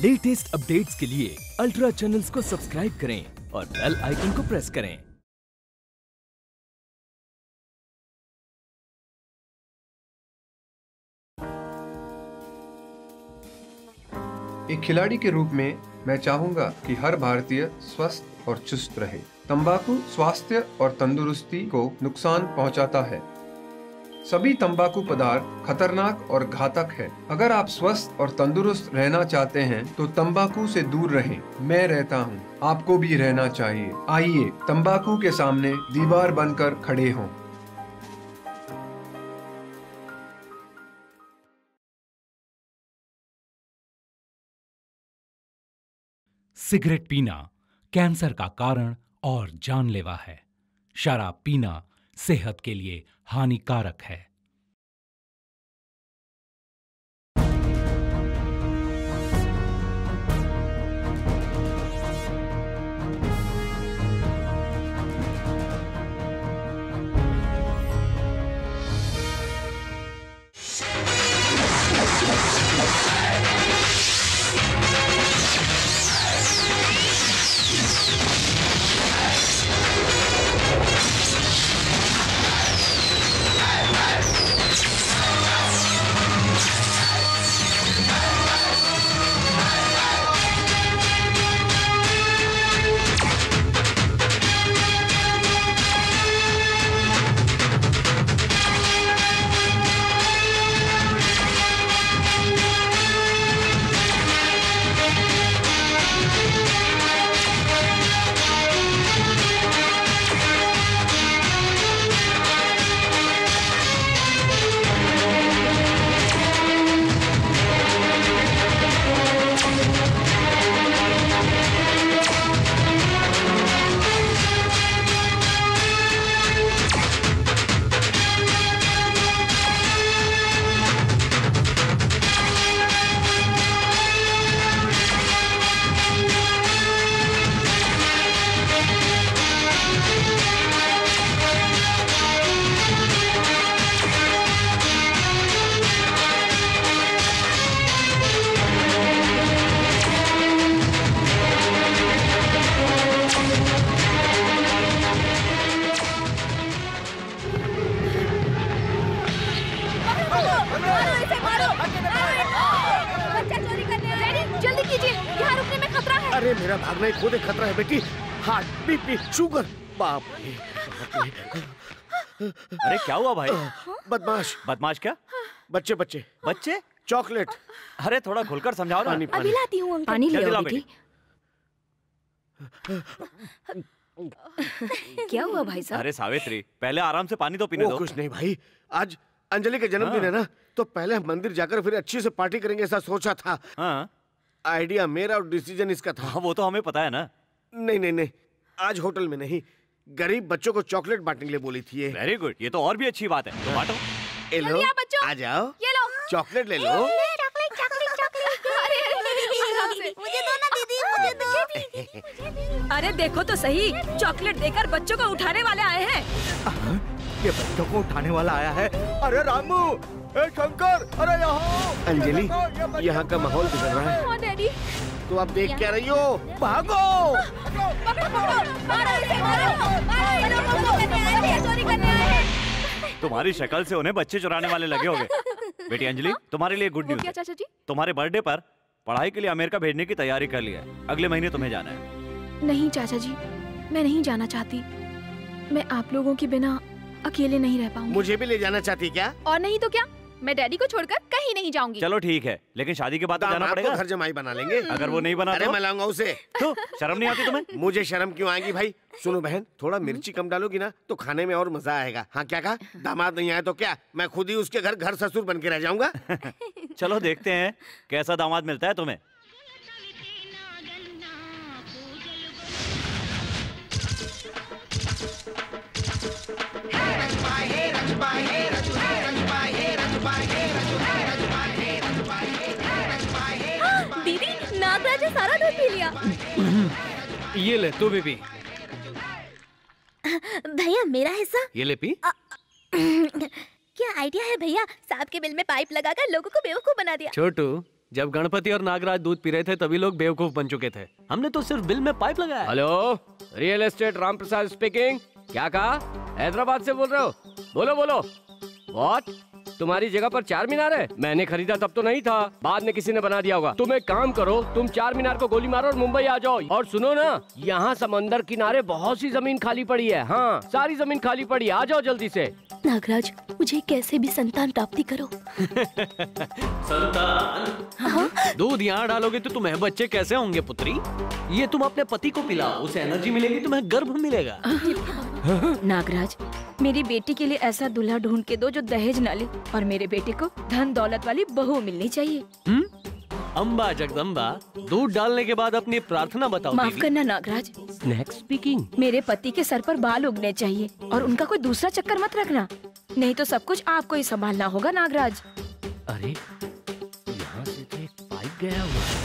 Latest updates के लिए ultra channels को सब्सक्राइब करें और बेल आइकन को प्रेस करें। एक खिलाड़ी के रूप में मैं चाहूंगा कि हर भारतीय स्वस्थ और चुस्त रहे। तंबाकू स्वास्थ्य और तंदुरुस्ती को नुकसान पहुंचाता है। सभी तंबाकू पदार्थ खतरनाक और घातक है। अगर आप स्वस्थ और तंदुरुस्त रहना चाहते हैं तो तंबाकू से दूर रहें। मैं रहता हूं, आपको भी रहना चाहिए। आइए तंबाकू के सामने दीवार बनकर खड़े हों। सिगरेट पीना कैंसर का कारण और जानलेवा है। शराब पीना सेहत के लिए हानिकारक है। अरे मेरा भागना ही खुद एक खतरा है बेटी। हार्ट बीपी शुगर बाप रे। अरे क्या हुआ भाई? बदमाश। बदमाश क्या? बच्चे बच्चे बच्चे चॉकलेट। अरे थोड़ा खुलकर समझाओ ना। अभी लाती हूँ अंकल। पानी ले आओ बेटी। क्या हुआ भाई साहब? अरे सावित्री पहले आराम से पानी तो पीने दो। कुछ नहीं भाई, आज अंजलि का जन्मदिन है ना, तो पहले हम मंदिर जाकर फिर अच्छी से पार्टी करेंगे ऐसा सोचा था। हाँ। आइडिया मेरा और डिसीजन इसका था। हाँ, वो तो हमें पता है ना। नहीं नहीं नहीं, आज होटल में नहीं, गरीब बच्चों को चॉकलेट बांटने के लिए बोली थी। वेरी गुड, ये तो और भी अच्छी बात है। तो बांटो। ए लो, आ जाओ, ये लो चॉकलेट ले लो। Chocolate chocolate chocolate. अरे मुझे दो ना दीदी, मुझे दो। अरे देखो तो सही, चॉकलेट देकर बच्चों को उठाने वाले आए हैं। ये बच्चों को उठाने वाला आया है। अरे रामू, ए शंकर, अरे यहाँ। अंजलि, यहाँ का माहौल बिगड़ रहा है। हाँ डैडी। तो आप देख क्या रही हो? भागो। तुम्हारी शक्ल से उन्हें बच्चे चुराने वाले लगे होंगे। बेटी अंजलि, तुम्हारे लिए गुड न्यूज़। क्या चाचा जी? तुम्हारे बर्थडे पर पढ़ाई के लिए अमेरिका भेजने की तैयारी कर लिया है। अगले महीने तुम्हें जाना है। नहीं चाचा जी, मैं नहीं जाना चाहती। मैं आप लोगों के बिना अकेले नहीं रह पाऊंगी। मुझे भी ले जाना चाहती क्या? और नहीं तो क्या, मैं डैडी को छोड़कर कहीं नहीं जाऊंगी। चलो ठीक है, लेकिन शादी के बाद तो जाना पड़ेगा। घर जमाई बना लेंगे। अगर वो नहीं बना अरे मैं लाऊंगा उसे। तो शर्म नहीं आती तुम्हें? मुझे शर्म क्यों आएगी भाई? सुनो बहन, थोड़ा मिर्ची कम डालोगी ना तो खाने में और मजा आएगा। हाँ क्या कहा? दामाद नहीं आया तो क्या मैं खुद ही उसके घर ससुर बन के रह जाऊंगा? चलो देखते हैं कैसा दामाद मिलता है तुम्हें। दीदी, नागराज ने सारा दूध पी लिया। ये ले तू भी पी। भैया मेरा हिस्सा। ये ले पी। क्या आइडिया है भैया, सांप के बिल में पाइप लगाकर लोगों को बेवकूफ बना दिया। छोटू, जब गणपति और नागराज दूध पी रहे थे तभी लोग बेवकूफ बन चुके थे। हमने तो सिर्फ बिल में पाइप लगाया। Hello, real estate Ram Prasad speaking. क्या कहा? हैदराबाद से बोल रहे हो? बोलो बोलो। व्हाट? तुम्हारी जगह पर चार मीनार है? मैंने खरीदा तब तो नहीं था, बाद में किसी ने बना दिया होगा। तुम एक काम करो, तुम चार मीनार को गोली मारो और मुंबई आ जाओ। और सुनो ना, यहाँ समंदर किनारे बहुत सी जमीन खाली पड़ी है। हाँ, सारी जमीन खाली पड़ी है, आ जाओ जल्दी से। नागराज, मुझे कैसे भी संतान प्राप्ति करो। संतान? हाँ? दूध यहाँ डालोगे तो तुम्हें बच्चे कैसे होंगे पुत्री? ये तुम अपने पति को पिलाओ, उसे एनर्जी मिलेगी, तुम्हें गर्भ मिलेगा। नागराज, मेरी बेटी के लिए ऐसा दूल्हा ढूंढ के दो जो दहेज न ले, और मेरे बेटे को धन दौलत वाली बहू मिलनी चाहिए। अम्बा जगदम्बा, दूध डालने के बाद अपनी प्रार्थना बताओ। माफ करना नागराज। Next speaking. मेरे पति के सर पर बाल उगने चाहिए और उनका कोई दूसरा चक्कर मत रखना, नहीं तो सब कुछ आपको ही संभालना होगा नागराज। अरे यहाँ से तो एक पाइप गया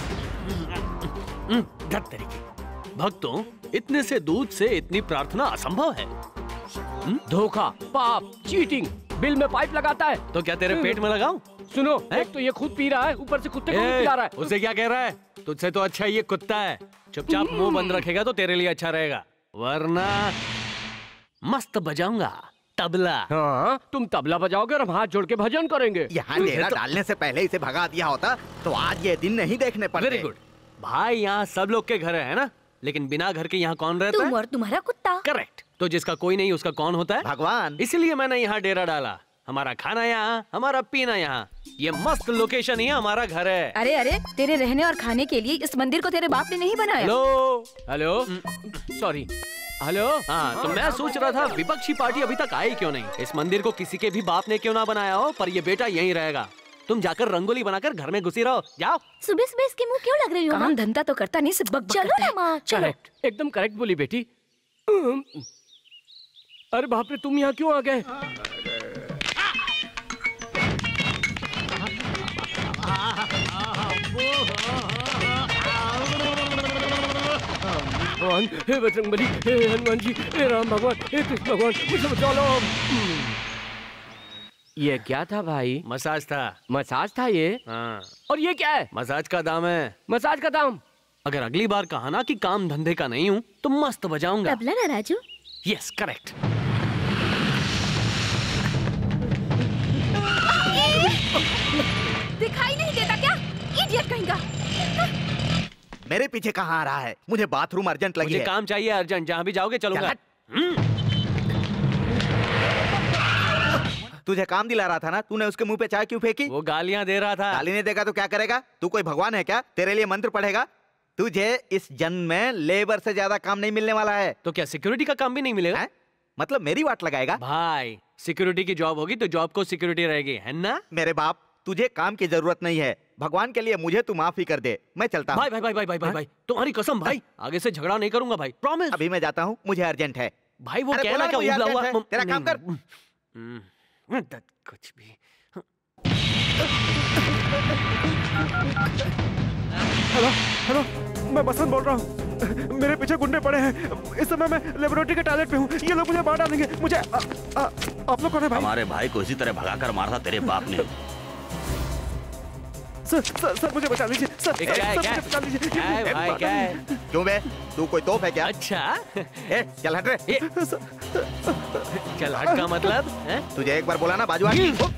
हुआ। भक्तों, इतने से दूध से इतनी प्रार्थना असंभव है। धोखा, पाप, चीटिंग, बिल में पाइप लगाता है। तो क्या तेरे पेट में लगाऊं? सुनो, एक तो ये खुद पी रहा है, ऊपर से कुत्ते को भी पिला रहा है। उसे क्या कह रहा है? तुझसे तो अच्छा ये कुत्ता है। चुपचाप मुंह बंद रखेगा तो तेरे लिए अच्छा रहेगा, वरना मस्त बजाऊंगा तबला। हाँ, तुम तबला बजाओगे और हम हाथ जोड़ के भजन करेंगे। यहाँ डेरा डालने से पहले इसे भगा दिया होता तो आज ये दिन नहीं देखने पड़ते। वेरी गुड भाई, यहाँ सब लोग के घर है ना, लेकिन बिना घर के यहाँ कौन रहता है? तुम और तुम्हारा कुत्ता। करेक्ट। तो जिसका कोई नहीं उसका कौन होता है? भगवान। इसलिए मैंने यहाँ डेरा डाला। हमारा खाना यहाँ, हमारा पीना यहाँ। ये मस्त लोकेशन ही हमारा घर है। अरे अरे, तेरे रहने और खाने के लिए इस मंदिर को तेरे बाप ने नहीं बनाया। Hello hello, sorry, hello. हाँ, तो मैं सोच रहा था विपक्षी पार्टी अभी तक आई क्यों नहीं। इस मंदिर को किसी के भी बाप ने क्यों ना बनाया हो, पर ये बेटा यहीं रहेगा। तुम जाकर रंगोली बनाकर घर में घुसी रहो, जाओ। सुबह सुबह इसके मुंह क्यों लग रही हो? काम धंधा तो करता नहीं, सिर्फ बक चलो ना माँ, चलो। करेक्ट, एकदम करेक्ट बोली बेटी। अरे बाप रे, तुम यहाँ क्यों आ गए? भगवान, हे बजरंगबली, हे हनुमान जी, हे राम भगवान, हे कृष्ण भगवान, मुझे बचा लो। ये क्या था भाई? मसाज था। मसाज था ये? हाँ। और ये क्या है? मसाज का दाम है। मसाज का दाम? अगर अगली बार कहा ना कि काम धंधे का नहीं हूँ तो मस्त बजाऊंगा। तबला ना राजू? Yes, correct. दिखाई नहीं देता क्या? इडियट कहीं का। मेरे पीछे कहाँ आ रहा है? मुझे बाथरूम अर्जेंट लगी मुझे है। काम चाहिए अर्जेंट, जहाँ भी जाओगे चलूंगा। तुझे काम दिला रहा था ना, तूने उसके मुंह पे चाय क्यों फेंकी? वो गालियां दे रहा था। गाली नहीं देगा तो क्या करेगा? तू कोई भगवान है क्या? तेरे लिए मंत्र पढ़ेगा? तुझे इस जन्म में लेबर से ज्यादा काम नहीं मिलने वाला है। तो क्या सिक्योरिटी का काम भी नहीं मिलेगा? है? मतलब मेरी वाट लगाएगा? भाई, सिक्योरिटी की जॉब होगी तो जॉब को सिक्योरिटी रहेगी, है ना? मेरे बाप, तुझे काम की जरूरत नहीं है। भगवान के लिए मुझे तू माफ ही कर दे, मैं चलता हूँ। भाई भाई भाई भाई भाई भाई भाई, तुम्हारी कसम भाई, आगे से झगड़ा नहीं करूंगा भाई, प्रॉमिस। अभी मैं जाता हूँ, मुझे अर्जेंट है। भाई वो अरे कहना बोला क्या मुझे उबला अर्जेंट हुआ? है, तेरा काम कर। कुछ भी। हेलो हेलो, मैं बसंत बोल रहा हूँ। मेरे पीछे गुंडे पड़े हैं। इस समय मैं लेबोरेटरी के टॉयलेट पे हूँ। ये लोग मुझे मार डालेंगे। मुझे आप लोग कौन है भाई? हमारे भाई को इसी तरह भगाकर मारा था तेरे बाप ने। सर मुझे बचा लीजिए। सर क्या है, मुझे क्या है? बचा लीजिए। क्या है भाई, क्या है? क्यों बे, तू कोई तोप है क्या? अच्छा, चल हट रे। चल हट का मतलब है? तुझे एक बार बोला ना बाजू आ।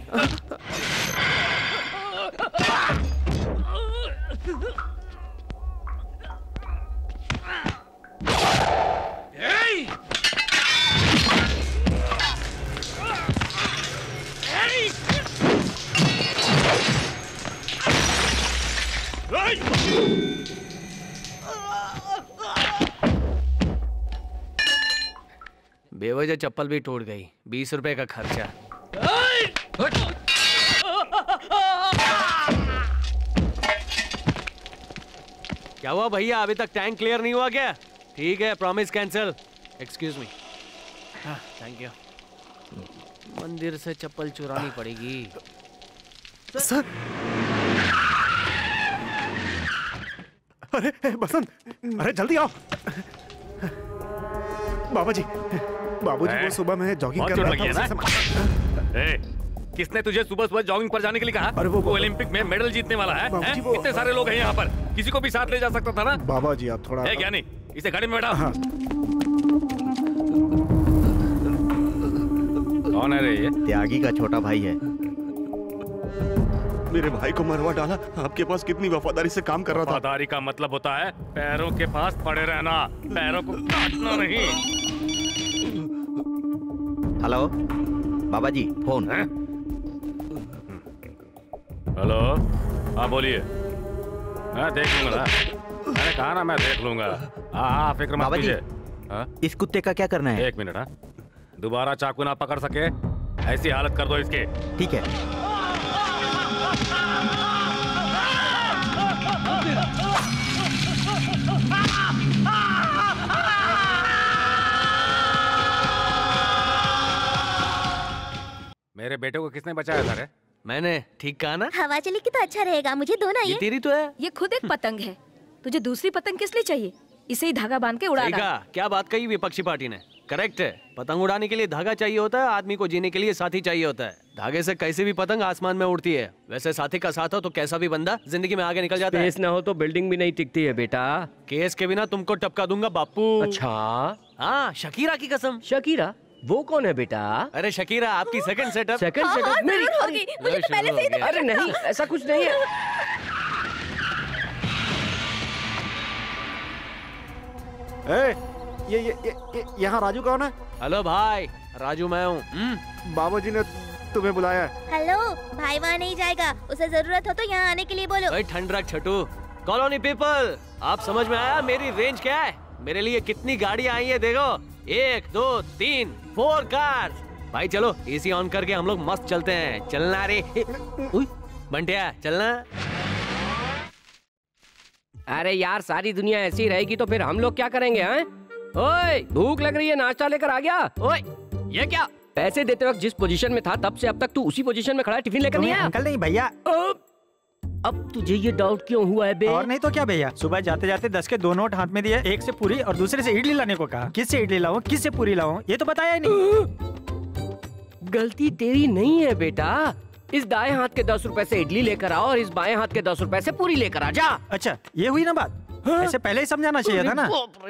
बेवजह चप्पल भी टूट गई, 20 रुपए का खर्चा। क्या हुआ भैया, अभी तक टैंक क्लियर नहीं हुआ क्या? ठीक है, promise cancel. Excuse me. Thank you. मंदिर से चप्पल चुरानी पड़ेगी। सर, अरे बसंत, अरे जल्दी आओ। बाबूजी, वो सुबह में जॉगिंग कर रहा था। किसने तुझे सुबह सुबह जॉगिंग पर जाने के लिए कहा? अरे वो ओलंपिक में मेडल जीतने वाला है, बाबूजी, हैं? इतने सारे लोग हैं यहाँ पर, किसी को भी साथ ले जा सकता था ना? बाबा जी आप थोड़ा ज्ञानी, इसे गाड़ी में बैठा। कौन है रे ये? त्यागी का छोटा भाई है। मेरे भाई को मरवा डाला, आपके पास कितनी वफादारी से काम कर रहा था। वफादारी का मतलब होता है पैरों के पास पड़े रहना, पैरों को काटना नहीं। Hello Baba ji, phone. Hello, हाँ बोलिए। मैं देख लूंगा ना, मैंने कहा ना मैं देख लूंगा। हाँ फिक्र मत कीजिए। इस कुत्ते का क्या करना है? 1 मिनट। हाँ, दोबारा चाकू ना पकड़ सके ऐसी हालत कर दो इसके। ठीक है। मेरे बेटे को किसने बचाया था रे? मैंने। ठीक कहा ना? हवा चलेगी तो अच्छा रहेगा, मुझे दो ना। ये तेरी तो है। ये खुद एक पतंग है, तुझे दूसरी पतंग किस लिए चाहिए? इसे ही धागा बांध के उड़ा कहा। क्या बात कही विपक्षी पार्टी ने। करेक्ट है, पतंग उड़ाने के लिए धागा चाहिए होता है, आदमी को जीने के लिए साथी चाहिए होता है। धागे से कैसे भी पतंग आसमान में उड़ती है, वैसे साथी का साथ हो तो कैसा भी बंदा जिंदगी में आगे निकल जाता है। स्पेस ना हो तो बिल्डिंग भी नहीं टिकती है बेटा। केस के बिना तुमको टपका दूंगा बापू। अच्छा? हाँ, शकीरा की कसम। शकीरा? वो कौन है बेटा? अरे शकीरा आपकी सेकंड सेटअप। सेकंड सेटअप मेरी होगी, मुझे तो पहले से ही। अरे नहीं, ऐसा कुछ नहीं है। ये यहाँ राजू कौन है? हेलो भाई, राजू मैं हूँ। बाबूजी ने तुम्हें बुलाया है। हेलो भाई, वहाँ नहीं जाएगा, उसे जरूरत हो तो यहाँ आने के लिए बोलो। भाई ठंड रख छटू। कॉलोनी पीपल, आप समझ में आया मेरी रेंज क्या है? मेरे लिए कितनी गाड़ियाँ आई है देखो, 1 2 3 4 कार्स। भाई चलो एसी ऑन करके हम लोग मस्त चलते हैं। चलना रे बंटिया, चलना। अरे यार, सारी दुनिया ऐसी रहेगी तो फिर हम लोग क्या करेंगे? हैं? ओए, भूख लग रही है, नाश्ता लेकर आ गया। ओए, ये क्या? पैसे देते वक्त जिस पोजीशन में था तब से अब तक तू उसी पोजीशन में खड़ा है, टिफिन लेकर नहीं आया? अंकल नहीं भैया। अब तुझे ये डाउट क्यों हुआ है बे? और नहीं तो क्या भैया, सुबह जाते जाते 10 के 2 नोट हाथ में दिए, एक से पूरी और दूसरे से इडली लाने को कहा। किससे इडली लाऊं, किससे पूरी लाऊं, ये तो बताया ही नहीं। गलती तेरी नहीं है बेटा। इस दाएं हाथ के 10 रुपए से इडली लेकर आओ और इस बाएं हाथ के 10 रुपए से पूरी लेकर आ जा। अच्छा, ये हुई ना बात? हाँ? ऐसे पहले ही समझाना चाहिए था ना।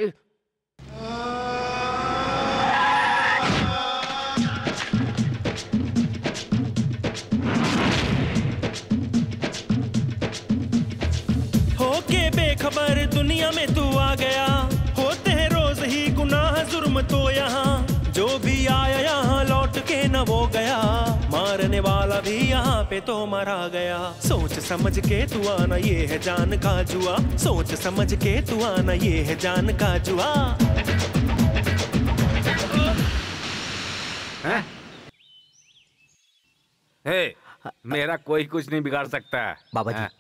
होके बेखबर दुनिया में तू आ गया, होते हैं रोज ही गुनाह जुर्म तो यहाँ, जो भी आया यहाँ लौट के न वो गया, मारने वाला भी यहाँ पे तो मरा गया। सोच समझ के तू आना, ये है जान का जुआ, सोच समझ के तू आना, ये है जान का जुआ। हे, मेरा कोई कुछ नहीं बिगाड़ सकता बाबा जी।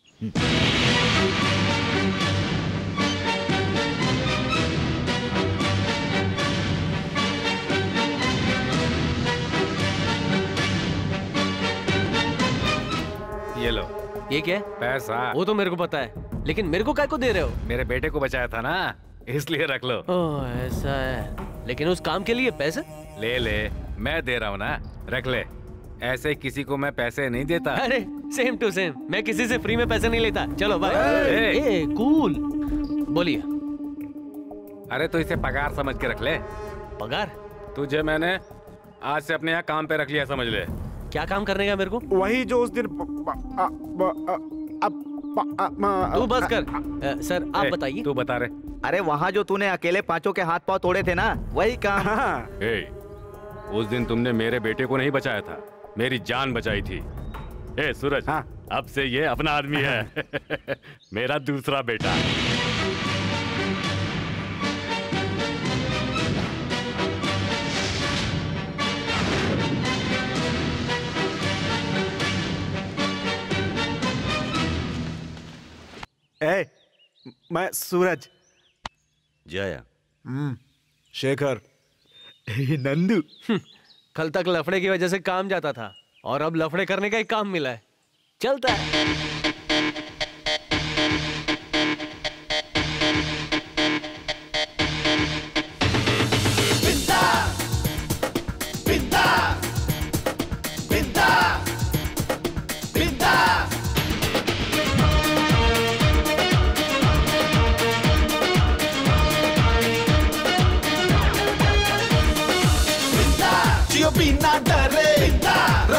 ये लो। ये क्या है? पैसा। वो तो मेरे को पता है, लेकिन मेरे को काय को दे रहे हो? मेरे बेटे को बचाया था ना, इसलिए रख लो। ओह ऐसा है, लेकिन उस काम के लिए पैसे? ले ले, मैं दे रहा हूँ ना, रख ले। ऐसे किसी को मैं पैसे नहीं देता। अरे सेम टू सेम, मैं किसी से फ्री में पैसे नहीं लेता। चलो बाय। कूल। बोलिए। अरे तो इसे पगार समझ के रख ले। पगार? तुझे मैंने आज से अपने यहाँ काम पे रख लिया, समझ ले। क्या काम करने का मेरे को? वही जो उस दिन तू बस कर। सर आप बताइए। तू बता रहे। अरे वहाँ जो तूने अकेले 5 के हाथ पांव तोड़े थे ना, वही काम। उस दिन तुमने मेरे बेटे को नहीं बचाया था, मेरी जान बचाई थी। सूरज, अब से ये अपना आदमी है। मेरा दूसरा बेटा। मैं सूरज। जया। शेखर। नंदू। कल तक लफड़े की वजह से काम जाता था और अब लफड़े करने का ही काम मिला है। चलता है। बिंदा, बिंदा, बिंदा।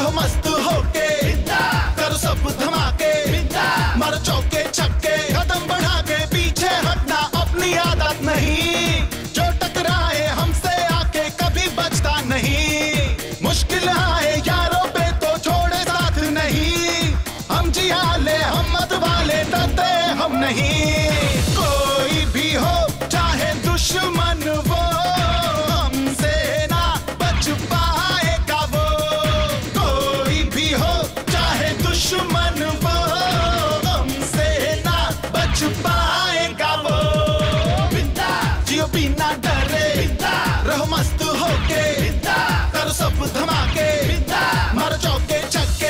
रहो मस्त होके, करो सब धमाके, मारो चौके छक्के, कदम बढ़ा के पीछे हटना अपनी आदत नहीं, जो टकराए हमसे आके कभी बचता नहीं, मुश्किल आए यारों पे तो छोड़े साथ नहीं, हम जियाले हम मत वाले डरते हम नहीं, कोई भी हो चाहे दुश्मन वो हमसे ना बच पाएगा वो, कोई भी हो चाहे दुश्मन वो हमसे ना बच पाएगा वो, जियो बिना डरे, रहो मस्त होके, करो सब धमाके, मारो चौके छक्के।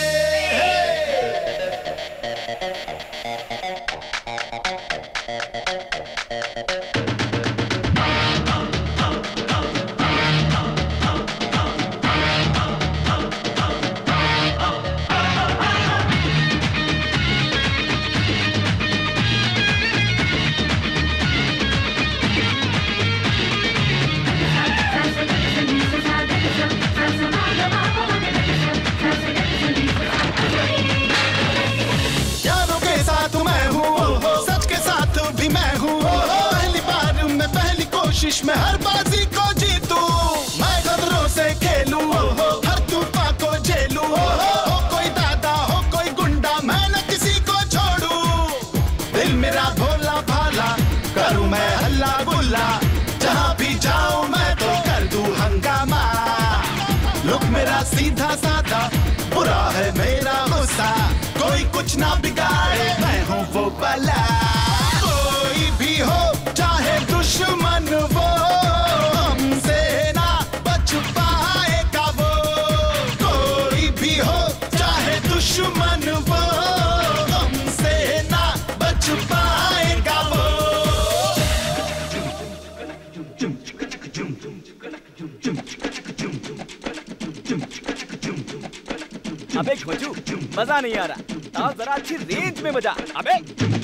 यारों के साथ मैं हूँ, सच के साथ भी मैं हूँ, पहली बार मैं पहली कोशिश में हर बाजी को जीतूं, मैं खतरों से खेलूं, हर तूफान को झेलूं, हो कोई दादा हो कोई गुंडा मैं न किसी को छोड़ूं, दिल मेरा भोला भाला करूं मैं हल्ला गुल्ला, जहाँ भी जाऊं मैं तो कर दूं हंगामा, लुक मेरा सीधा साधा बुरा है मेरा गुस्सा, कोई कुछ ना बिगाड़े मैं हूँ वो बला, कोई भी हो चाहे दुश्मन वो हमसे ना बच पाएगा वो, कोई भी हो चाहे दुश्मन वो हमसे ना बच पाएगा वो। अबे खोजू मजा नहीं आ रहा, आओ जरा अच्छी रेंज में बजा। अबे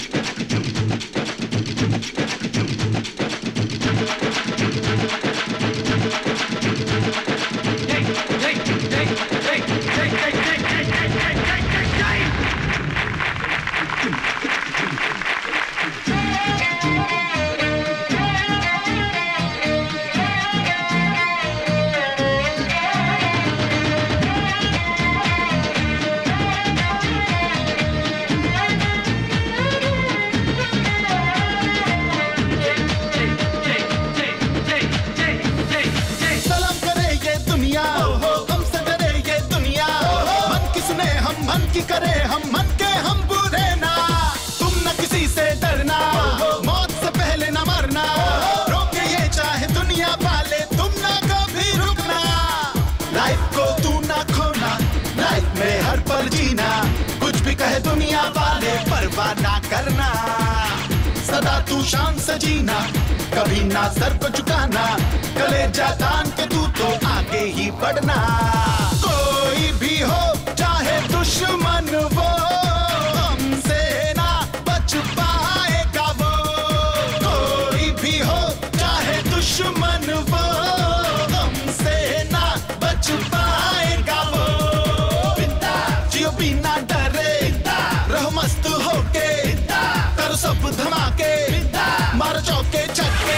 मन की करे हम मन के हम बुरे ना, तुम न किसी से डरना, मौत से पहले न मरना, रोके ये चाहे दुनिया वाले तुम ना कभी रुकना, लाइफ को तू ना खोना, लाइफ में हर पल जीना, कुछ भी कहे दुनिया वाले परवाह ना करना, सदा तू शान से जीना, कभी ना सर को झुकाना, कलेजा तान के तू तो आगे ही बढ़ना, कोई भी हो चाहे दुश्मन वो हमसे ना बच पाएगा वो, कोई भी हो चाहे दुश्मन वो हमसे ना बच पाएगा वो, जियो बिना डरे, रहो मस्त होके, करो सब धमाके, मारो चौके छक्के।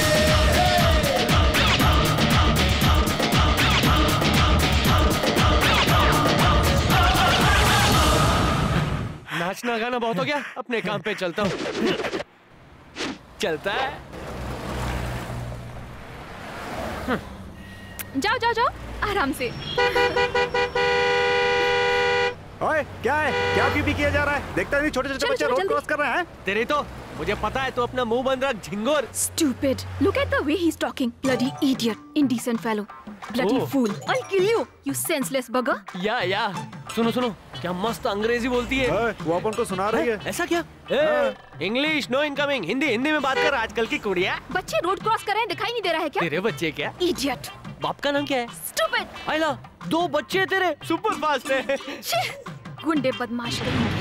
नाचना गाना बहुत हो गया, अपने काम पे चलता हूँ। चलता है। जाओ जाओ जाओ आराम से। ओए क्या है, क्या पीपी किया जा रहा है? देखता नहीं छोटे छोटे बच्चे रोड क्रॉस कर रहे हैं। तेरी तो मुझे पता है, तू अपना मुंह बंद रख झिंगुर। Stupid! Look at the way he's talking. Bloody idiot, indecent fellow, bloody fool. I'll kill you, you senseless bugger. या सुनो सुनो, क्या मस्त अंग्रेजी बोलती है। वो अपन को सुना रही है। ऐसा क्या? इंग्लिश नो इनकमिंग, हिंदी में बात कर आजकल की कुड़िया। बच्चे रोड क्रॉस कर रहे हैं, दिखाई नहीं दे रहा है क्या? तेरे बच्चे क्या? Idiot! बाप का नाम क्या है? Stupid! आइला, 2 बच्चे तेरे सुपर फास्ट है। गुंडे बदमाश करेंगे।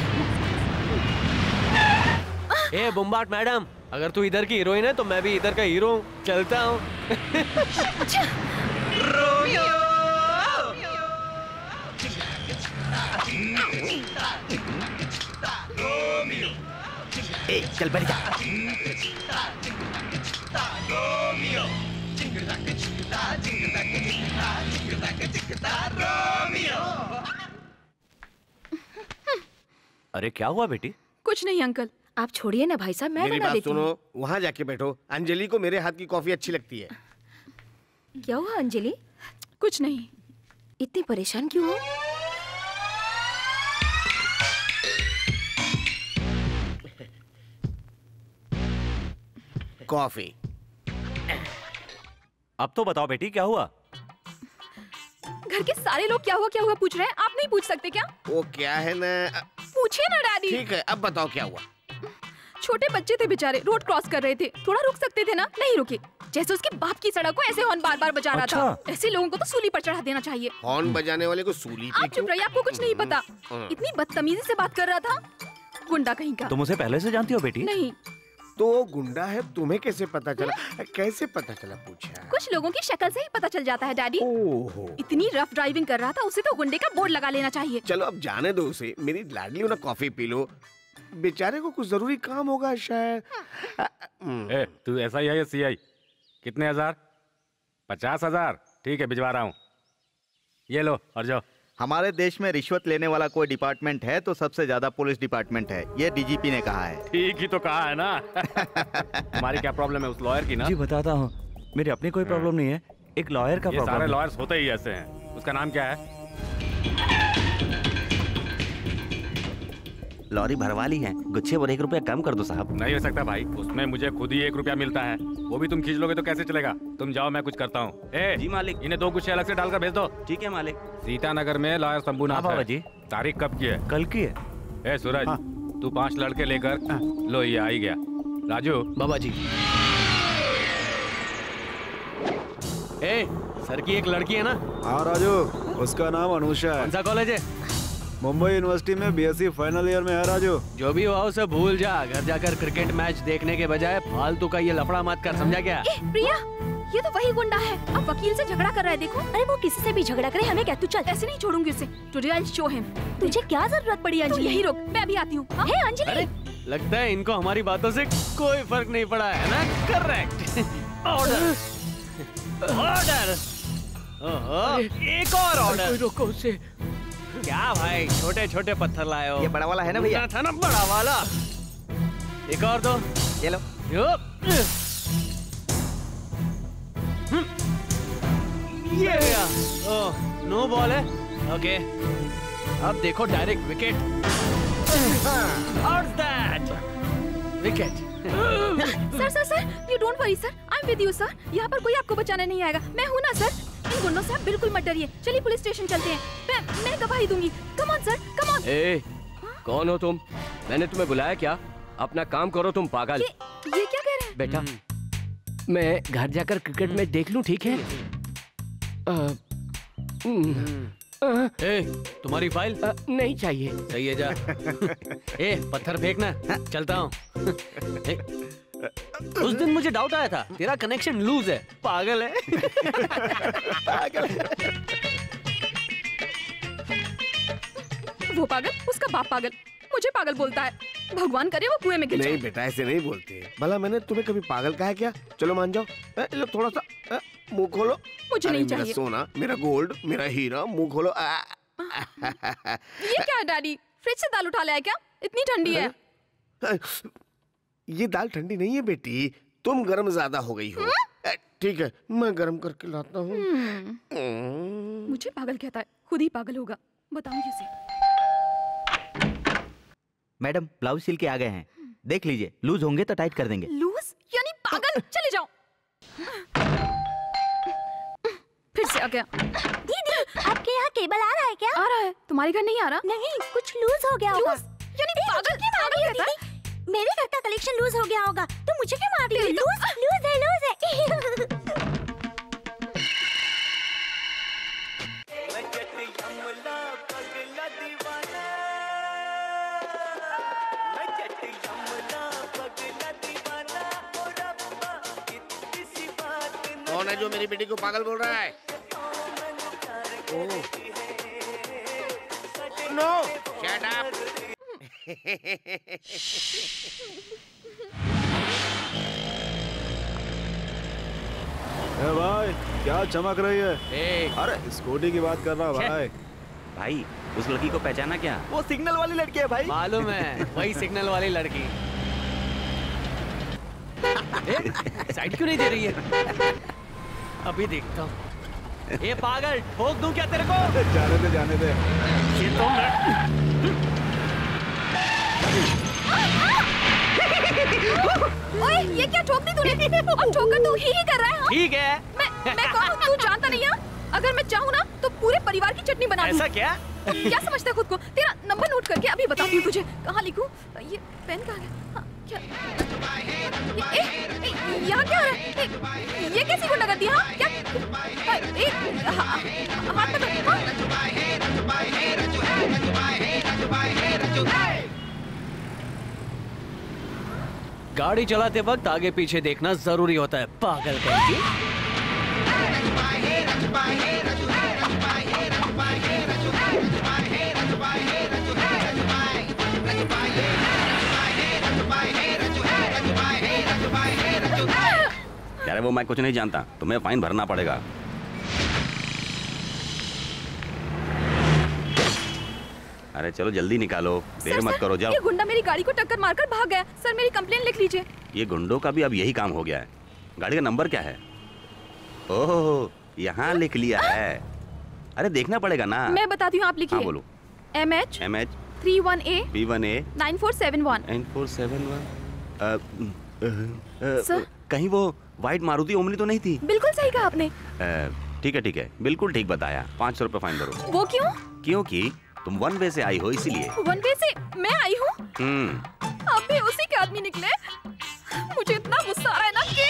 ए बुम्बाट मैडम, अगर तू इधर की हीरोइन है तो मैं भी इधर का हीरो हूँ। चलता हूँ। ए, चल बैठ जा। अरे क्या हुआ बेटी? कुछ नहीं अंकल, आप छोड़िए ना भाई साहब, मैं मेरी बना बात देती हूँ। सुनो, वहाँ जाके बैठो। अंजलि को मेरे हाथ की कॉफी अच्छी लगती है। क्या हुआ अंजलि? कुछ नहीं। इतनी परेशान क्यों हो? कॉफी। अब तो बताओ बेटी क्या हुआ? घर के सारे लोग क्या हुआ पूछ रहे हैं, आप नहीं पूछ सकते क्या? वो क्या है ना, पूछिए ना डैडी। ठीक है, अब बताओ क्या हुआ। छोटे बच्चे थे बेचारे, रोड क्रॉस कर रहे थे, थोड़ा रुक सकते थे ना, नहीं रुके। जैसे उसके बाप की सड़क को ऐसे हॉर्न बार बार बजा रहा था। ऐसे लोगों को तो सूली पर चढ़ा देना चाहिए। हॉर्न बजाने वाले को सूली पे आप चुप रहिए, आपको कुछ नहीं पता। इतनी बदतमीजी से बात कर रहा था, गुंडा कहीं का। तुम उसे पहले से जानती हो बेटी? नहीं। तो वो गुंडा है, तुम्हें कैसे पता चला? कैसे पता चला पूछा? कुछ लोगों की शक्ल से ही पता चल जाता है डैडी। इतनी रफ ड्राइविंग कर रहा था, उसे तो गुंडे का बोर्ड लगा लेना चाहिए। चलो अब जाने दो उसे, मेरी लाडली ना कॉफी पी लो, बेचारे को कुछ जरूरी काम होगा शायद। ए, तू SI है या CI? कितने हजार? 50,000? ठीक है, भिजवा रहा हूँ। ये लो और जाओ। हमारे देश में रिश्वत लेने वाला कोई डिपार्टमेंट है तो सबसे ज्यादा पुलिस डिपार्टमेंट है, ये DGP ने कहा है। ठीक ही तो कहा है ना। हमारी क्या प्रॉब्लम है उस लॉयर की ना? जी बताता हूँ, मेरी अपनी कोई प्रॉब्लम नहीं है, एक लॉयर का प्रॉब्लम। सारे लॉयर्स होते ही ऐसे हैं। उसका नाम क्या है? लॉरी भरवाली है, गुच्छे और 1 रुपया कम कर दो साहब। नहीं हो सकता भाई, उसमें मुझे खुद ही 1 रुपया मिलता है, वो भी तुम खींच लोगे तो कैसे चलेगा? तुम जाओ, मैं कुछ करता हूँ। जी मालिक। इन्हें 2 गुच्छे अलग से डालकर भेज दो। ठीक है मालिक। सीतानगर में लॉयर शंभूनाथ है। जी। तारीख कब की है? कल की है। ए सूरज, तू 5 लड़के लेकर लो, ये आ ही गया। राजू। बाबा जी। ए, सर की एक लड़की है ना? हाँ राजू, उसका नाम अनुषा है। कौन सा कॉलेज है? मुंबई यूनिवर्सिटी में BSc फाइनल ईयर में है राजू। जो भी हुआ उसे भूल जा, घर जाकर क्रिकेट मैच देखने के बजाय फालतू का ये लफड़ा मत कर, समझा क्या? प्रिया, ये तो वही गुंडा है, अब वकील से झगड़ा कर रहा है। देखो, अरे वो किसी से भी झगड़ा करे, हमें क्या? तू चल, ऐसे नहीं छोड़ूंगी उसे। Today I will show him. तुझे क्या जरूरत पड़ी अंजलि? यही रुक, मैं अभी आती हूँ। हे अंजलि। लगता है इनको हमारी बातों से कोई फर्क नहीं पड़ा है ना? करेक्ट। Order, order. एक और ऑर्डर। रोको उसे। क्या भाई, छोटे छोटे पत्थर लाए हो? ये बड़ा वाला है ना भैया? था ना बड़ा वाला। एक और दो। ये लो। ये गया। ओह, नो बॉल है। ओके, अब देखो डायरेक्ट विकेट। और that wicket. Sir, you don't worry sir, I am with you sir. यहाँ पर कोई आपको बचाने नहीं आएगा, मैं हूँ ना सर। इन गुंडों से आप बिल्कुल मत डरिए। चलिए पुलिस स्टेशन चलते हैं, मैं गवाही दूंगी। Come on sir, come on. ए, कौन हो तुम? मैंने तुम्हें बुलाया क्या? अपना काम करो तुम पागल। ये क्या कह रहे हैं? बेटा, मैं घर जाकर क्रिकेट मैच देख लूं, ठीक है? ए, तुम्हारी फाइल? नहीं चाहिए। सही है, जा। ए, पत्थर फेंकना, चलता हूँ। उस दिन मुझे डाउट आया था, तेरा कनेक्शन लूज है। पागल है। पागल है। वो पागल, उसका बाप पागल, मुझे पागल बोलता है। भगवान करे वो कुएं में गिर जाए। नहीं बेटा, ऐसे नहीं बोलते। भला मैंने तुम्हें कभी पागल कहा है क्या? चलो मान जाओ। लो थोड़ा सा मुंह खोलो। मुझे नहीं चाहिए। मेरा सोना, मेरा गोल्ड, मेरा हीरा, मुंह खोलो। ये क्या है डैडी? फ्रिज से दाल उठा लाया क्या? इतनी ठंडी है। ये दाल ठंडी नहीं है बेटी, तुम गर्म ज्यादा हो गई हो। ठीक है, मैं गर्म करके लाता हूँ। मुझे पागल कहता है, खुद ही पागल होगा। बताऊं कैसे? मैडम, ब्लाउज सिल के आ गए हैं, देख लीजिए। लूज होंगे तो टाइट कर देंगे। लूज यानी पागल? चले जाओ। फिर से आ गया। दीदी, आपके यहाँ केबल आ रहा है क्या? आ रहा है। तुम्हारे घर नहीं आ रहा? नहीं, कुछ लूज हो गया होगा। यानी पागल कहता है? मेरे घर का कलेक्शन लूज हो गया होगा, तो मुझे क्या मार रही हो? लूज है, लूज है। कौन है जो मेरी बेटी को पागल बोल रहा है? सुनो, shut up. भाई क्या चमक रही है? अरे स्कूटी की बात कर रहा हूँ भाई। भाई उस लड़की को पहचाना क्या? वो सिग्नल वाली लड़की है भाई। मालूम है, वही सिग्नल वाली लड़की। साइड क्यों नहीं दे रही है? अभी देखता हूँ। ये पागल, ठोक दूं क्या तेरे को? जाने दे। ये तो ओए, ये क्या ठोक दी तूने? अब ठोकर तू ही कर रहा है? हाँ? ठीक है। मैं कौन हूँ तू जानता नहीं है? अगर मैं चाहूँ ना तो पूरे परिवार की चटनी बना दूँ। ऐसा क्या? क्या समझता है खुद को? तेरा नंबर नोट करके अभी बताती हूँ तुझे। कहाँ लिखूं? ये पेन कहाँ है? हाँ, क्या? यहाँ क्या हो रहा है? ये कैसी गुंडागर्दी? हाँ क्या? हाथ में गाड़ी चलाते वक्त आगे पीछे देखना जरूरी होता है, पागल कहीं। यार वो मैं कुछ नहीं जानता, तुम्हें फाइन भरना पड़ेगा। अरे चलो जल्दी निकालो, देर मत करो, जाओ। ये गुंडा मेरी गाड़ी को टक्कर मारकर भाग गया। सर मेरी कंप्लेन लिख लीजिए। ये गुंडों का भी अब यही काम हो गया है। गाड़ी का नंबर क्या है? ओह यहाँ लिख लिया है। अरे देखना पड़ेगा ना। मैं बताती हूँ, आप लिखिए। हाँ बोलो। MH 31A B1A 9471 9471। सर कहीं वो व्हाइट मारुति ओमनी तो नहीं थी? बिल्कुल सही कहा आपने। ठीक है, बिल्कुल ठीक बताया। 500 रुपए फाइन भरो। वो क्यों? क्योंकि तुम वन वे से आई हो इसीलिए। वन वे से मैं आई हूँ? आप भी उसी के आदमी निकले। मुझे इतना गुस्सा आ रहा है ना कि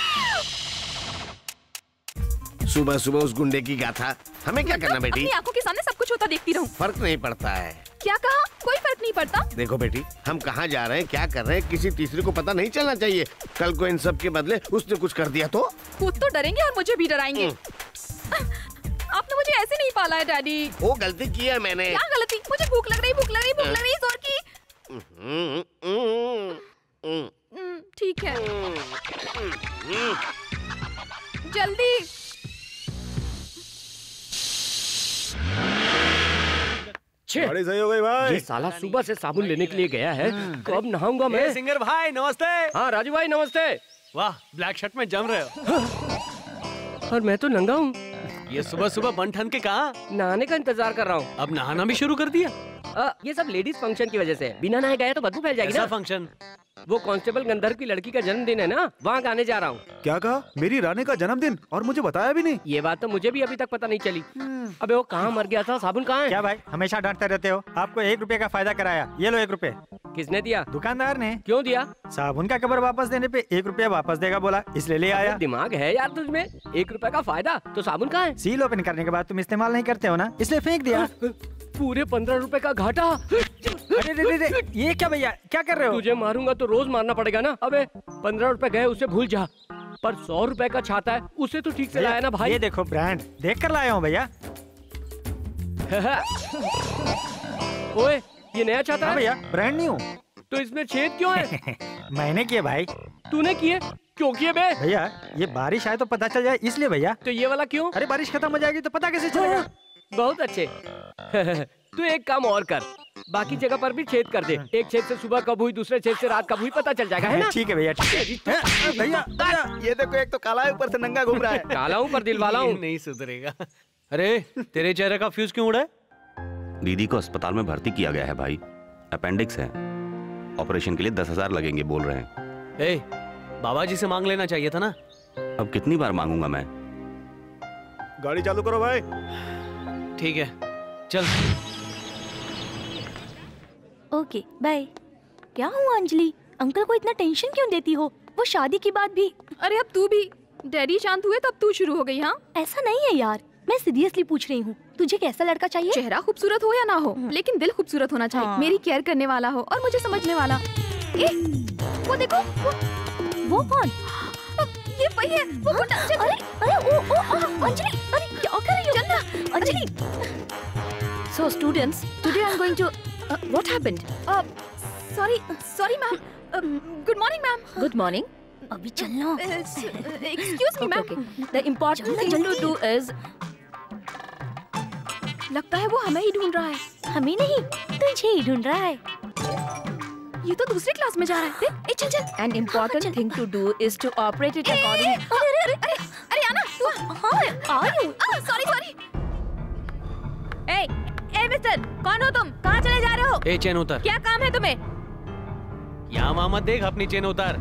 सुबह सुबह उस गुंडे की गाथा। हमें क्या करना बेटी? अपनी आंखों के सामने सब कुछ होता देखती रहूं। फर्क नहीं पड़ता है। क्या कहा? कोई फर्क नहीं पड़ता। देखो बेटी, हम कहाँ जा रहे हैं, क्या कर रहे हैं, किसी तीसरे को पता नहीं चलना चाहिए। कल को इन सब के बदले उसने कुछ कर दिया तो? खुद तो डरेंगे और मुझे भी डराएंगे। आपने मुझे ऐसे नहीं पाला है डैडी। वो गलती की है मैंने। क्या गलती? मुझे भूख लग रही जोर की। ठीक है, जल्दी। गाड़ी सही हो गई भाई। ये साला सुबह से साबुन लेने के लिए गया है, कब नहाऊंगा मैं? सिंगर भाई नमस्ते। हाँ राजू भाई नमस्ते। वाह, ब्लैक शर्ट में जम रहे हो। और मैं तो नंगा हूँ। ये सुबह सुबह बन ठन के कहाँ? नहाने का इंतजार कर रहा हूँ। अब नहाना भी शुरू कर दिया? ये सब लेडीज फंक्शन की वजह से। बिना नहाए गए तो बदबू फैल जाएगी ना। फंक्शन? वो कांस्टेबल गंधर्व की लड़की का जन्मदिन है ना, वहाँ गाने जा रहा हूँ। क्या कहा? मेरी रानी का जन्मदिन और मुझे बताया भी नहीं? ये बात तो मुझे भी अभी तक पता नहीं चली। अबे वो कहाँ मर गया था? साबुन कहाँ है? क्या भाई हमेशा डांटते रहते हो? आपको 1 रुपए का फायदा कराया, ये लो 1 रुपए। किसने दिया? दुकानदार ने। क्यों दिया? साबुन का कवर वापस देने पे 1 रुपया वापस देगा बोला, इसलिए ले आया। दिमाग है यार तुझमें? 1 रुपए का फायदा तो साबुन कहाँ है? सील ओपन करने के बाद तुम इस्तेमाल नहीं करते हो ना, इसलिए फेंक दिया। पूरे 15 रुपए का घाटा। अरे ये क्या भैया, क्या कर रहे हो? तुझे मारूंगा तो रोज मारना पड़ेगा ना। अबे 15 रुपए गए उसे भूल जा, पर 100 रुपए का छाता है उसे तो ठीक से लाया ना भाई। ये देखो ब्रांड देख कर लाया हूँ भैया। ओए ये नया छाता है भैया, ब्रांड न्यू। तो इसमें छेद क्यों है? मैंने किए भाई। तूने किए? क्यों किए बे? भैया ये बारिश आए तो पता चल जाए इसलिए भैया। तो ये वाला क्यों? अरे बारिश खत्म हो जाएगी तो पता कैसे चलेगा? बहुत अच्छे। तू एक काम और कर, बाकी जगह पर भी छेद कर दे। एक छेद से सुबह कब हुई, दूसरे छेद से रात कब हुई, पता चल जाएगा, है ना? ठीक है भैया, ठीक है। भैया ये देखो, एक तो काला है ऊपर से नंगा घूम रहा है। काला हूँ पर दिल वाला हूँ। नहीं सुधरेगा। अरे तेरे चेहरे का फ्यूज क्यों उड़ा है? दीदी को अस्पताल में भर्ती किया गया है भाई, अपेंडिक्स है। ऑपरेशन के लिए 10,000 लगेंगे बोल रहे हैं। ए, बाबा जी से मांग लेना चाहिए था ना। अब कितनी बार मांगूंगा मैं? गाड़ी चालू करो भाई। ठीक है चल। Okay bye. क्या हुआ अंजलि, अंकल को इतना टेंशन क्यों देती हो? वो शादी की बात भी। अरे अब तू भी, डैडी शांत हुए तब तू शुरू हो गई। हाँ ऐसा नहीं है यार, मैं सीरियसली पूछ रही हूँ, तुझे कैसा लड़का चाहिए? चेहरा खूबसूरत हो या ना हो, लेकिन दिल खूबसूरत होना चाहिए। हाँ। मेरी केयर करने वाला हो और मुझे समझने वाला। वो देखो, वो कौन? ये वही है, वो गुंडा। अरे ओ अंजलि, अरे क्या कर रही हो? चल ना Anjali. So students, today I'm going to. What happened? Sorry ma'am. Good morning ma'am. Good morning. अभी चलना. Excuse me ma'am. The important thing to do is. लगता है वो हमें ही ढूंढ रहा है. हमें नहीं, तुझे ही ढूंढ रहा है. ये तो दूसरी क्लास में जा रहा है. ए चल चल. An important thing to do is to operate it according. अरे आना तू. हाँ, आयु. Sorry. ए मिस्टर, कौन हो तुम? कहाँ चले जा रहे हो? ए चेन उतार. क्या काम है तुम्हें? यहाँ वहाँ मत देख, अपनी चेन उतार.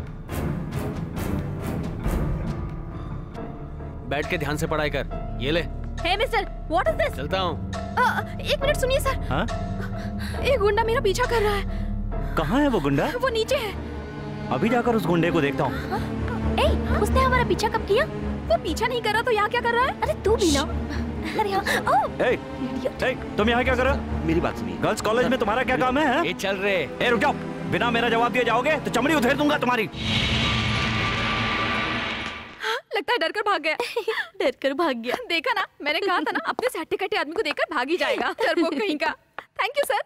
बैठ के ध्यान से पढ़ाई कर. ये ले. Hey mister, what is this? चलता हूँ. एक मिनट सुनिए सर. हाँ? एक गुंडा मेरा पीछा कर रहा है. कहाँ है वो गुंडा? वो नीचे है. अभी जाकर उस गुंडे को देखता हूँ. उसने हमारा पीछा कब किया? वो पीछा नहीं कर रहा तो यहाँ क्या कर रहा है? अरे तू भी ना. अरे हाँ. तुम यहाँ क्या कर रहे हो? मेरी बात सुनिए. गर्ल्स कॉलेज में तुम्हारा क्या काम है? ये चल रहे. ए रुक जाओ. बिना मेरा जवाब दिए जाओगे तो चमड़ी उधेड़ दूंगा तुम्हारी. लगता है डर कर भाग गया. देखा ना, मैंने कहा था ना, अपने से हट्टे कट्टे आदमी को देखकर भाग ही जाएगा. वो कहीं का. Thank you sir.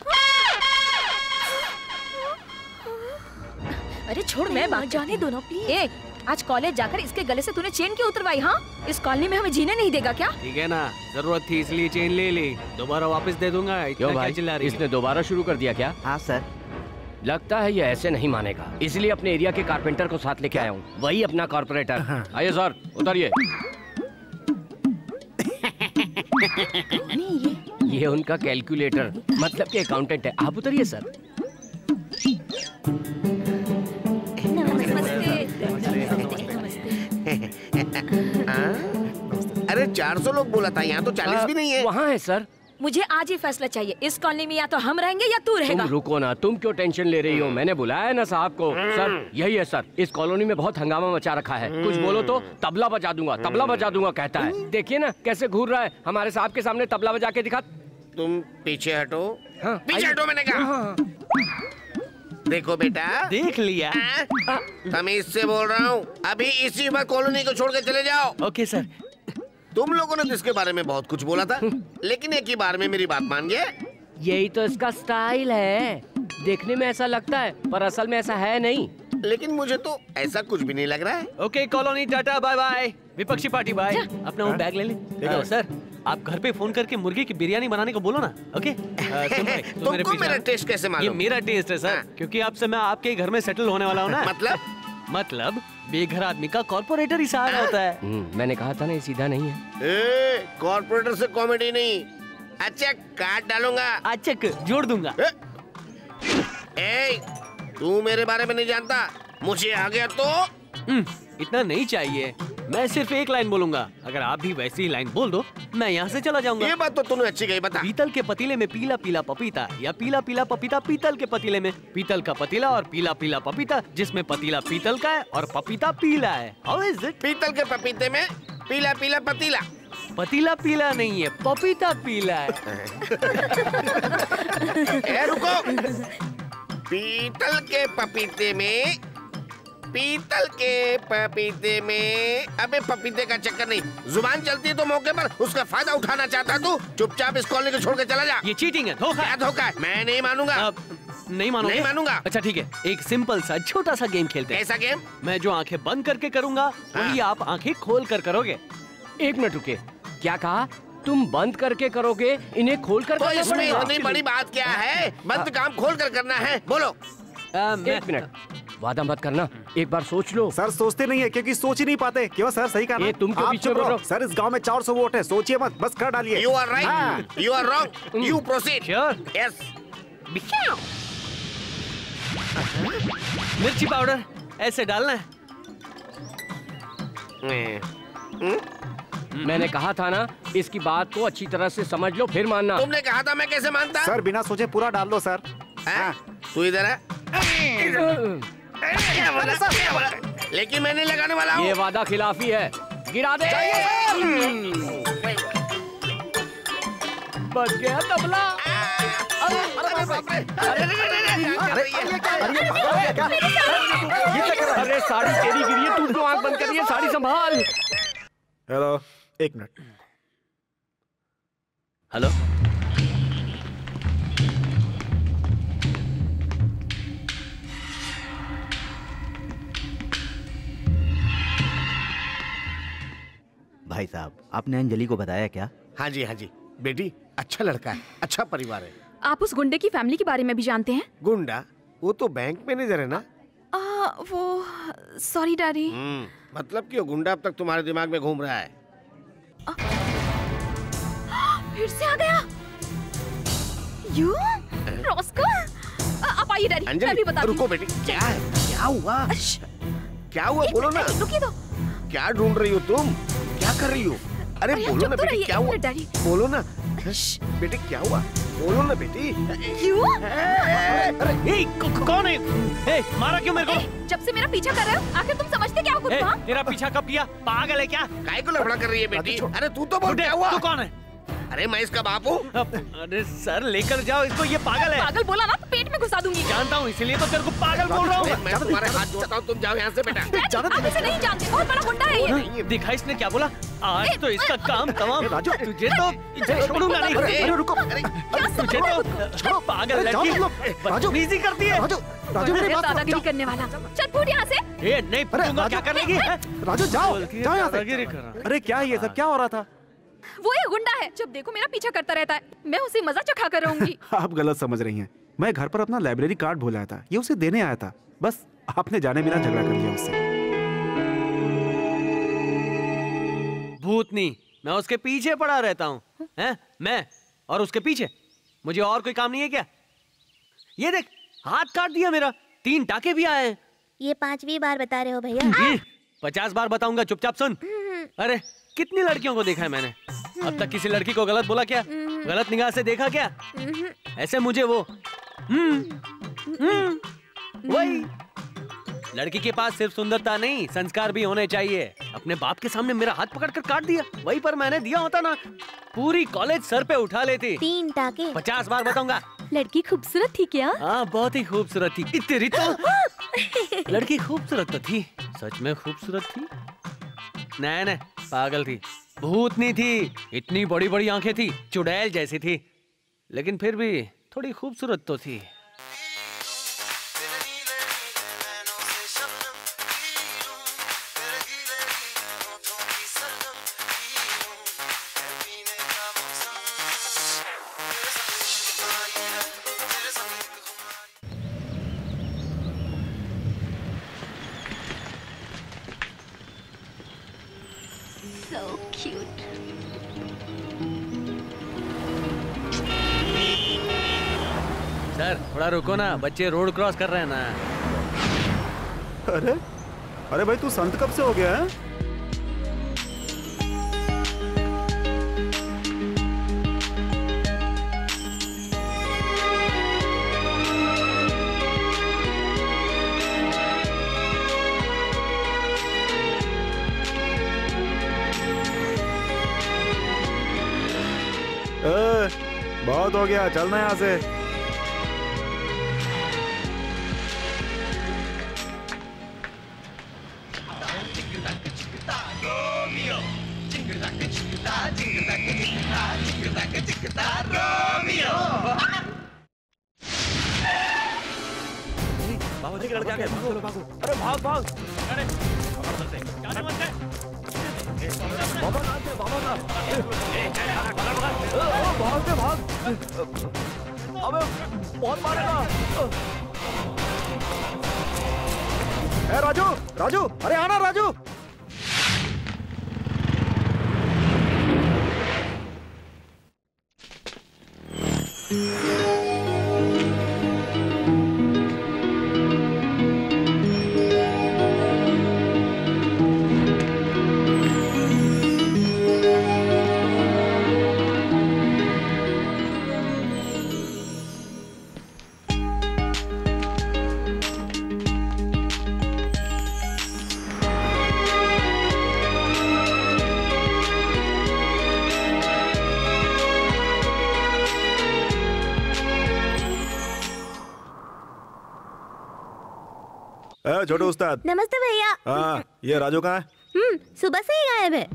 अरे छोड़, मैं बात जाने दो ना प्लीज. आज कॉलेज जाकर इसके गले से तूने चेन क्यों उतरवाई? हाँ, इस कॉलोनी में हमें जीने नहीं देगा क्या? ठीक है ना, जरूरत थी इसलिए चेन ले ली. दोबारा वापस दे दूंगा. क्यों भाई, इसने दोबारा शुरू कर दिया क्या? हाँ सर. लगता है ये ऐसे नहीं मानेगा, इसलिए अपने एरिया के कारपेंटर को साथ लेके आया हूँ. वही अपना कॉर्पोरेटर. आइए सर, उतरिए. ये उनका कैलकुलेटर, मतलब कि अकाउंटेंट है. आप उतरिए सर. अरे 400 लोग बोला था, यहाँ तो 40 भी नहीं है. वहाँ है सर. मुझे आज ही फैसला चाहिए. इस कॉलोनी में या तो हम रहेंगे या तू रहेगा. तुम रुको ना, तुम क्यों टेंशन ले रही हो? मैंने बुलाया है ना साहब को. सर यही है सर. इस कॉलोनी में बहुत हंगामा मचा रखा है. कुछ बोलो तो तबला बजा दूंगा कहता है. देखिए ना कैसे घूर रहा है. हमारे साहब के सामने तबला बजा के दिखा. तुम पीछे हटो. हाँ, पीछे हटो मैंने कहा. देखो बेटा, देख लिया. तमीज से बोल रहा हूँ. अभी इसी वक्त कॉलोनी को छोड़ के चले जाओ. Okay sir. तुम लोगों ने तो इसके बारे में बहुत कुछ बोला था, लेकिन एक ही बार में मेरी बात मान गया. यही तो इसका स्टाइल है. देखने में ऐसा लगता है पर असल में ऐसा है नहीं. लेकिन मुझे तो ऐसा कुछ भी नहीं लग रहा है. Okay colony, tata bye bye. विपक्षी पार्टी बाय. अपना वो बैग ले ले. सर आप घर पे फोन करके मुर्गी की बिरयानी बनाने को बोलो ना. ओके. तुमको मेरा टेस्ट कैसे मालूम? ये मेरा टेस्ट है सर, क्योंकि अब से मैं आपके घर में सेटल होने वाला हूँ ना. मतलब बेघर आदमी का कॉर्पोरेटर ही सहारा होता है. मैंने कहा था ना, ये सीधा नहीं है. कॉर्पोरेटर से कॉमेडी नहीं. अच्छा काट डालूंगा. अच्छा जोड़ दूंगा. तू मेरे बारे में नहीं जानता. मुझे आ गया तो इतना नहीं चाहिए. मैं सिर्फ एक लाइन बोलूंगा. अगर आप भी वैसी ही लाइन बोल दो, मैं यहाँ से चला जाऊंगा. ये बात तो तूने अच्छी कही. बता. पीतल के पतीले में पीला पीला पपीता, या पीला पीला पपीता पीतल के पतीले में. पीतल का पतीला और पीला पीला पपीता, जिसमें पतीला पीतल का है और पपीता पीला है. How is it? पीतल के पपीते में पीला पीला पतीला. पतीला पीला नहीं है, पपीता पीला है. रुको. पीतल के पपीते में, पीतल के पपीते में. अबे पपीते का चक्कर नहीं, जुबान चलती है तो मौके पर उसका फायदा उठाना चाहता तू. चुपचाप इस कॉलोनी को छोड़ के चला जा. ये चीटिंग है, धोखा है. धोखा है. मैं नहीं मानूंगा. नहीं मानूंगा. अच्छा ठीक है, एक सिंपल सा छोटा सा गेम खेलते हैं. कैसा गेम? मैं जो आंखें बंद करके करूंगा वही आप आंखें खोल कर करोगे. एक मिनट रुके. क्या कहा? तुम बंद करके करोगे, इन्हें खोल कर. तो इसमें इतनी बड़ी बात क्या है? बंद काम खोल कर करना है. बोलो. एक मिनट, वादा मत करना, एक बार सोच लो. सर सोचते नहीं है क्योंकि सोच ही नहीं पाते. क्यों सर? सही कहा. तुम क्यों पीछे बोल रहे हो? सर इस गांव में 400 वोट है. सोचिए मत, बस कर डालिए. You are right. You are wrong. You proceed. Sure. Yes. मिर्ची पाउडर ऐसे डालना है. मैंने कहा था ना, इसकी बात को अच्छी तरह से समझ लो फिर मानना. तुमने कहा था, मैं कैसे मानता? सर बिना सोचे पूरा डाल दो सर. तू इधर है. लेकिन मैं नहीं लगाने वाला हूँ. ये वादा खिलाफी है. गिरा दे. बच गया तबला. अरे साड़ी तेरी गिरी है, तू क्यों आंख बंद करी है? साड़ी संभाल. हेलो, एक मिनट. हेलो भाई साहब, आपने अंजलि को बताया क्या? हाँ जी बेटी, अच्छा लड़का है, अच्छा परिवार है। आप उस गुंडे की फैमिली के बारे में भी जानते हैं? गुंडा? वो तो बैंक मैनेजर है ना। वो सॉरी डैडी। मतलब कि वो गुंडा अब तक तुम्हारे दिमाग में घूम रहा है। फिर से आ गया। You rascal. आप आइए डैडी, मैं भी बताती हूँ। रुको बेटी, क्या है? क्या हुआ? क्या हुआ बोलो ना। रुकिए तो। क्या ढूंढ रही हो तुम? क्या कर रही हो? अरे बोलो ना बेटी, क्या हुआ? बोलो ना बेटी, क्या हुआ? बोलो ना बेटी। क्यों? अरे कौन है? मारा क्यों मेरे को? जब से मेरा पीछा कर रहे हो, आखिर तुम समझते क्या हो खुद को? तेरा पीछा कब किया? पागल है क्या? काय को लफड़ा कर रही है बेटी? अरे तू तो बोल, क्या हुआ? तू कौन है? अरे मैं इसका बाप हूँ। अरे सर लेकर जाओ इसको, ये पागल है। पागल बोला ना तो पेट में घुसा दूंगी। जानता हूँ, इसीलिए तो तेरे को पागल बोल रहा हूँ। मैं तुम्हारे हाथ जोड़ता हूँ, तुम जाओ यहाँ से बेटा। आप इसे नहीं जानते, बहुत बड़ा गुंडा है ये। दिखा इसने क्या बोला? आज तो इसका काम तमाम। राजू तुझे तो छोड़ूंगा नहीं। अरे रुको, तुझे तो पागल लड़की बदतमीजी करती है। राजू मेरी बात दादागिरी करने वाला। चल फूट यहाँ से। नहीं फूटूंगा, क्या कर लेगी? राजू जाओ यहाँ से। अरे क्या ये सब क्या हो रहा था? वो ये गुंडा है, जब देखो मेरा पीछा करता रहता है। मैं उसे मजा चखा कर रहूंगी। आप गलत समझ रही हैं। मैं घर पर अपना लाइब्रेरी कार्ड भूल आया था, ये उसे देने आया था। बस आपने जाने बिना झगड़ा कर लिया उससे। भूतनी, मैं उसके पीछे पड़ा रहता हूँ। हैं? मैं और उसके पीछे? मुझे और कोई काम नहीं है क्या? ये देख, हाथ काट दिया मेरा, 3 टाके भी आए हैं। ये 5वीं बार बता रहे हो भैया। 50 बार बताऊंगा, चुपचाप सुन। अरे कितनी लड़कियों को देखा है मैंने, अब तक किसी लड़की को गलत बोला क्या? गलत निगाह से देखा क्या? ऐसे मुझे वो वही लड़की के पास सिर्फ सुंदरता नहीं, संस्कार भी होने चाहिए। अपने बाप के सामने मेरा हाथ पकड़कर काट दिया। वही पर मैंने दिया होता ना, पूरी कॉलेज सर पे उठा लेती। 3 टाके। 50 बार बताऊंगा। लड़की खूबसूरत थी क्या? हाँ बहुत ही खूबसूरत थी। तेरी तो लड़की खूबसूरत तो थी, सच में खूबसूरत थी। नहीं पागल थी, भूतनी थी। इतनी बड़ी बड़ी आंखें थी, चुड़ैल जैसी थी, लेकिन फिर भी थोड़ी खूबसूरत तो थी। सर थोड़ा रुको ना, बच्चे रोड क्रॉस कर रहे हैं ना। अरे भाई तू संत कब से हो गया है? बहुत हो गया, चलना यहाँ से। लड़का क्या? अरे भाग भाग! अरे जाने मत दे! भाग! अबे बहुत मारेगा! राजू! अरे आना राजू! छोटे उस्ताद। नमस्ते भैया। हाँ, ये राजू कहाँ है? सुबह से ही गायब है।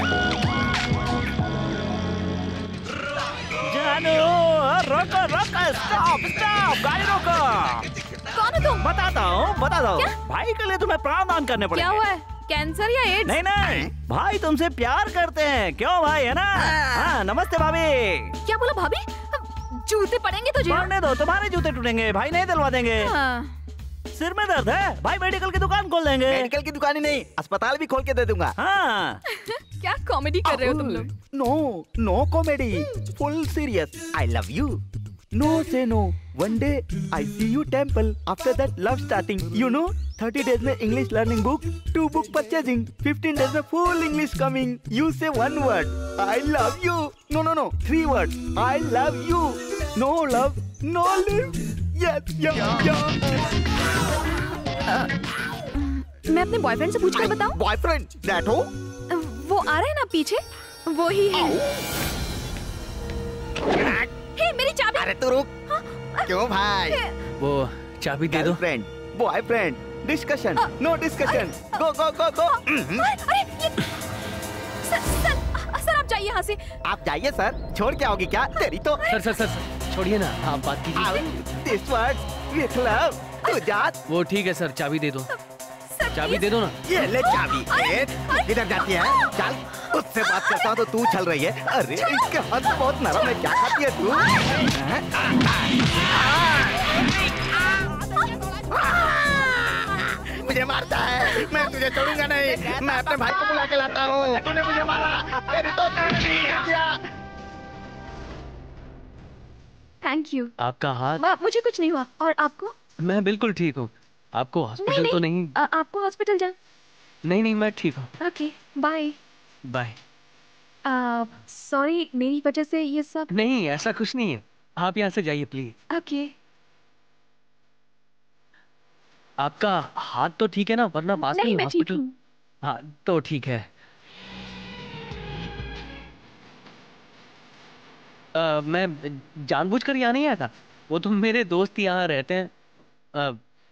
जानू रोको स्टॉप स्टॉप, गाड़ी रोको। कौन हो तुम? बताता हूँ भाई के लिए तुम्हें प्राणदान करने पड़ेंगे। क्या हुआ है? कैंसर या एड्स? नहीं नहीं, भाई तुमसे प्यार करते हैं, क्यों भाई, है ना? हाँ, नमस्ते भाभी। क्या बोला भाभी? जूते पड़ेंगे तुझे? पड़ने दो, तुम्हारे जूते टूटेंगे, भाई नहीं दिलवा देंगे। सिर में दर्द है भाई, मेडिकल की दुकान खोल देंगे। मेडिकल की दुकान ही नहीं, अस्पताल भी खोल के दे दूंगा। हाँ। क्या कॉमेडी कर रहे हो तुम लोग? No comedy, full serious. I love you. No say no. One day I see you temple. After that love starting. You know, 30 days में English learning book, 2 book purchasing, 15 days में full English coming. You say 1 word. I love you. No. 3 words. I love you. No love, no live. Yes, yeah. मैं अपने boyfriend से पूछ कर बताऊं? Boyfriend? That हो? वो आ रहा है ना पीछे, वो ही है। हे, मेरी चाबी। अरे तू रुक। क्यों भाई? वो चाबी दे दो। Friend, boyfriend, discussion, no discussion. Go. Sir आप जाइए यहाँ से। आप जाइए सर, छोड़ के आओगी क्या? तेरी तो। सर छोड़िए ना, आप बात कीजिए। This word with love. तू जा। वो ठीक है सर, चाबी दे दो। चाबी दे दो ना। ये ले चाबी। इधर जाती है, चल। उससे बात करता हूँ तो तू चल रही है। अरे इसके हाथ बहुत नरम है, क्या खाती है तू? मुझे मारता है, मैं तुझे छोड़ूंगा नहीं। मैं अपने भाई को बुला के लाता हूँ। तूने मुझे मारा, तेरी तो थैंक यू। आपका हाथ? मुझे कुछ नहीं हुआ। और आपको? मैं बिल्कुल ठीक हूँ। आपको हॉस्पिटल तो नहीं? आपको हॉस्पिटल जा? नहीं मैं ठीक हूँ। Okay bye. बाय। सॉरी, मेरी वजह से ये सब। नहीं, ऐसा कुछ नहीं है, आप यहाँ से जाइए प्लीज। ओके। आपका हाथ तो ठीक है ना, वरना पास में हॉस्पिटल। हाँ तो ठीक है। मैं जानबूझकर यहाँ नहीं आया था, वो तो मेरे दोस्त यहाँ रहते हैं।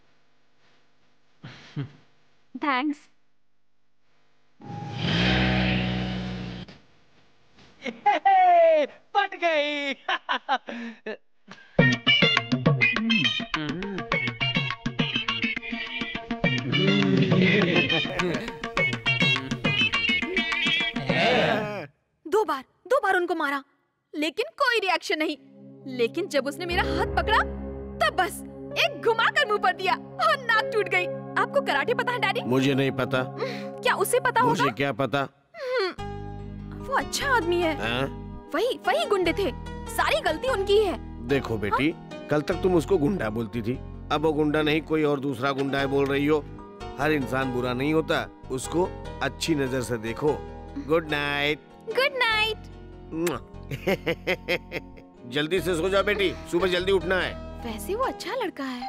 थैंक्स। पट गई। दो बार उनको मारा, लेकिन कोई रिएक्शन नहीं। लेकिन जब उसने मेरा हाथ पकड़ा तब बस एक घुमाकर मुंह पर दिया और नाक टूट गई। आपको कराटे पता है डैडी? मुझे नहीं पता। क्या उसे पता होगा? मुझे क्या पता। वो अच्छा आदमी है। वही गुंडे थे, सारी गलती उनकी है। देखो बेटी, कल तक तुम उसको गुंडा बोलती थी, अब वो गुंडा नहीं कोई और दूसरा गुंडा है बोल रही हो। हर इंसान बुरा नहीं होता, उसको अच्छी नजर से देखो। Good night. Good night. जल्दी से सो जा बेटी, सुबह जल्दी उठना है। वैसे वो अच्छा लड़का है।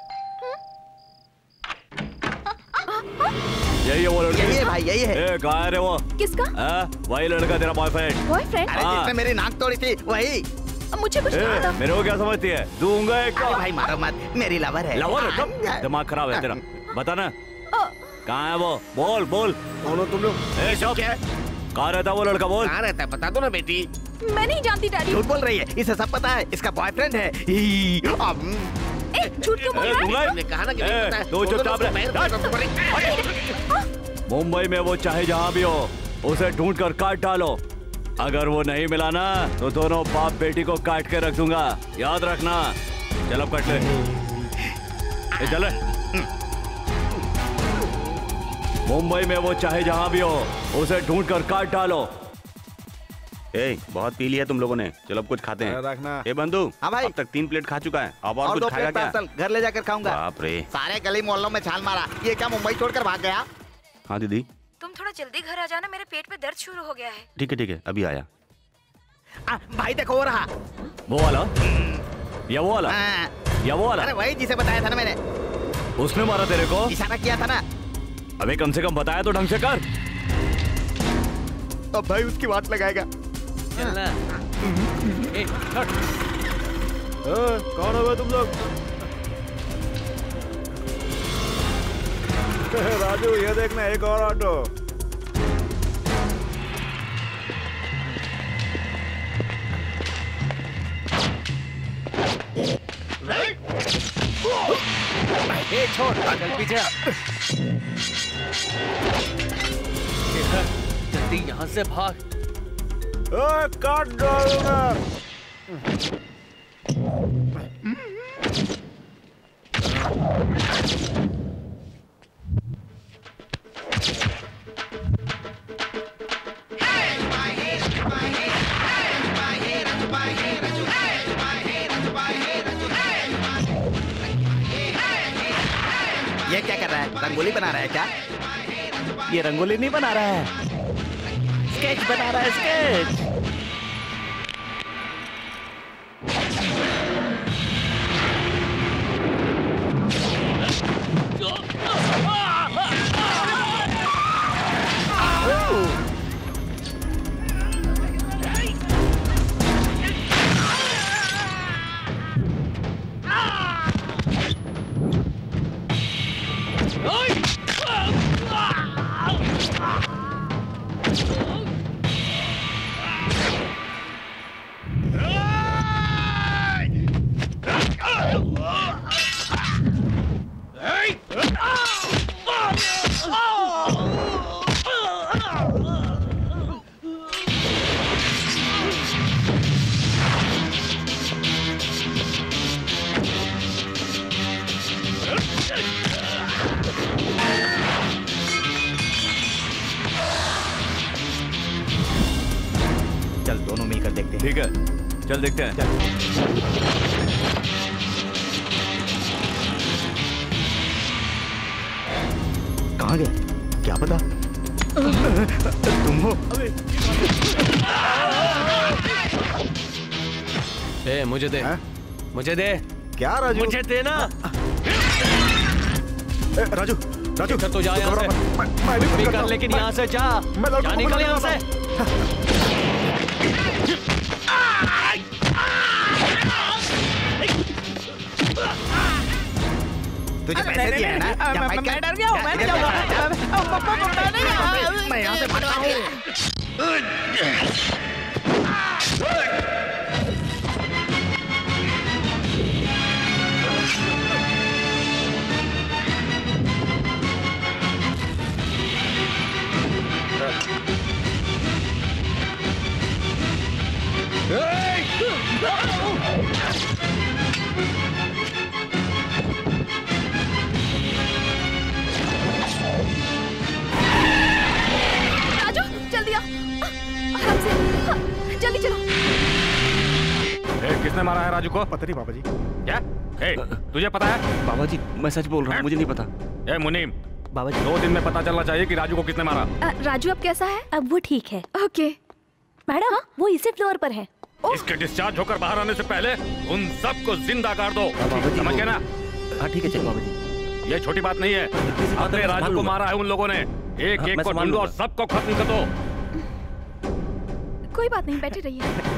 यही है वो लड़का। यही है भाई, यही है। कहाँ है रे वो? किसका? वही लड़का, तेरा बॉयफ्रेंड। बॉयफ्रेंड? अरे जिसने मेरी नाक तोड़ी थी वही। मुझे कुछ नहीं पता। मेरे को क्या समझती है? दूंगा एक। भाई मारो मत, मेरी लवर है। लवर है? दिमाग खराब है तेरा। बता ना कहाँ है वो? बोल। कौन हो तुम लोग? कहाँ रहता वो लड़का? बोल। कहाँ रहता है बता दो ना बेटी। मैं नहीं जानती डैडी। झूठ बोल रही है, इसे सब पता है, इसका बॉयफ्रेंड है। झूठ क्यों बोल रहा है? कहा ना कि नहीं पता है। तू चुपचाप रह। मुंबई में वो चाहे जहाँ भी हो, उसे ढूंढ कर काट डालो। अगर वो नहीं मिला ना तो दोनों बाप बेटी को काट के रख दूंगा, याद रखना। चल अब कट ले। चल मुंबई में वो चाहे जहाँ भी हो, उसे ढूंढ कर काट डालो। बहुत पी लिया तुम लोगों ने, चलो अब कुछ खाते हैं। रखना। बंधु। हाँ भाई। अब तक 3 प्लेट खा चुका है, अब और कुछ खाएगा क्या? घर ले जाकर खाऊंगा। बाप रे। सारे गली मोहल्लों में छाल मारा, ये क्या मुंबई छोड़कर भाग गया? हाँ दीदी। तुम थोड़ा जल्दी घर आ जाना, मेरे पेट में दर्द शुरू हो गया है। ठीक है अभी आया। भाई देखो वो रहा। वो वाला? या वो वाला? या वो वाला? अरे वही जिसे बताया था ना मैंने। उसने मारा तेरे को? इशारा किया था ना। अबे कम से कम बताया तो ढंग से कर। अब भाई उसकी बात लगाएगा। कौन हो तुम लोग? राजू ये देखना, एक और ऑटो। ए छोड़, चल पीछे। जल्दी यहाँ से भाग। काट डालूंगा। ये क्या कर रहा है? रंगोली बना रहा है क्या? ये रंगोली नहीं बना रहा है, स्केच बना रहा है, स्केच। चल दोनों मिलकर देखते हैं। ठीक है, चल देखते हैं। कहाँ गए? क्या पता? तुम हो? ए, मुझे दे। मुझे दे। क्या राजू? मुझे दे ना। राजू, राजू तो जा यहाँ से। मैं भी कर, लेकिन यहाँ से जा। जा निकल यहाँ से। तुझे पैसे दिए हैं ना? मैं डर गया हूँ, मैं नहीं जाऊँगा। मैं यहाँ से भागता हूँ। राजू जल्दी आ, आराम से, हाँ, जल्दी चलो। किसने मारा है राजू को? पता नहीं बाबा जी। क्या? तुझे पता है? बाबा जी मैं सच बोल रहा हूँ, मुझे नहीं पता। मुनीम, बाबा जी 2 दिन में पता चलना चाहिए कि राजू को किसने मारा। राजू अब कैसा है? अब वो ठीक है। ओके मैडम, वो इसी फ्लोर पर है। इसके डिस्चार्ज होकर बाहर आने से पहले उन सबको जिंदा कर दो। समझ गए ना? हाँ ठीक है, चल बाबा जी। ये छोटी बात नहीं है। अपने राजू को मारा है उन लोगों ने। एक एक को ढूंढो और सबको खत्म कर दो। कोई बात नहीं, बैठे रहिए।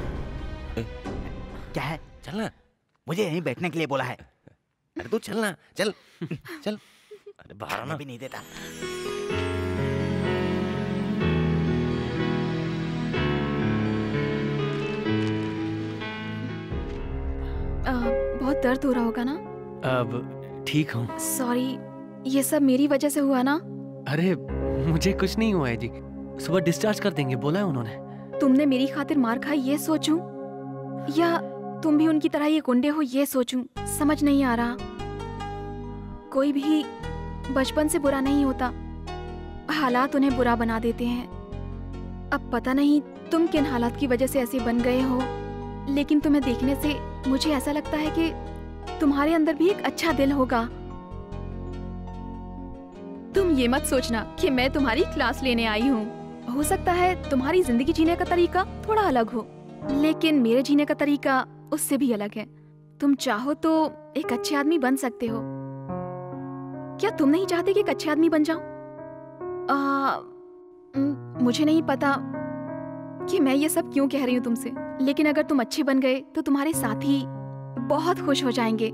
क्या है? चलना। मुझे यहीं बैठने के लिए बोला है। अरे तू चलना, चल चल। अरे बाहर आना भी नहीं देता। बहुत दर्द हो रहा होगा ना? अब ठीक हूँ। सॉरी, ये सब मेरी वजह से हुआ ना? अरे मुझे कुछ नहीं हुआ है जी, सुबह डिस्चार्ज कर देंगे बोला है उन्होंने। तुमने मेरी खातिर मार खाई ये सोचूं, या तुम भी उनकी तरह ये गुंडे हो ये सोचूं, समझ नहीं आ रहा। कोई भी बचपन से बुरा नहीं होता, हालात उन्हें बुरा बना देते हैं। अब पता नहीं तुम किन हालात की वजह से ऐसे बन गए हो, लेकिन तुम्हें देखने से मुझे ऐसा लगता है कि तुम्हारे अंदर भी एक अच्छा दिल होगा। तुम ये मत सोचना कि मैं तुम्हारी क्लास लेने आई हूँ। हो सकता है तुम्हारी जिंदगी जीने का तरीका थोड़ा अलग हो, लेकिन मेरे जीने का तरीका उससे भी अलग है। तुम चाहो तो एक अच्छे आदमी बन सकते हो। क्या तुम नहीं चाहते कि एक अच्छे आदमी बन जाऊं? मुझे नहीं पता कि मैं ये सब क्यों कह रही हूँ तुमसे, लेकिन अगर तुम अच्छे बन गए तो तुम्हारे साथी बहुत खुश हो जाएंगे।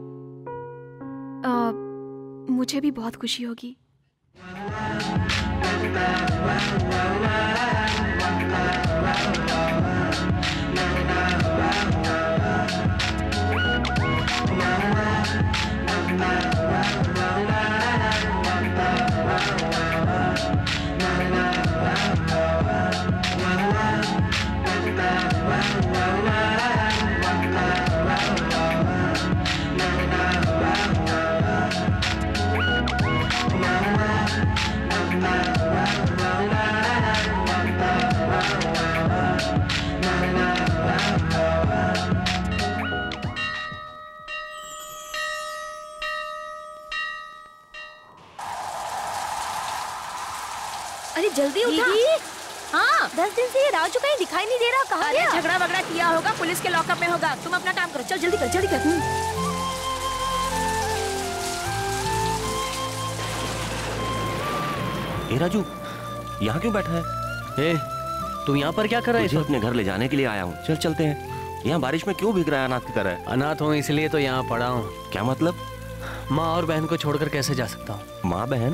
मुझे भी बहुत खुशी होगी। अरे जल्दी उठा। हाँ 10 दिन से ये राजू कहीं दिखाई नहीं दे रहा, कहाँ गया? झगड़ा वगड़ा किया होगा, पुलिस के लॉकअप में होगा। तुम अपना काम करो, चल जल्दी कर जल्दी कर। ए राजू, यहाँ क्यों बैठा है? ए, तू यहाँ पर क्या कर रहा है? तुझे अपने घर ले जाने के लिए आया हूँ। चल चलते हैं। यहाँ बारिश में क्यों भीग रहा है अनाथ की तरह? अनाथ हूँ इसलिए तो यहाँ पड़ा हूँ। क्या मतलब? माँ और बहन को छोड़कर कैसे जा सकता हूँ? माँ बहन?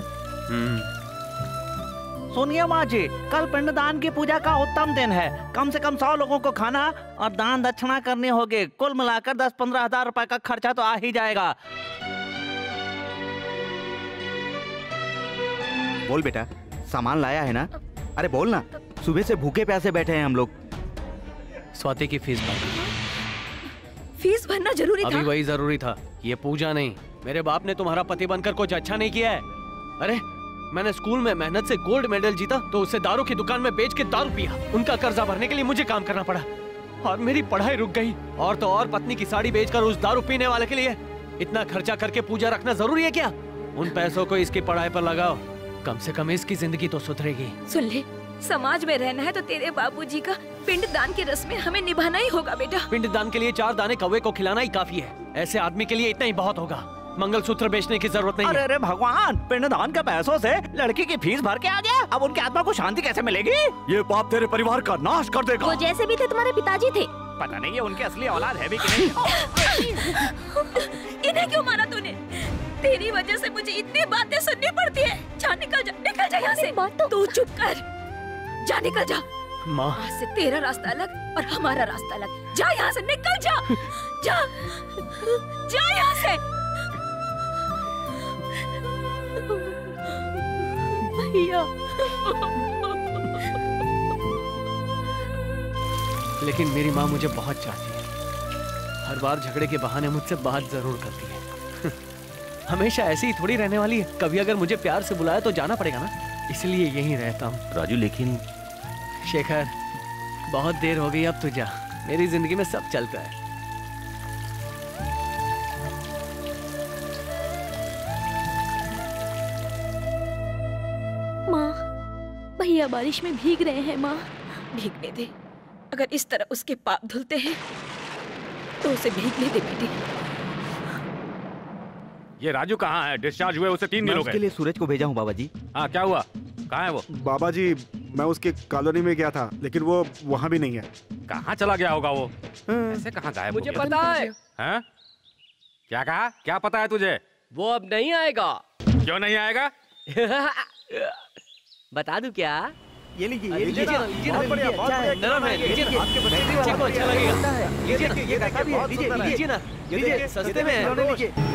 सुनिए माँ जी, कल पिंडदान की पूजा का उत्तम दिन है। कम से कम 100 लोगों को खाना और दान दक्षिणा करनी होगी। कुल मिलाकर 10-15 हजार रुपए का खर्चा तो आ ही जाएगा। बोल बेटा, सामान लाया है ना? अरे बोल ना, सुबह से भूखे प्यासे बैठे हैं हम लोग। स्वाति की फीस भरना जरूरी था। अभी वही जरूरी था, ये पूजा नहीं। मेरे बाप ने तुम्हारा पति बनकर कुछ अच्छा नहीं किया है। अरे मैंने स्कूल में मेहनत से गोल्ड मेडल जीता तो उसे दारू की दुकान में बेच के दारू पिया। उनका कर्जा भरने के लिए मुझे काम करना पड़ा और मेरी पढ़ाई रुक गई। और तो और पत्नी की साड़ी बेचकर उस दारू पीने वाले के लिए इतना खर्चा करके पूजा रखना जरूरी है क्या? उन पैसों को इसकी पढ़ाई पर लगाओ, कम से कम इसकी जिंदगी तो सुधरेगी। सुन ले, समाज में रहना है तो तेरे बाबूजी का पिंडदान की रस्में हमें निभाना ही होगा बेटा। पिंडदान के लिए 4 दाने कौवे को खिलाना ही काफी है। ऐसे आदमी के लिए इतना ही बहुत होगा। मंगलसूत्र बेचने की जरूरत नहीं है। अरे भगवान, पिंडदान के पैसों से लड़की की फीस भर के आ गया। अब उनकी आत्मा को शांति कैसे मिलेगी? ये पाप तेरे परिवार का नाश कर देगा। वो जैसे भी थे तुम्हारे पिताजी थे। पता नहीं है उनके असली औलाद है भी कि नहीं। इन्हें क्यों मारा तूने? तेरी वजह से मुझे इतनी बातें सुननी पड़ती है। जा निकल जा यहाँ से। तू चुप कर, जा निकल जा। माँ, आज से तेरा रास्ता अलग और हमारा रास्ता अलग। जा यहाँ से, निकल जा, जा जा यहाँ से। भैया, लेकिन मेरी माँ मुझे बहुत चाहती है। हर बार झगड़े के बहाने मुझसे बात जरूर करती है। हमेशा ऐसी ही थोड़ी रहने वाली है। कभी अगर मुझे प्यार से बुलाया तो जाना पड़ेगा ना, इसलिए यहीं रहता हूँ। राजू लेकिन शेखर, बहुत देर हो गई, अब तू जा। मेरी जिंदगी में सब चलता है। माँ, भैया बारिश में भीग रहे हैं। माँ, भीगने दे। अगर इस तरह उसके पाप धुलते हैं तो उसे भीगने दे बेटी। ये राजू कहाँ है? डिस्चार्ज हुए उसे 3 दिन हो गए। उसके लिए सूरज को भेजा हूँ बाबा जी। हाँ, क्या हुआ? कहाँ है वो? बाबा जी, मैं उसकी कॉलोनी में गया था लेकिन वो वहाँ भी नहीं है। कहाँ चला गया होगा वो? ऐसे कहाँ गायब हो गया? मुझे पता है। हैं? क्या कहा? क्या पता है तुझे? वो अब नहीं आएगा। क्यों नहीं आएगा? बता दूं क्या? ये लीजिए, ये लीजिए ना, बहुत बढ़िया, बहुत बढ़िया। नरम है, लीजिए ना, आपके बच्चे को अच्छा लगेगा। लीजिए ना, ये कैसा भी है, लीजिए ना, ये सस्ते में है।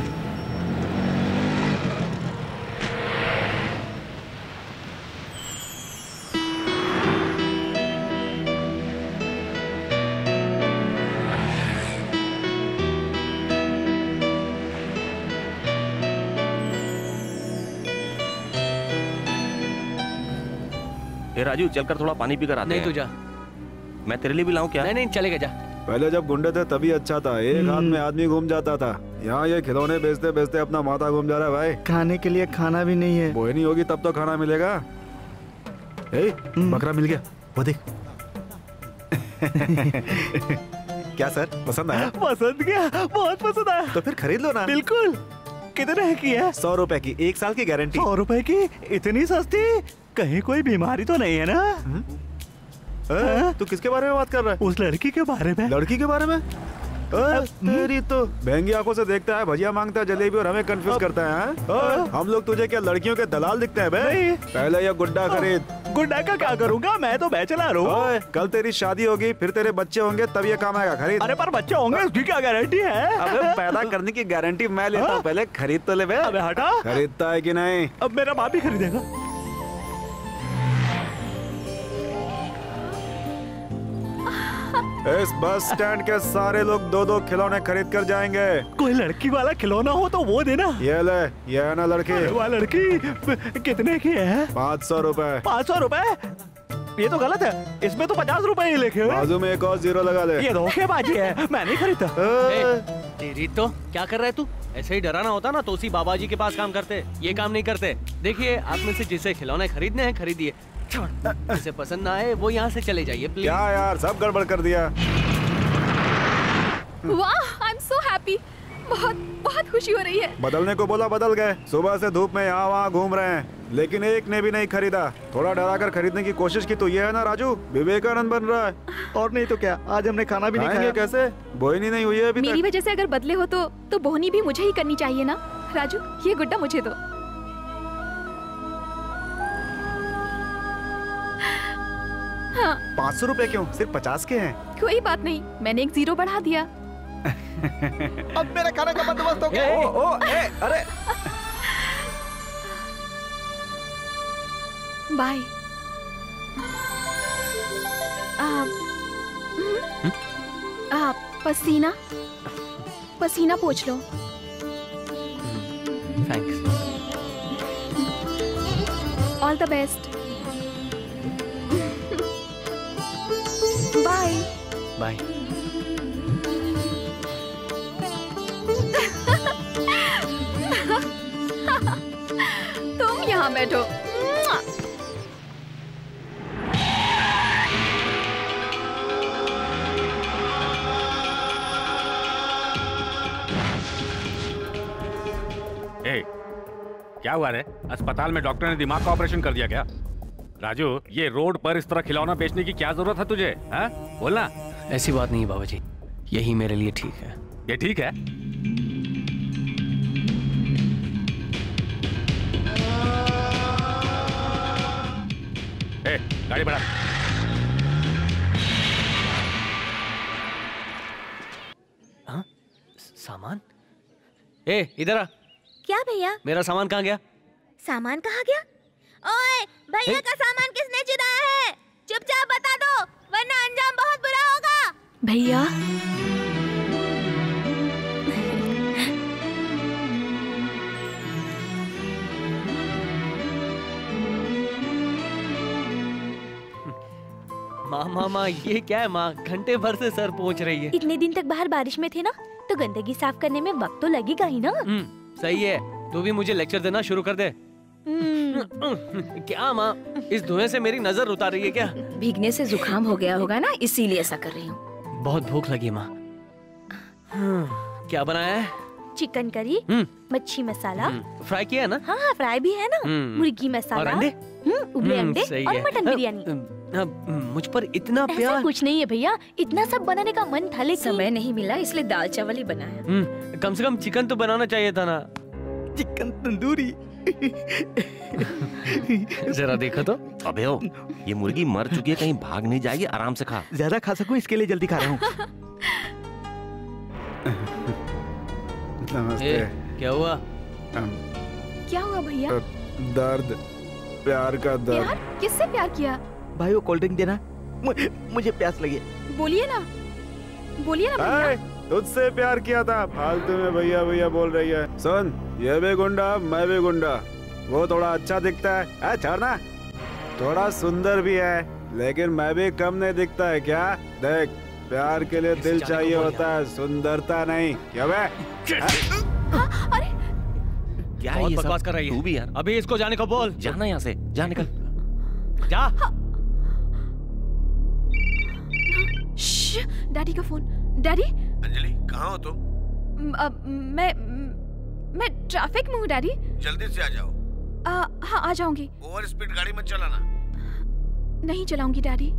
राजू, चलकर थोड़ा पानी पीकर आते हैं। नहीं, तू जा। मैं तेरे लिए भी लाऊं क्या? नहीं, चलेगा, जा। पहले जब गुंडे थे तभी अच्छा था, एक हाथ में आदमी घूम जाता था। यहाँ ये खिलौने बेचते बेचते अपना माथा घूम जा रहा है भाई। खाने के लिए खाना भी नहीं है। बोई नहीं होगी तब तो खाना मिलेगा। बकरा मिल गया, वो देख। क्या सर, पसंद आया? पसंद गया, बहुत पसंद आया। तो फिर खरीद लो ना। बिल्कुल। कितने की है? 100 रुपए की, 1 साल की गारंटी। 100 रुपए की? इतनी सस्ती? कहीं कोई बीमारी तो नहीं है ना? तू किसके बारे में बात कर रहा है? उस लड़की के बारे में। लड़की के बारे में? तेरी तो बहंगी आंखों से देखता है, भजिया मांगता है, जलेबी, और हमें कंफ्यूज करता है। हम लोग तुझे क्या लड़कियों के दलाल दिखते हैं बे? पहले ये गुड्डा खरीद। गुड्डा का क्या करूंगा? मैं तो बैचलर हूँ। कल तेरी शादी होगी, फिर तेरे बच्चे होंगे, तब ये काम आएगा। खरीद। अरे पर बच्चे होंगे उसकी क्या गारंटी है? अबे पैदा करने की गारंटी मैं लेता हूँ, पहले खरीद तो ले बे। अबे हटा। खरीदता है कि नहीं? अब मेरा बाप ही खरीदेगा। इस बस स्टैंड के सारे लोग 2-2 खिलौने खरीद कर जाएंगे। कोई लड़की वाला खिलौना हो तो वो देना। ये ले, ये है ना लड़की। वह लड़की कितने की है? 500 रुपए। 500 रुपए? ये तो गलत है, इसमें तो 50 रुपए ही लिखे हुए। बाजू में एक और 0 लगा ले। ये धोखेबाजी है, मैं नहीं खरीदता। तेरी तो क्या कर रहा है तू? ऐसे ही डराना होता ना तो उसी बाबा जी के पास काम करते, ये काम नहीं करते। देखिए आप में से जिसे खिलौने खरीदने हैं खरीदिए, जिसे पसंद ना आए वो यहाँ से चले जाइए प्लीज। क्या यार, सब गड़बड़ कर दिया। वाह, आई एम सो हैप्पी। बहुत बहुत खुशी हो रही है। बदलने को बोला बदल गए। सुबह से धूप में यहाँ वहाँ घूम रहे हैं, लेकिन एक ने भी नहीं खरीदा। थोड़ा डरा कर खरीदने की कोशिश की तो ये है ना राजू, विवेकानंद बन रहा है। और नहीं तो क्या, आज हमने खाना भी नहीं खाया। कैसे बोहनी नहीं हुई है अभी मेरी वजह से अगर बदले हो तो बोहनी भी मुझे ही करनी चाहिए ना। राजू, ये गुड्डा मुझे दो। हाँ। 500 रुपए क्यों, सिर्फ 50 के हैं। कोई बात नहीं, मैंने एक 0 बढ़ा दिया। अब मेरा खाना का बंदोबस्त हो गया। अरे बाय। पसीना पसीना पोंछ लो। Thanks. All the best. Bye bye. तुम यहाँ बैठो। क्या हुआ रे? अस्पताल में डॉक्टर ने दिमाग का ऑपरेशन कर दिया क्या? राजू, ये रोड पर इस तरह खिलौना बेचने की क्या जरूरत है तुझे? हाँ? बोलना। ऐसी बात नहीं बाबा जी, यही मेरे लिए ठीक है। ये ठीक है? गाड़ी बढ़ा। हाँ? सामान? इधर आ। क्या भैया? मेरा सामान कहाँ गया? सामान कहाँ गया? ओए, भैया का सामान किसने चुराया है? चुपचाप बता दो, वरना अंजाम बहुत बुरा होगा। भैया, माँ ये क्या है माँ? घंटे भर से सर पहुँच रही है। इतने दिन तक बाहर बारिश में थे ना, तो गंदगी साफ करने में वक्त तो लगेगा ही ना। सही है, तू भी मुझे लेक्चर देना शुरू कर दे। क्या माँ, इस धुएं से मेरी नजर उतार रही है क्या? भीगने से जुकाम हो गया होगा ना, इसीलिए ऐसा कर रही हूँ। बहुत भूख लगी माँ। क्या बनाया है? चिकन करी, मच्छी मसाला। फ्राई किया है ना? हाँ, फ्राई भी है ना। मुर्गी मसाला, और अंडे? उबले अंडे और मटन बिरयानी। मुझ पर इतना प्यार। ऐसा कुछ नहीं है भैया, इतना सब बनाने का मन था लेकिन समय नहीं मिला, इसलिए दाल चावल ही बनाया। कम से कम चिकन तो बनाना चाहिए था ना। चिकन तंदूरी। जरा देखो तो। अबे ओ, ये मुर्गी मर चुकी है, कहीं भाग नहीं जाएगी, आराम से खा। ज्यादा खा सकूं इसके लिए जल्दी खा रहा हूँ। नमस्ते। क्या हुआ? क्या हुआ भैया? दर्द, प्यार का दर्द। प्यार? किससे प्यार किया? भाई वो कोल्ड ड्रिंक देना, मुझे प्यास लगी। बोलिए ना, बोलिए ना भैया। तुझसे प्यार किया था, फालतू में भैया भैया बोल रही है। सुन, ये भी गुंडा, मैं भी गुंडा। वो थोड़ा अच्छा दिखता है, छोड़ना। थोड़ा सुंदर भी है, लेकिन मैं भी कम नहीं दिखता है क्या? देख, प्यार के लिए दिल चाहिए होता है, सुंदरता नहीं। क्या बे? अरे क्या बहुत ये बकवास कर रही है? तू भी यार। अभी इसको जाने को बोल। जाना यहाँ से, जा निकल। जा। डैडी का फोन। डैडी? अंजलि, कहाँ हो तुम? मैं ट्रैफिक में हूँ डैडी। जल्दी से आ जाओ। हाँ, आ जाऊंगी। ओवर स्पीड गाड़ी मत चलाना। नहीं चलाऊंगी डैडी।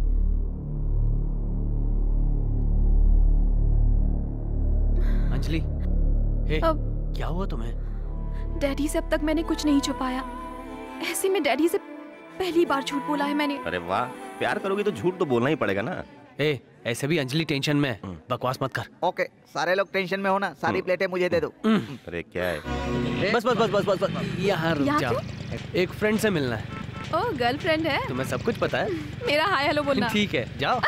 अंजलि, क्या हुआ तुम्हें? डैडी से अब तक मैंने कुछ नहीं छुपाया। ऐसे में डैडी से पहली बार झूठ बोला है मैंने। अरे वाह, प्यार करोगी तो झूठ तो बोलना ही पड़ेगा ना। ऐसे भी अंजलि टेंशन में है, बकवास मत कर। ओके, सारे लोग टेंशन में हो ना, सारी प्लेटें मुझे दे दो। अरे क्या है? बस बस बस बस बस बस, यहाँ रुक जाओ। एक फ्रेंड से मिलना है। ओह, गर्लफ्रेंड है? तुम्हें सब कुछ पता है? मेरा हाय हेलो बोलना। ठीक है, जाओ।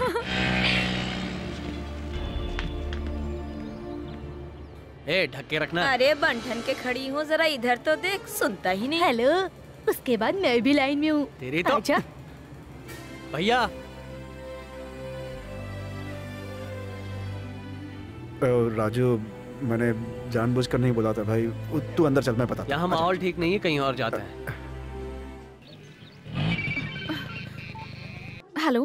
ढक के रखना। अरे बंठन के खड़ी हूँ, जरा इधर तो देख, सुनता ही नहीं। हेलो, उसके बाद मैं भी लाइन में हूँ। तेरी तो। भैया, राजू, मैंने जानबूझकर नहीं बोला था भाई। तू अंदर चल, मैं पता। यहाँ माहौल ठीक नहीं है, कहीं और जाते हैं। हेलो।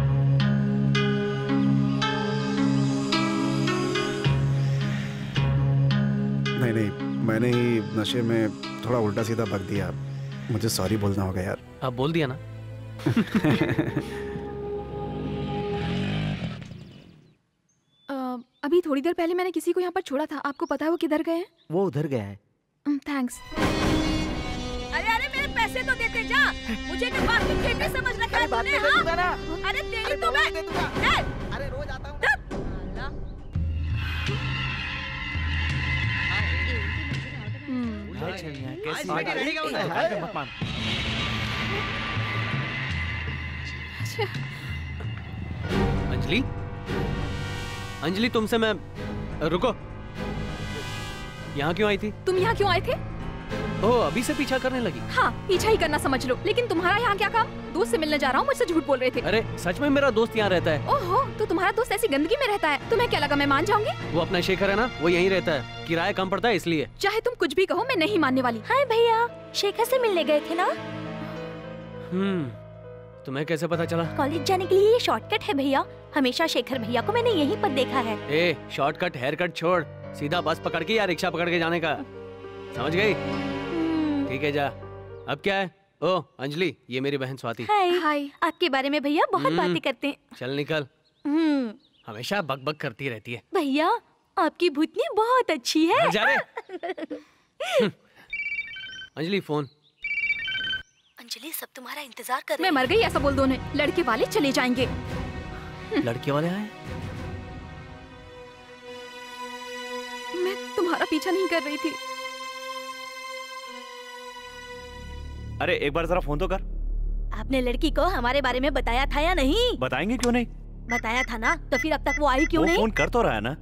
नहीं, मैंने ही नशे में थोड़ा उल्टा सीधा बक दिया। मुझे सॉरी बोलना होगा यार। आप बोल दिया ना। अभी थोड़ी देर पहले मैंने किसी को यहाँ पर छोड़ा था। आपको पता है वो किधर गए हैं? वो उधर गया है। थैंक्स। अरे अरे मेरे पैसे तो देते जा। मुझे क्या बात में खेलने समझ रखा है तूने? हाँ? अरे तेरी तो मैं। अरे रोज आता हूँ। अंजलि, अंजलि तुमसे मैं, रुको, यहाँ क्यों आई थी? तुम यहाँ क्यों आए थे? ओह, अभी से पीछा करने लगी? हाँ, पीछा ही करना समझ लो। लेकिन तुम्हारा यहाँ क्या काम? दोस्त से मिलने जा रहा हूँ, मुझसे झूठ बोल रहे थे। अरे सच में मेरा दोस्त यहाँ रहता है। ओहो, तो तुम्हारा दोस्त ऐसी गंदगी में रहता है? तुम्हें क्या लगा मैं मान जाऊंगी? वो अपना शेखर है ना, वो यहीं रहता है, किराया कम पड़ता है इसलिए। चाहे तुम कुछ भी कहो, मैं नहीं मानने वाली। हाय भैया, शेखर से मिलने गए थे ना? तुम्हें कैसे पता चला? कॉलेज जाने के लिए ये शॉर्टकट है भैया। हमेशा शेखर भैया को मैंने यहीं पर देखा है। ए, शॉर्टकट हेयर कट छोड़, सीधा बस पकड़ के या रिक्शा पकड़ के जाने का, समझ गई? ठीक है जा। अब क्या है? ओ अंजलि, ये मेरी बहन स्वाति। हाय। आपके बारे में भैया बहुत बातें करते हैं। चल निकल। हमेशा बकबक करती रहती है। भैया, आपकी भूतनी बहुत अच्छी है। जा रे। अंजलि फोन। अंजलि, सब तुम्हारा इंतजार कर रहे हैं। मैं मर गई ऐसा बोल दो उन्हें। लड़के वाले चले जाएंगे। लड़के वाले आए? मैं तुम्हारा पीछा नहीं कर रही थी। अरे एक बार जरा फोन तो कर। आपने लड़की को हमारे बारे में बताया था या नहीं? बताएंगे क्यों नहीं? बताया था ना, तो फिर अब तक वो आई क्यों नहीं? फोन कर तो रहा है ना।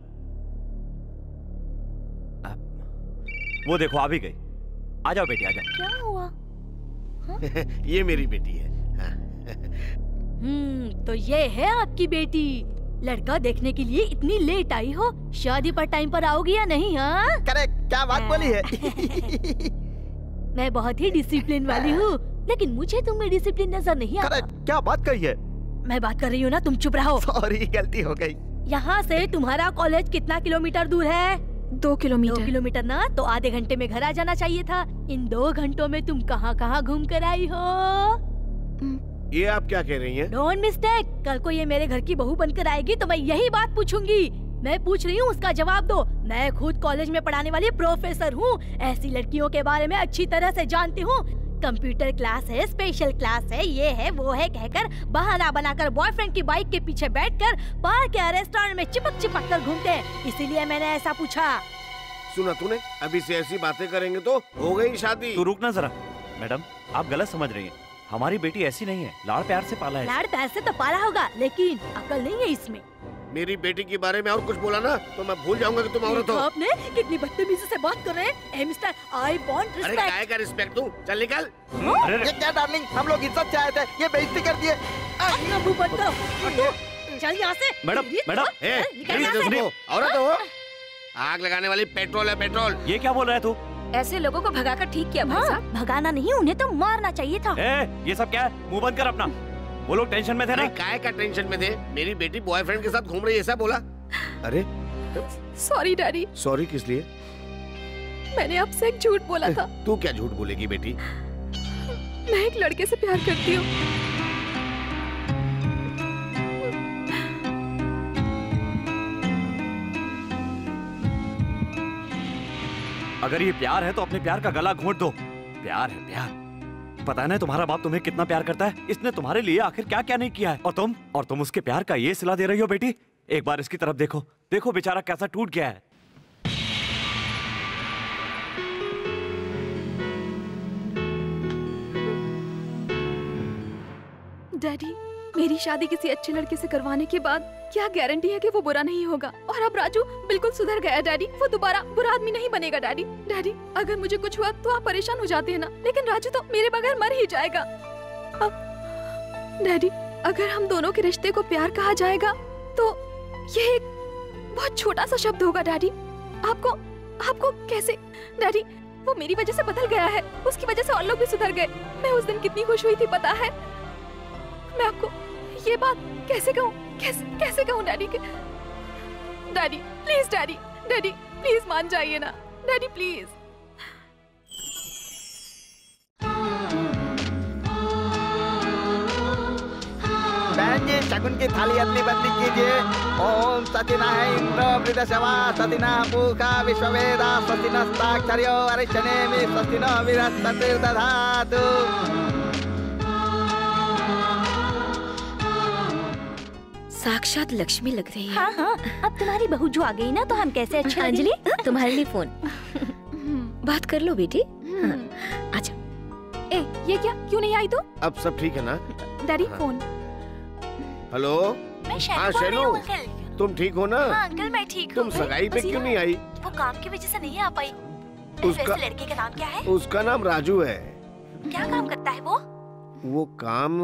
वो देखो आ भी गई। आ जाओ बेटी, आ जाओ। क्या हुआ? ये मेरी बेटी है। तो ये है आपकी बेटी। लड़का देखने के लिए इतनी लेट आई हो। शादी पर टाइम पर आओगी या नहीं? हाँ, करेक्ट। क्या बात बोली है? मैं बहुत ही डिसिप्लिन वाली हूँ, लेकिन मुझे तुम में डिसिप्लिन नजर नहीं आता। क्या बात कही है? मैं बात कर रही हूँ ना, तुम चुप रहो। सॉरी, गलती हो गई। यहाँ से तुम्हारा कॉलेज कितना किलोमीटर दूर है? 2 किलोमीटर। 2 किलोमीटर ना, तो आधे घंटे में घर आ जाना चाहिए था। इन 2 घंटों में तुम कहाँ कहाँ घूम कर आई हो? ये आप क्या कह रही हैं? Don't mistake. कल को ये मेरे घर की बहू बनकर आएगी तो मैं यही बात पूछूंगी। मैं पूछ रही हूँ, उसका जवाब दो। मैं खुद कॉलेज में पढ़ाने वाली प्रोफेसर हूँ। ऐसी लड़कियों के बारे में अच्छी तरह से जानती हूँ। कंप्यूटर क्लास है, स्पेशल क्लास है, ये है वो है कहकर बहाना बनाकर बॉयफ्रेंड की बाइक के पीछे बैठकर पार्क या रेस्टोरेंट में चिपक चिपक कर घूमते हैं। इसीलिए मैंने ऐसा पूछा। सुना तूने? अभी से ऐसी बातें करेंगे तो हो गई शादी। तू रुक ना जरा। मैडम, आप गलत समझ रही हैं। हमारी बेटी ऐसी नहीं है, लाड़ प्यार से पाला है। लाड़ प्यार से तो पाला होगा, लेकिन अकल नहीं है इसमें। मेरी बेटी के बारे में और कुछ बोला ना तो मैं भूल जाऊंगा कि तुम औरत हो। आपने कितनी बदतमीजी से बात कर रहे हैं। ए मिस्टर, आई वांट अरे रिस्पेक्ट। काय का रिस्पेक्ट दूं? चल निकल। ये क्या डार्लिंग, हम लोग इज्जत से आए थे, ये बेइज्जती कर दिए। अपना मुंह बंद करो। चल यहाँ से। मैडम, मैडम, निकल यहाँ से। औरत हो? आग लगाने वाली पेट्रोल है, पेट्रोल। ये क्या बोल रहा है तू? ऐसे लोगों को भगाकर ठीक किया भाई साहब। भगाना नहीं, उन्हें तो मारना चाहिए था। ये सब क्या है? मुंह बंद कर अपना। वो लोग टेंशन में थे ना। काय का टेंशन में थे? मेरी बेटी बॉयफ्रेंड के साथ घूम रही है, ऐसा बोला? अरे सॉरी डैडी। सॉरी किस लिए? मैंने आपसे एक झूठ बोला था। तू क्या झूठ बोलेगी बेटी? मैं एक लड़के से प्यार करती हूँ। अगर ये प्यार है तो अपने प्यार का गला घोंट दो। प्यार है प्यार। पता है ना तुम्हारा बाप तुम्हें कितना प्यार करता है। इसने तुम्हारे लिए आखिर क्या क्या नहीं किया है। और तुम उसके प्यार का ये सिला दे रही हो बेटी। एक बार इसकी तरफ देखो, देखो बेचारा कैसा टूट गया है। डैडी, मेरी शादी किसी अच्छे लड़के से करवाने के बाद क्या गारंटी है कि वो बुरा नहीं होगा? और अब राजू बिल्कुल सुधर गया डैडी। वो दोबारा बुरा आदमी नहीं बनेगा डैडी। डैडी, अगर मुझे कुछ हुआ तो आप परेशान हो जाते हैं ना, लेकिन राजू तो मेरे बगैर मर ही जाएगा। अब डैडी, अगर हम दोनों के रिश्ते को प्यार कहा जाएगा तो ये एक बहुत छोटा सा शब्द होगा डैडी। आपको आपको कैसे? डैडी, वो मेरी वजह से बदल गया है, उसकी वजह से और लोग भी सुधर गए। मैं उस दिन कितनी खुश हुई थी पता है? मैं आपको ये बात कैसे कहूँ, कैसे कहूँ डैडी के? डैडी प्लीज, डैडी प्लीज मान जाइए ना, डैडी प्लीज। बहन जी, शगुन की थाली अदली बदली कीजिए। ओम सतिना है इंद्र वृद्धशवा सतिना पूका विश्ववेदा सतिनस्ताक्षर्यो अरिष्टनेमि सतिनो विरस्ततिर्दधातु। साक्षात लक्ष्मी लग रही है। हाँ हाँ, अब तुम्हारी बहू जो आ गई ना तो हम कैसे अच्छे लगेंगे। अंजलि, तुम्हारे लिए फोन। बात कर लो बेटी। अच्छा। ए, ये क्या? क्यों नहीं आई तो? अब सब ठीक है ना? Daddy phone. हेलो। मैं हाँ शैलू, तुम ठीक हो ना? हाँ अंकल, मैं ठीक हूँ। तुम सगाई पे क्यों नहीं आई? वो काम की वजह से नहीं आ पाई। उसका वैसे लड़के का नाम क्या है? उसका नाम राजू है। क्या काम करता है वो? वो काम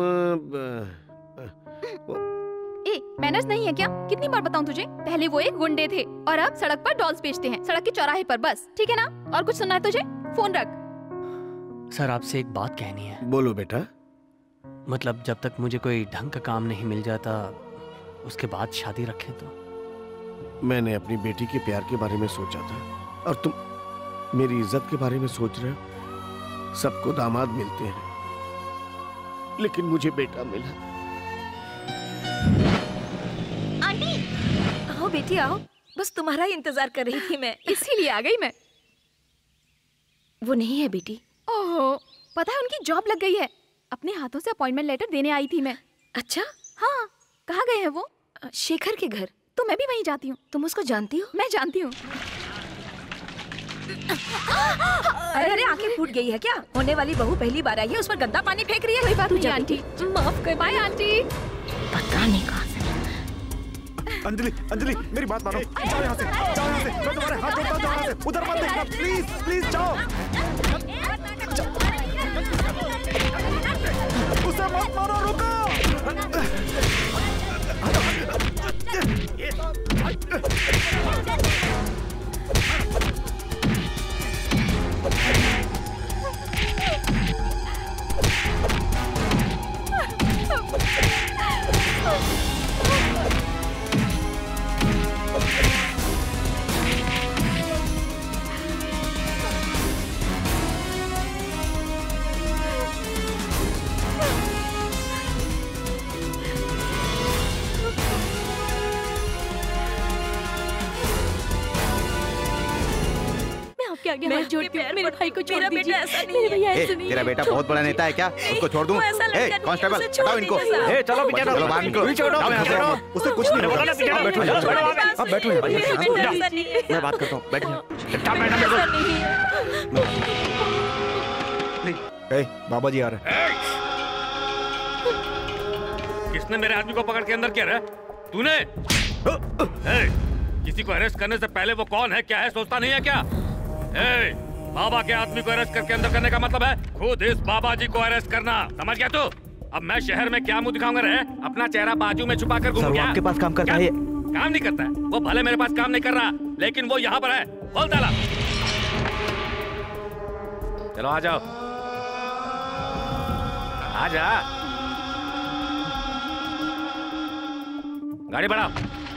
ए, मैनर्स नहीं है क्या? कितनी बार बताऊं तुझे? पहले वो एक गुंडे थे और अब सड़क पर डॉल्स बेचते हैं, सड़क के चौराहे पर। बस ठीक है ना? और कुछ सुनना है तुझे? फोन रख। सर, आपसे एक बात कहनी है। बोलो बेटा। मतलब जब तक मुझे कोई ढंग का काम नहीं मिल जाता, उसके बाद शादी रखें तो? मैंने अपनी बेटी के प्यार के बारे में सोचा था और तुम मेरी इज्जत के बारे में सोच रहे हो। सबको दामाद मिलते हैं, लेकिन मुझे बेटा मिला। आंटी, आओ बेटी आओ, बस तुम्हारा ही इंतजार कर रही थी मैं, इसीलिए आ गई मैं। वो नहीं है बेटी। ओहो, पता है उनकी जॉब लग गई है। अपने हाथों से अपॉइंटमेंट लेटर देने आई थी मैं। अच्छा? हाँ। कहाँ गए हैं वो? शेखर के घर। तो मैं भी वहीं जाती हूँ। तुम उसको जानती हो? मैं जानती हूँ। अरे अरे, आंखें फूट गई है क्या? होने वाली बहू पहली बार आई है, उस पर गंदा पानी फेंक रही है। कोई बात नहीं आंटी, माफ कर। Bye auntie. पता नहीं कहाँ से। अंजलि, अंजलि मेरी बात मानो, जाओ यहाँ से, जाओ यहाँ से। मैं तुम्हारे हाथ जोड़ता हूँ, जाओ यहाँ से। उधर मत देखना, प्लीज प्लीज जाओ। उसे मत मारो, रुको। मैं जोड़ती हूँ, मेरे भाई को छोड़ दीजिए। मेरे भैया ऐसे नहीं। तेरा बेटा बहुत बड़ा नेता है क्या? उसको छोड़ दूँ? कांस्टेबल, हटाओ इनको। चलो पीछे चलो बाहर निकलो। उसे कुछ नहीं होगा। बैठो यहाँ, अब बैठो यहाँ। मैं बात करता हूँ, बैठो। बाबा जी आ रहे हैं। किसने मेरे आदमी को पकड़ के अंदर किया रे? तूने? किसी को अरेस्ट करने से पहले वो कौन है, क्या है, सोचता नहीं है क्या? बाबा के आदमी को अरेस्ट करके अंदर करने का मतलब है खुद इस बाबा जी को अरेस्ट करना। समझ गया तू? अब मैं शहर में क्या मुंह दिखाऊंगा रे? अपना चेहरा बाजू में छुपा कर घूम गया। आपके पास काम करता है? काम नहीं करता है वो, भले मेरे पास काम नहीं कर रहा, लेकिन वो यहाँ पर है। बोल ताला। चलो आ जाओ, आ जा। गाड़ी बढ़ाओ।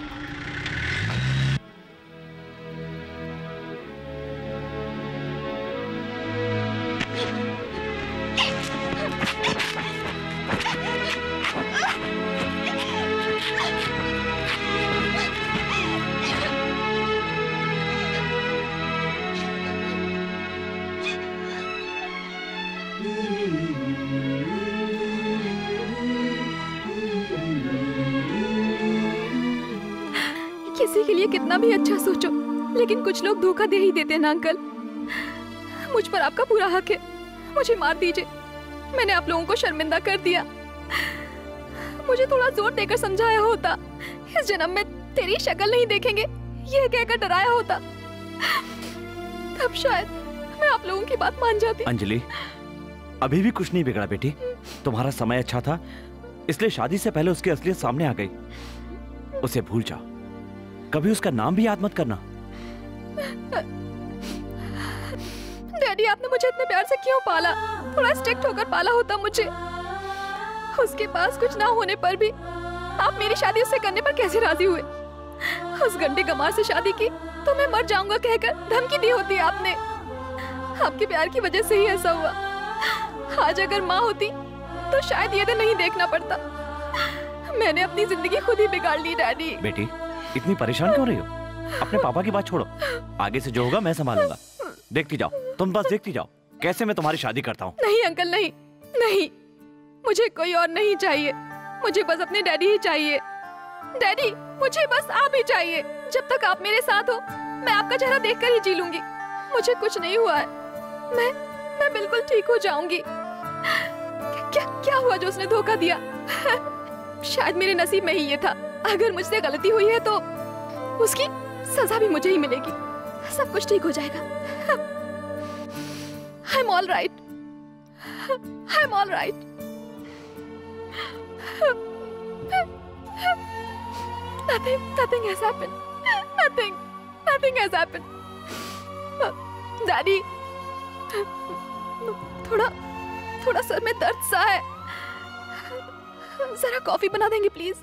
किसी के लिए कितना भी अच्छा सोचो, लेकिन कुछ लोग धोखा दे ही देते हैं ना अंकल। मुझ पर आपका पूरा हक है, मुझे मार दीजिए। मैंने आप लोगों को शर्मिंदा कर दिया। मुझे थोड़ा जोर देकर समझाया होता, इस जन्म में तेरी शक्ल नहीं देखेंगे, यह कहकर डराया होता, तब शायद मैं आप लोगों की बात मान जाती। अंजलि, अभी भी कुछ नहीं बिगड़ा बेटी। तुम्हारा समय अच्छा था, इसलिए शादी से पहले उसकी असलियत सामने आ गई। उसे भूल जाओ, कभी उसका नाम भी याद मत करना। डैडी, आपने मुझे इतने प्यार से क्यों पाला? थोड़ा स्ट्रिक्ट होकर पाला होता मुझे। उसके पास कुछ ना होने पर भी आप मेरी शादी उससे करने पर कैसे राजी हुए? उस गंदे गमार से शादी की तो मैं मर जाऊंगा कहकर धमकी दी होती आपने। आपके प्यार की वजह से ही ऐसा हुआ। आज अगर माँ होती तो शायद ये दिन नहीं देखना पड़ता। मैंने अपनी जिंदगी खुद ही बिगाड़ ली डैडी। बेटी, इतनी परेशान क्यों रही हो? अपने पापा की बात छोड़ो, आगे से जो होगा मैं संभालूंगा। देखती जाओ, तुम बस देखती जाओ कैसे मैं तुम्हारी शादी करता हूँ। नहीं अंकल, नहीं नहीं, मुझे कोई और नहीं चाहिए। मुझे बस अपने डैडी ही चाहिए। डैडी, मुझे बस आप ही चाहिए। जब तक आप मेरे साथ हो मैं आपका चेहरा देखकर ही जी लूंगी। मुझे कुछ नहीं हुआ है, मैं बिल्कुल ठीक हो जाऊंगी। क्या हुआ जो उसने धोखा दिया? शायद मेरे नसीब में ही ये था। अगर मुझसे गलती हुई है तो उसकी सजा भी मुझे ही मिलेगी। सब कुछ ठीक हो जाएगा। I'm all right. I'm all right. Nothing has happened. Nothing has happened. Daddy, थोड़ा सर में दर्द सा है। जरा कॉफी बना देंगे प्लीज?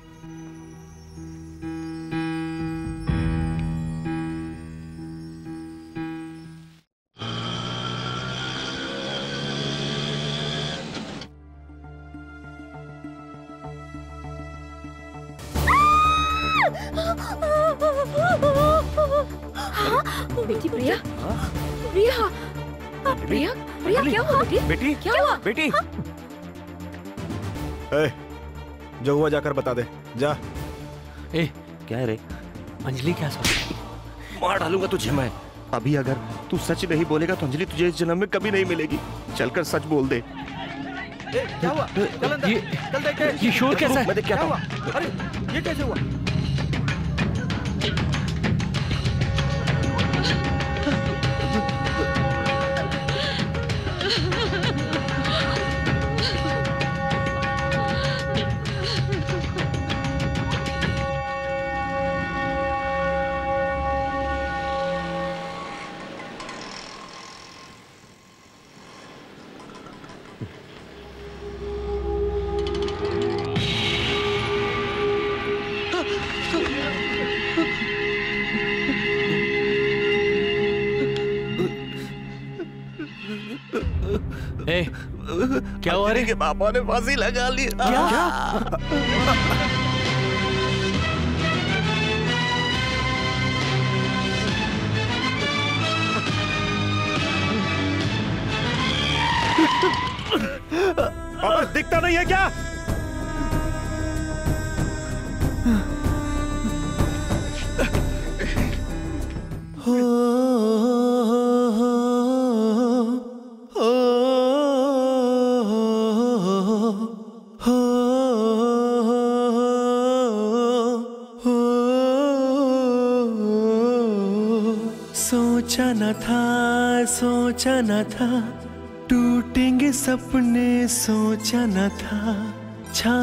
बेटी प्रिया, प्रिया, प्रिया, प्रिया, क्या हुआ बेटी? क्या हुआ बेटी? ए, जो हुआ जाकर बता दे, जा। ए, क्या है रे? अंजलि क्या सोच रही? मार डालूंगा तुझे मैं। अभी अगर तू सच नहीं बोलेगा तो अंजलि तुझे इस जन्म में कभी नहीं मिलेगी। चलकर सच बोल दे। क्या हुआ? चल अंदर, चल देखते। ये शोर कैसा है? मैं देख क्या हुआ? अरे ये कैसे हुआ? ए, क्या हुआ रे? के पापा ने फांसी लगा ली। क्या? अब दिखता नहीं है क्या? सोचा न था टूटेंगे सपने, सोचा न था छा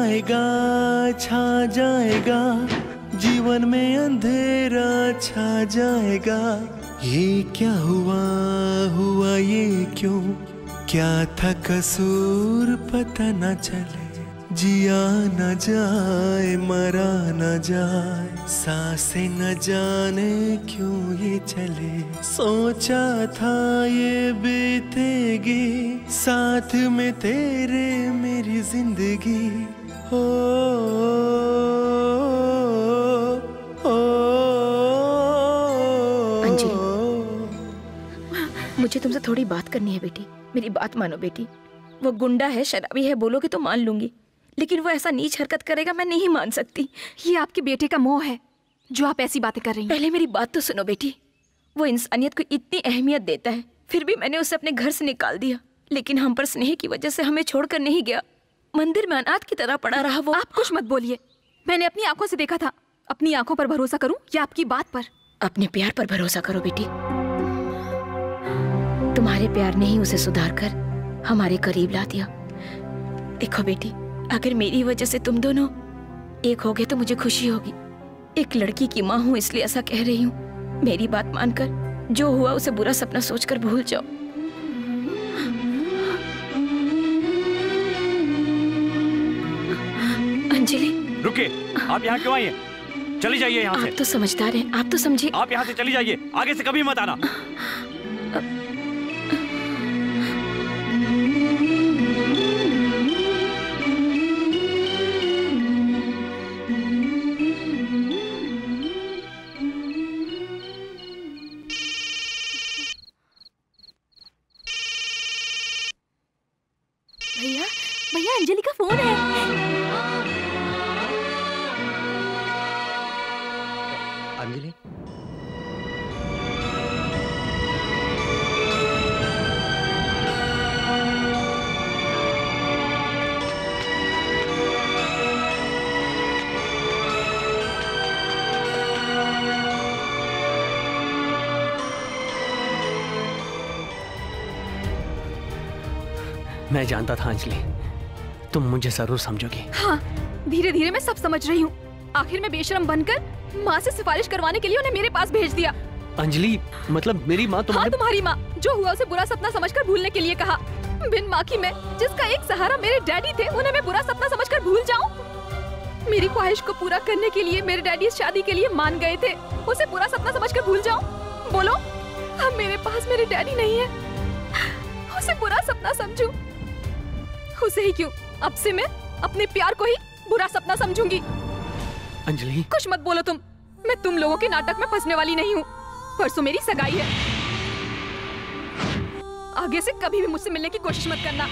जाएगा जीवन में अंधेरा छा जाएगा। ये क्या हुआ ये क्यों? क्या था कसूर पता न चले, जिया न जाए मरा न जाए, सांसें न जाने क्यों ये चले। सोचा था ये बीतेगी साथ में तेरे मेरी जिंदगी। हो मुझे तुमसे थोड़ी बात करनी है बेटी। मेरी बात मानो बेटी। वो गुंडा है, शराबी है, बोलोगे तो मान लूंगी, लेकिन वो ऐसा नीच हरकत करेगा मैं नहीं मान सकती। ये आपके बेटे का मोह है जो आप ऐसी बातें कर रही हैं। पहले मेरी बात तो सुनो बेटी। वो इंसानियत को इतनी अहमियत देता है, फिर भी मैंने उसे अपने घर से निकाल दिया। लेकिन हम पर स्नेह की वजह से हमें छोड़कर नहीं गया, मंदिर में अनाथ की तरह पड़ा रहा वो। आप कुछ मत बोलिए, मैंने अपनी आंखों से देखा था। अपनी आंखों पर भरोसा करूं या आपकी बात पर? अपने प्यार पर भरोसा करो बेटी। तुम्हारे प्यार ने ही उसे सुधार कर हमारे करीब ला दिया। देखो बेटी, अगर मेरी वजह से तुम दोनों एक हो गए तो मुझे खुशी होगी। एक लड़की की माँ हूँ इसलिए ऐसा कह रही हूँ। मेरी बात मानकर जो हुआ उसे बुरा सपना सोचकर भूल जाओ। अंजलि, रुकिए, आप यहाँ क्यों आई हैं? चली जाइए यहाँ से। आप तो समझदार हैं, आप तो समझिए। आप यहाँ से चली जाइए, आगे से कभी मत आना। भैया, भैया अंजलि का फोन है। अंजलि, मैं जानता था अंजलि, तुम मुझे जरूर समझोगी। हाँ, धीरे धीरे मैं सब समझ रही हूँ। आखिर में बेशरम बनकर माँ से सिफारिश करवाने के लिए उन्हें मेरे पास भेज दिया। अंजलि, मतलब मेरी माँ हाँ, तुम्हारी माँ, जो हुआ उसे बुरा सपना समझकर भूलने के लिए कहा। बिन माँ की मैं, जिसका एक सहारा मेरे डैडी थे, उन्हें मैं बुरा सपना समझकर भूल जाऊं? मेरी ख्वाहिश को पूरा करने के लिए मेरे डैडी इस शादी के लिए मान गए थे, उसे बुरा सपना समझकर भूल जाऊं? बोलो, अब मेरे पास मेरे डैडी नहीं है, उसे बुरा सपना समझूं? उसे ही क्यों, अब से मैं अपने प्यार को ही बुरा सपना समझूंगी। अंजलि, कुछ मत बोलो तुम, मैं तुम लोगों के नाटक में फंसने वाली नहीं हूँ। परसों मेरी सगाई है, आगे से कभी भी मुझसे मिलने की कोशिश मत करना।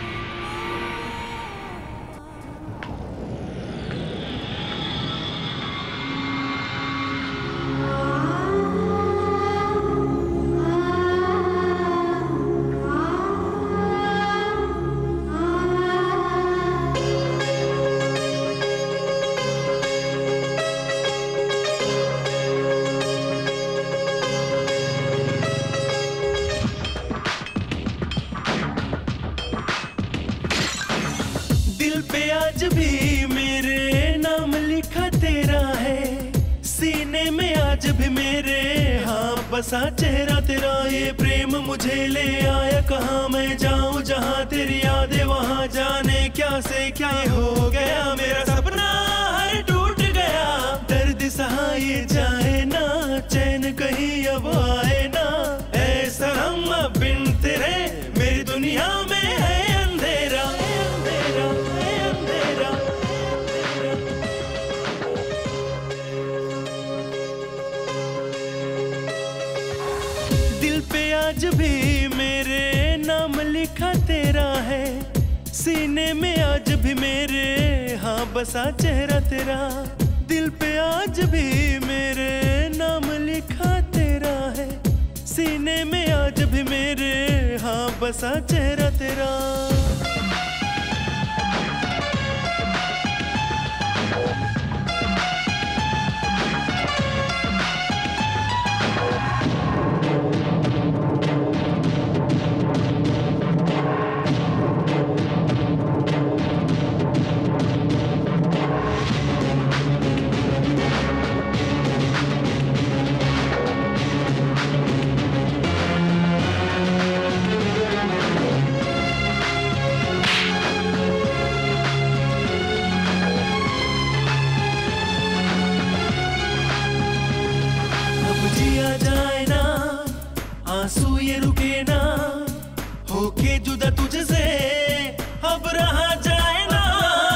आज भी मेरे नाम लिखा तेरा है, सीने में आज भी मेरे हाँ बसा चेहरा तेरा। ये प्रेम मुझे ले आया कहाँ, मैं जाऊँ जहाँ तेरी यादें वहाँ, जाने क्या से क्या ये हो गया। मेरा सपना हर टूट गया, दर्द सहाये जाए ना, चैन कहीं अब आए ना। ऐसा हम अब बिन तेरे मेरी दुनिया में है अंधेरा, अंधेरा, अंधेरा। दिल पे आज भी मेरे नाम लिखा तेरा है, सीने में आज भी मेरे हाँ बसा चेहरा तेरा। दिल पे आज भी मेरे नाम लिखा तेरा है, सीने में आज भी मेरे हाँ बसा चेहरा तेरा। आंसू ये रुके ना, होके जुदा तुझसे अब रहा जाए ना।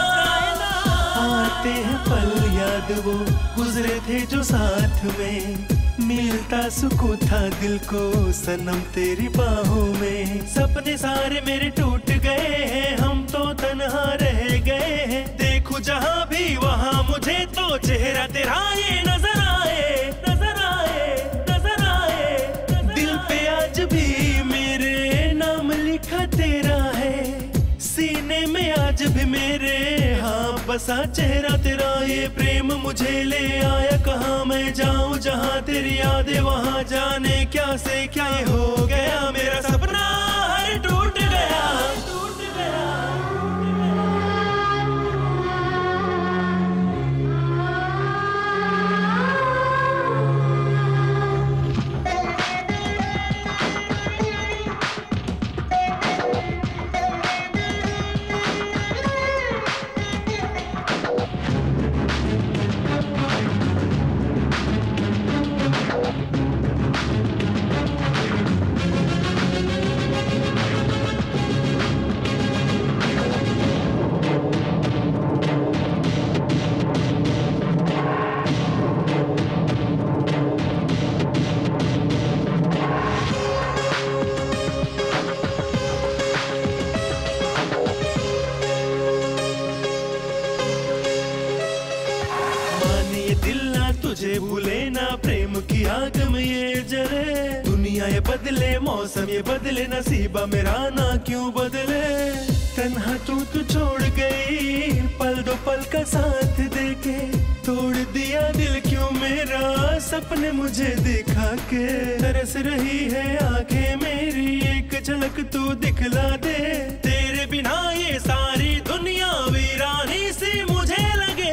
आते हैं पल याद वो गुजरे थे जो साथ में, मिलता सुकून था दिल को सनम तेरी बाहों में। सपने सारे मेरे टूट गए हैं, हम तो तन्हा रह गए हैं। देखूं जहां भी वहां मुझे तो चेहरा तेरा ये नजर आए, नजर आए, नजर आए। दिल पे आज भी मेरे नाम लिखा तेरा है, सीने में आज भी मेरे हाँ बसा चेहरा तेरा। ये प्रेम मुझे ले आया कहाँ, मैं जाऊँ जहाँ तेरी यादें वहाँ, जाने क्या से क्या ये हो गया। मेरा सपना हर टूट गया, टूट गया। मुझे भूले ना, प्रेम की आग में ये जले। दुनिया ये बदले, मौसम ये बदले, नसीबा मेरा ना क्यों बदले। तन्हा तू छोड़ गई, पल दो पल का साथ देके। तोड़ दिया दिल क्यों मेरा, सपने मुझे दिखा के। तरस रही है आंखें मेरी, एक झलक तू दिखला दे। तेरे बिना ये सारी दुनिया वीरानी सी मुझे लगे।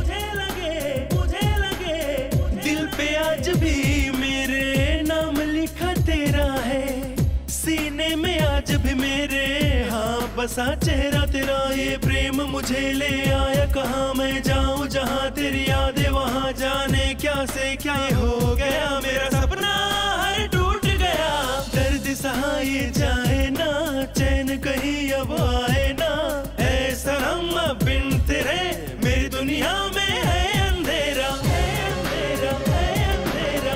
दिल पे आज भी मेरे नाम लिखा तेरा है, सीने में आज भी मेरे हाँ बसा चेहरा तेरा। ये प्रेम मुझे ले आया कहाँ, मैं जाऊँ जहाँ तेरी यादें वहाँ। जाने क्या से क्या ये हो गया, मेरा सपना हर टूट गया। दर्द सहाय जाए ना, चैन कहीं अब आए ना। ऐ सनम अब बिन तेरे मेरी दुनिया में है अंधेरा, है अंधेरा, है अंधेरा।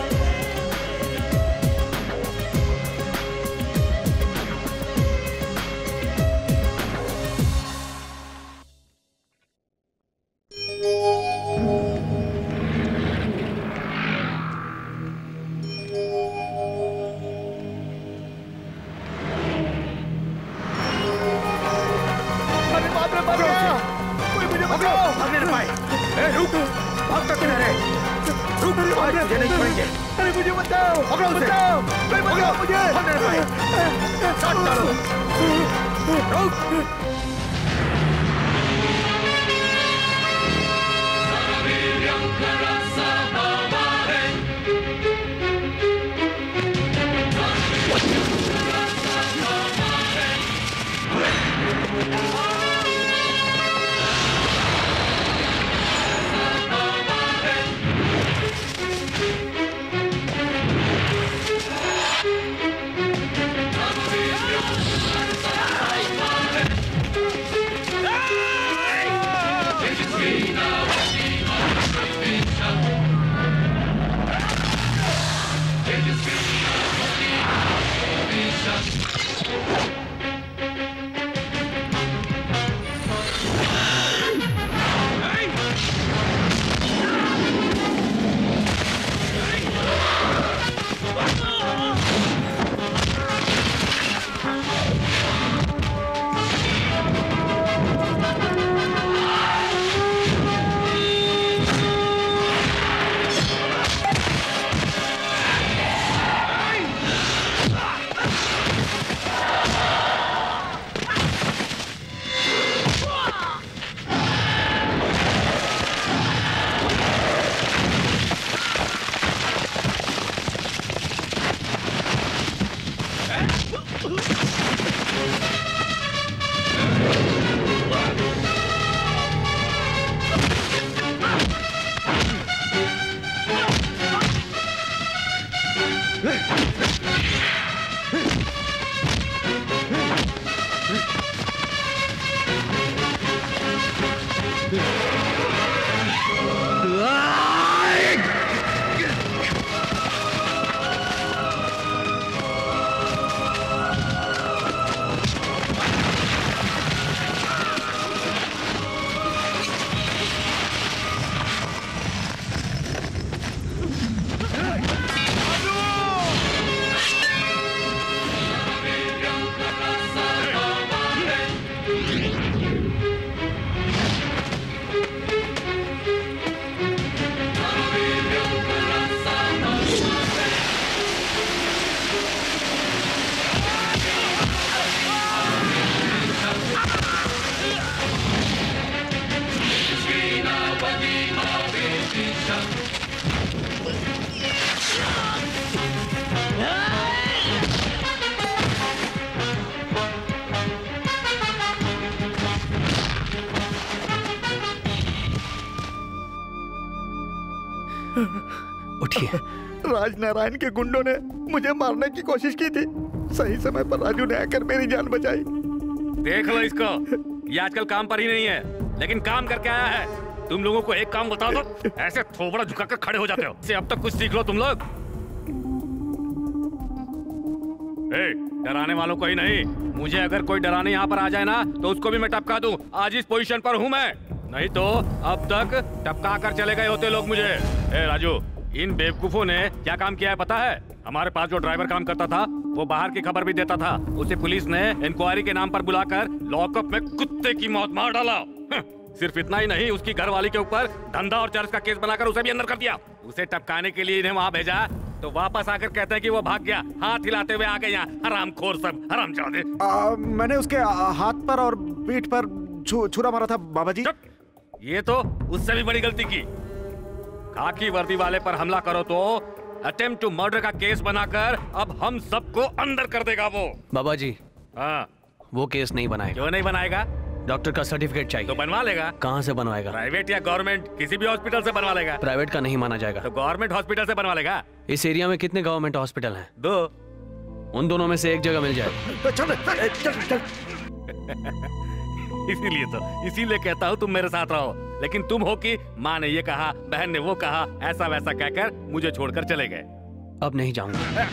अरे मुझे बचाओ, बचाओ, बचाओ मुझे। उठिए। राजनारायण के गुंडों ने मुझे मारने की कोशिश की थी, सही समय पर राजू ने आकर मेरी जान बचाई। देख लो इसको, ये आजकल काम पर ही नहीं है, लेकिन काम करके आया है। तुम लोगों को एक काम बता दो, ऐसे थोबड़ा झुकाकर खड़े हो जाते हो। इससे अब तक कुछ सीख लो तुम लोग। डराने वालों को ही नहीं, मुझे अगर कोई डराने यहाँ पर आ जाए ना तो उसको भी मैं टपका दूं। आज इस पोजीशन पर हूँ मैं, नहीं तो अब तक टपका कर चले गए होते लोग मुझे। ए राजू, इन बेवकूफों ने क्या काम किया है पता है? हमारे पास जो ड्राइवर काम करता था वो बाहर की खबर भी देता था। उसे पुलिस ने इंक्वायरी के नाम पर बुलाकर लॉकअप में कुत्ते की मौत मार डाला। सिर्फ इतना ही नहीं, उसकी घरवाली के ऊपर धंधा और चर्च का केस बनाकर उसे भी अंदर कर दिया। उसे टपकाने के लिए इन्हें वहाँ भेजा तो वापस आकर कहते हैं कि वो भाग गया। हाथ हिलाते हुए आ गए यहाँ, हरामखोर सब, हरामजादे। मैंने उसके हाथ पर और पीठ पर छुरा मारा था बाबा जी। ये तो उससे भी बड़ी गलती की। खाकी वर्दी वाले पर हमला करो तो अटेम्प्ट टू मर्डर का केस बनाकर अब हम सबको अंदर कर देगा वो। बाबा जी, हाँ, वो केस नहीं बनाएगा। क्यों नहीं बनाएगा? डॉक्टर का सर्टिफिकेट चाहिए। तो बनवा लेगा। कहाँ से बनवाएगा? प्राइवेट या गवर्नमेंट, किसी भी हॉस्पिटल से बनवा लेगा। प्राइवेट का नहीं माना जाएगा। तो गवर्नमेंट हॉस्पिटल से बनवा लेगा। इस एरिया में कितने गवर्नमेंट हॉस्पिटल हैं? 2। उन दोनों में से एक जगह मिल जाए। इसीलिए कहता हूँ तुम मेरे साथ रहो। लेकिन तुम हो कि माँ ने ये कहा, बहन ने वो कहा, ऐसा वैसा कहकर मुझे छोड़कर चले गए। अब नहीं जाऊंगा।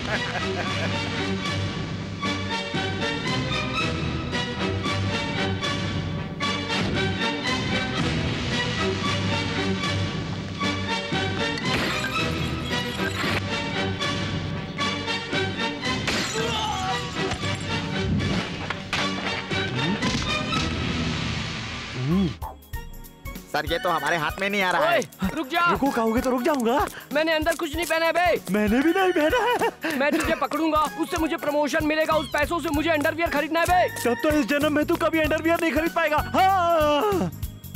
सर ये तो हमारे हाथ में नहीं आ रहा है। रुक जा। रुको कहोगे तो रुक जाऊंगा। मैंने अंदर कुछ नहीं पहना है बे। मैंने भी नहीं पहना है। मैं तुझे पकड़ूंगा, उससे मुझे प्रमोशन मिलेगा, उस पैसों से मुझे अंडरवियर खरीदना है बे। तब तो इस जन्म में तू कभी अंडरवियर नहीं खरीद पाएगा। हाँ।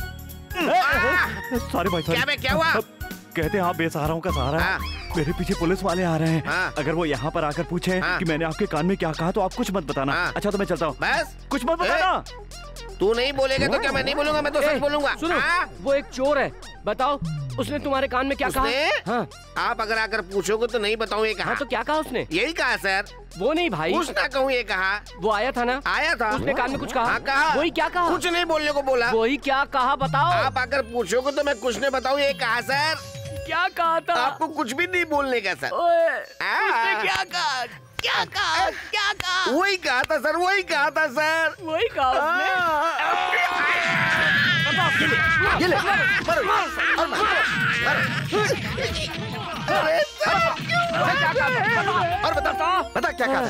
सॉरी भाई, सॉरी। क्या हुआ? कहते हैं आप बेसहाराओं का सहारा है। मेरे पीछे पुलिस वाले आ रहे हैं। अगर वो यहाँ पर आकर पूछे कि मैंने आपके कान में क्या कहा तो आप कुछ मत बताना। अच्छा तो मैं चलता हूँ। बस कुछ मत बताना। तू नहीं बोलेगा तो क्या मैं नहीं बोलूंगा? मैं तो सच बोलूंगा। सुनो, वो एक चोर है। बताओ उसने तुम्हारे कान में क्या कहा? हाँ। आप अगर आकर पूछोगे तो नहीं बताऊँ ये कहा। हाँ, तो क्या कहा उसने? यही कहा सर। वो नहीं भाई, कुछ ना कहूँ ये कहा। वो आया था ना? आया था। उसने कान में कुछ कहा? हाँ, कहा। वही क्या कहा? कुछ नहीं बोलने को बोला। वही क्या कहा बताओ? आप आकर पूछोगे तो मैं कुछ नहीं बताऊँ ये कहा सर। क्या कहा था? आपको कुछ भी नहीं बोलने का सर। उसने क्या कहा? क्या कहा? क्या कहा? वही कहा था सर, वही कहा था सर। वही कहा ये ले, और बता क्या कहा था?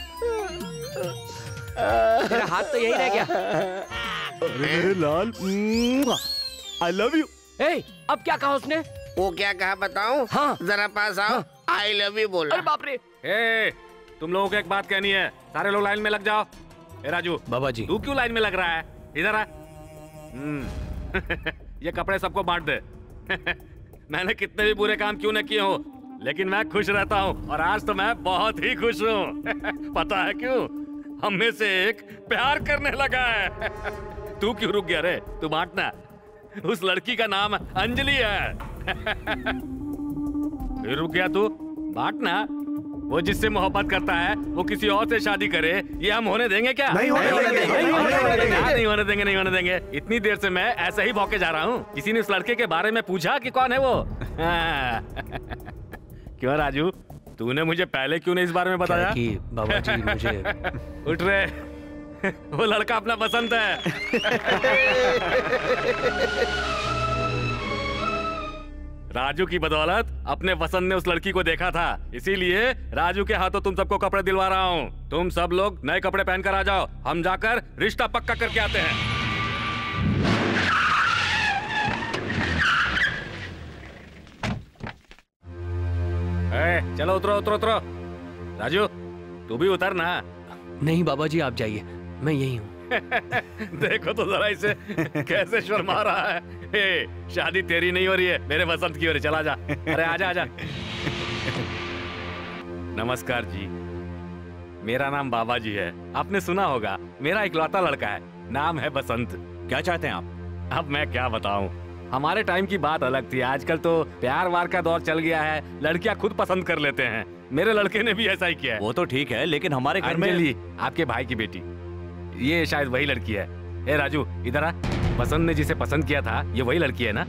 मेरा हाथ तो यही रह गया। मेरे लाल, I love you। अब क्या कहा उसने? वो क्या कहा बताऊं? हाँ। जरा पास आओ। I love you बोला। अरे बाप रे। तुम लोगों को एक बात कहनी है, सारे लोग लाइन में लग जाओ। ए राजू। बाबा जी। तू क्यों लाइन में लग रहा है? इधर आ। ये कपड़े सबको बांट दे। मैंने कितने भी बुरे काम क्यों न किए हो, लेकिन मैं खुश रहता हूँ और आज तो मैं बहुत ही खुश हूँ। पता है क्यों? हम में से एक प्यार करने लगा है। तू क्यों रुक गया रे? तू बांटना। उस लड़की का नाम अंजलि है। फिर रुक गया तू? बांटना। वो जिससे मोहब्बत करता है वो किसी और से शादी करे, ये हम होने देंगे क्या? नहीं होने देंगे। नहीं होने देंगे। इतनी देर से मैं ऐसे ही भौंके जा रहा हूँ। किसी ने उस लड़के के बारे में पूछा कि कौन है वो? क्यों राजू, तूने मुझे पहले क्यों नहीं इस बारे में बताया? बाबा जी मुझे उठ रे, वो लड़का अपना पसंद है। राजू की बदौलत अपने वसंत ने उस लड़की को देखा था, इसीलिए राजू के हाथों तुम सबको कपड़े दिलवा रहा हूँ। तुम सब लोग नए कपड़े पहनकर आ जाओ, हम जाकर रिश्ता पक्का करके आते हैं। चलो उतरो उतरो उतरो। राजू तू भी उतर ना। नहीं बाबा जी आप जाइए, मैं यही हूँ। देखो तो जरा इसे कैसे शर्मा रहा है। शादी तेरी नहीं हो रही है, मेरे वसंत की हो रही। चला जा। अरे आजा आजा। नमस्कार जी, मेरा नाम बाबा जी है। आपने सुना होगा, मेरा इकलौता लड़का है, नाम है बसंत। क्या चाहते हैं आप? अब मैं क्या बताऊं, हमारे टाइम की बात अलग थी। आजकल तो प्यार वार का दौर चल गया है, लड़कियां खुद पसंद कर लेते हैं। मेरे लड़के ने भी ऐसा ही किया है। वो तो ठीक है, लेकिन हमारे घर में अंजलि, आपके भाई की बेटी, ये शायद वही लड़की है। ए राजू इधर आ। बसंत ने जिसे पसंद किया था ये वही लड़की है ना?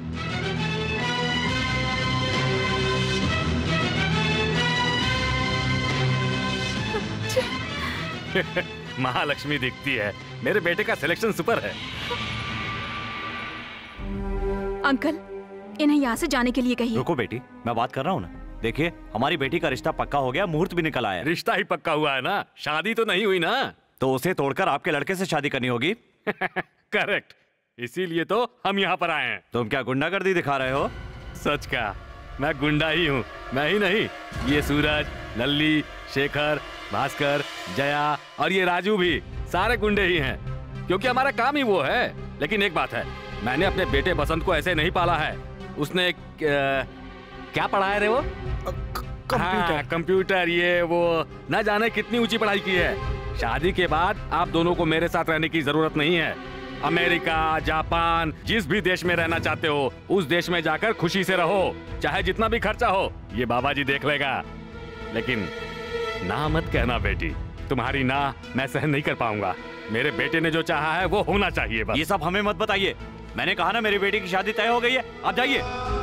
महालक्ष्मी दिखती है। मेरे बेटे का सिलेक्शन सुपर है। अंकल इन्हें यहाँ से जाने के लिए कहिए। रुको बेटी, मैं बात कर रहा हूँ ना। देखिए, हमारी बेटी का रिश्ता पक्का हो गया, मुहूर्त भी निकल आया। रिश्ता ही पक्का हुआ है ना, शादी तो नहीं हुई ना। तो उसे तोड़कर आपके लड़के से शादी करनी होगी। करेक्ट, इसीलिए तो हम यहाँ पर आए हैं। तुम क्या गुंडागर्दी दिखा रहे हो? सच का, मैं गुंडा ही हूँ। मैं ही नहीं, ये सूरज, लल्ली, शेखर, भास्कर, जया और ये राजू भी सारे गुंडे ही हैं, क्योंकि हमारा काम ही वो है। लेकिन एक बात है, मैंने अपने बेटे बसंत को ऐसे नहीं पाला है। उसने क्या पढ़ाया रे वो? कंप्यूटर, ये वो न जाने कितनी ऊंची पढ़ाई की है। शादी के बाद आप दोनों को मेरे साथ रहने की जरूरत नहीं है। अमेरिका, जापान, जिस भी देश में रहना चाहते हो उस देश में जाकर खुशी से रहो, चाहे जितना भी खर्चा हो, ये बाबा जी देख लेगा। लेकिन ना मत कहना बेटी, तुम्हारी ना मैं सहन नहीं कर पाऊंगा। मेरे बेटे ने जो चाहा है वो होना चाहिए बस। ये सब हमें मत बताइए। मैंने कहा ना, मेरी बेटी की शादी तय हो गई है, आप जाइए।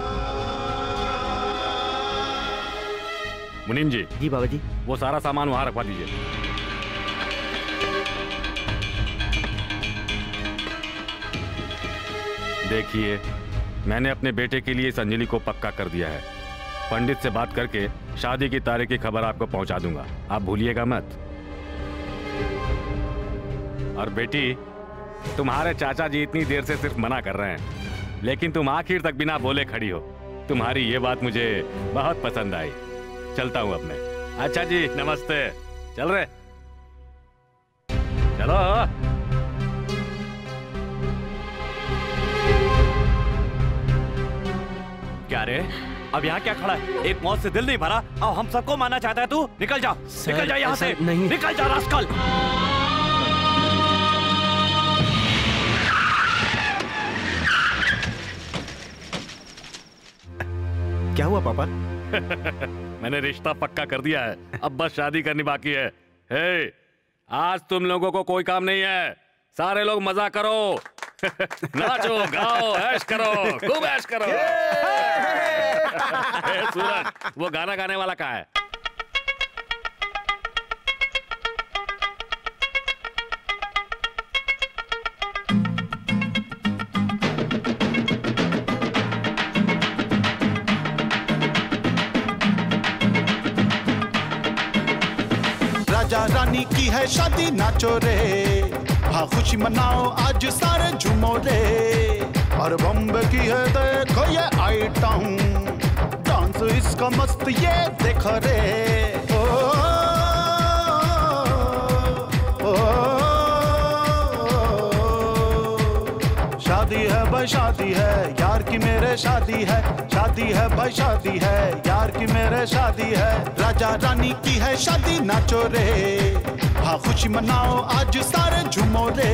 मुनीम जी। जी बाबा जी। वो सारा सामान वहाँ रखवा दीजिए। देखिए, मैंने अपने बेटे के लिए इस अंजलि को पक्का कर दिया है। पंडित से बात करके शादी की तारीख की खबर आपको पहुंचा दूंगा, आप भूलिएगा मत। और बेटी, तुम्हारे चाचा जी इतनी देर से सिर्फ मना कर रहे हैं, लेकिन तुम आखिर तक बिना बोले खड़ी हो। तुम्हारी ये बात मुझे बहुत पसंद आई। चलता हूँ अब मैं। अच्छा जी, नमस्ते। चल रहे, चलो। क्या रे, अब यहाँ क्या खड़ा है? एक मौत से दिल नहीं भरा और हम सबको मानना चाहता है तू? निकल जा, निकल जा यहाँ से। नहीं, निकल जा रास्कल। क्या हुआ पापा? मैंने रिश्ता पक्का कर दिया है, अब बस शादी करनी बाकी है। हे, आज तुम लोगों को कोई काम नहीं है, सारे लोग मजा करो। नाचो, गाओ, ऐश करो, खूब ऐश करो। सूरज, वो गाना गाने वाला कहाँ है? राजा रानी की है शादी, नाचो रे, हाँ खुशी मनाओ आज सारे झूमो रे। और बम्बे की है देखो ये आइटम, डांस इसका मस्त ये देखो रे। ओ, ओ, शादी है भाई शादी है, यार की मेरे शादी है। शादी है भाई शादी है, यार की मेरे शादी है। राजा रानी की है शादी, नाचो रे, हाँ खुशी मनाओ आज सारे झूमो रे।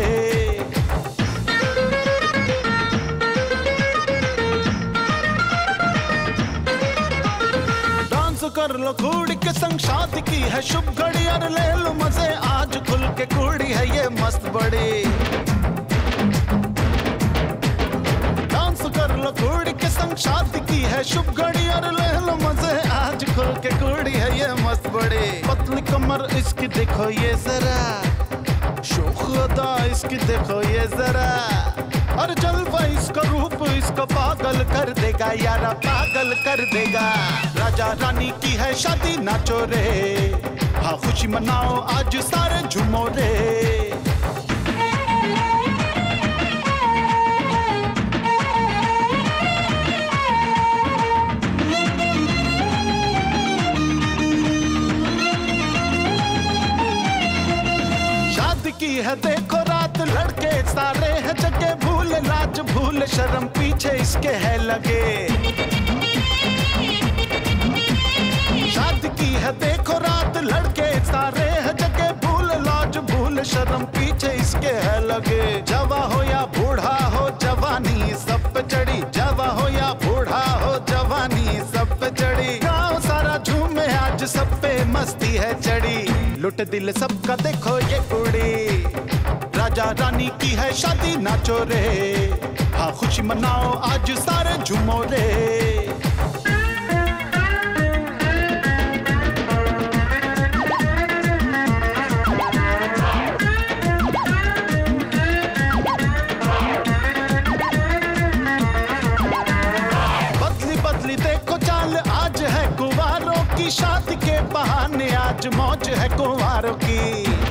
डांस कर लो कूड़ी के संग, शादी की है शुभ घड़ी, और ले लो मजे आज खुल के, कूड़ी है ये मस्त बड़ी। डांस कर लो कूड़ी के संग, शादी की है शुभ घड़ी, और ले लो मजे आज खुल के, कूड़ी है ये मस्त बड़ी। पतली कमर इसकी देखो ये जरा, शोख अदा इसकी देखो ये जरा, और जलवा इसका रूप इसका पागल कर देगा यारा, पागल कर देगा। राजा रानी की है शादी, नाचो रे, हाँ खुशी मनाओ आज सारे झूमो रे। की है देखो रात, लड़के सारे हैं जगह, भूल लाज भूल शर्म पीछे इसके है लगे। शादी की है देखो रात, लड़के सारे हैं जगह, भूल लाज भूल शर्म पीछे इसके है लगे। जवा हो या बूढ़ा हो, जवानी सब पे चढ़ी, जवा हो या बूढ़ा हो, जवानी सब पे चढ़ी। गाँव सारा झूमे आज सब पे मस्ती है चढ़ी, लुट दिल सबका देखो ये कुड़ी। राजा रानी की है शादी, नाचो रे, हाँ खुशी मनाओ आज सारे झूमो रे। बहाने आज मौज है कुंवारों की।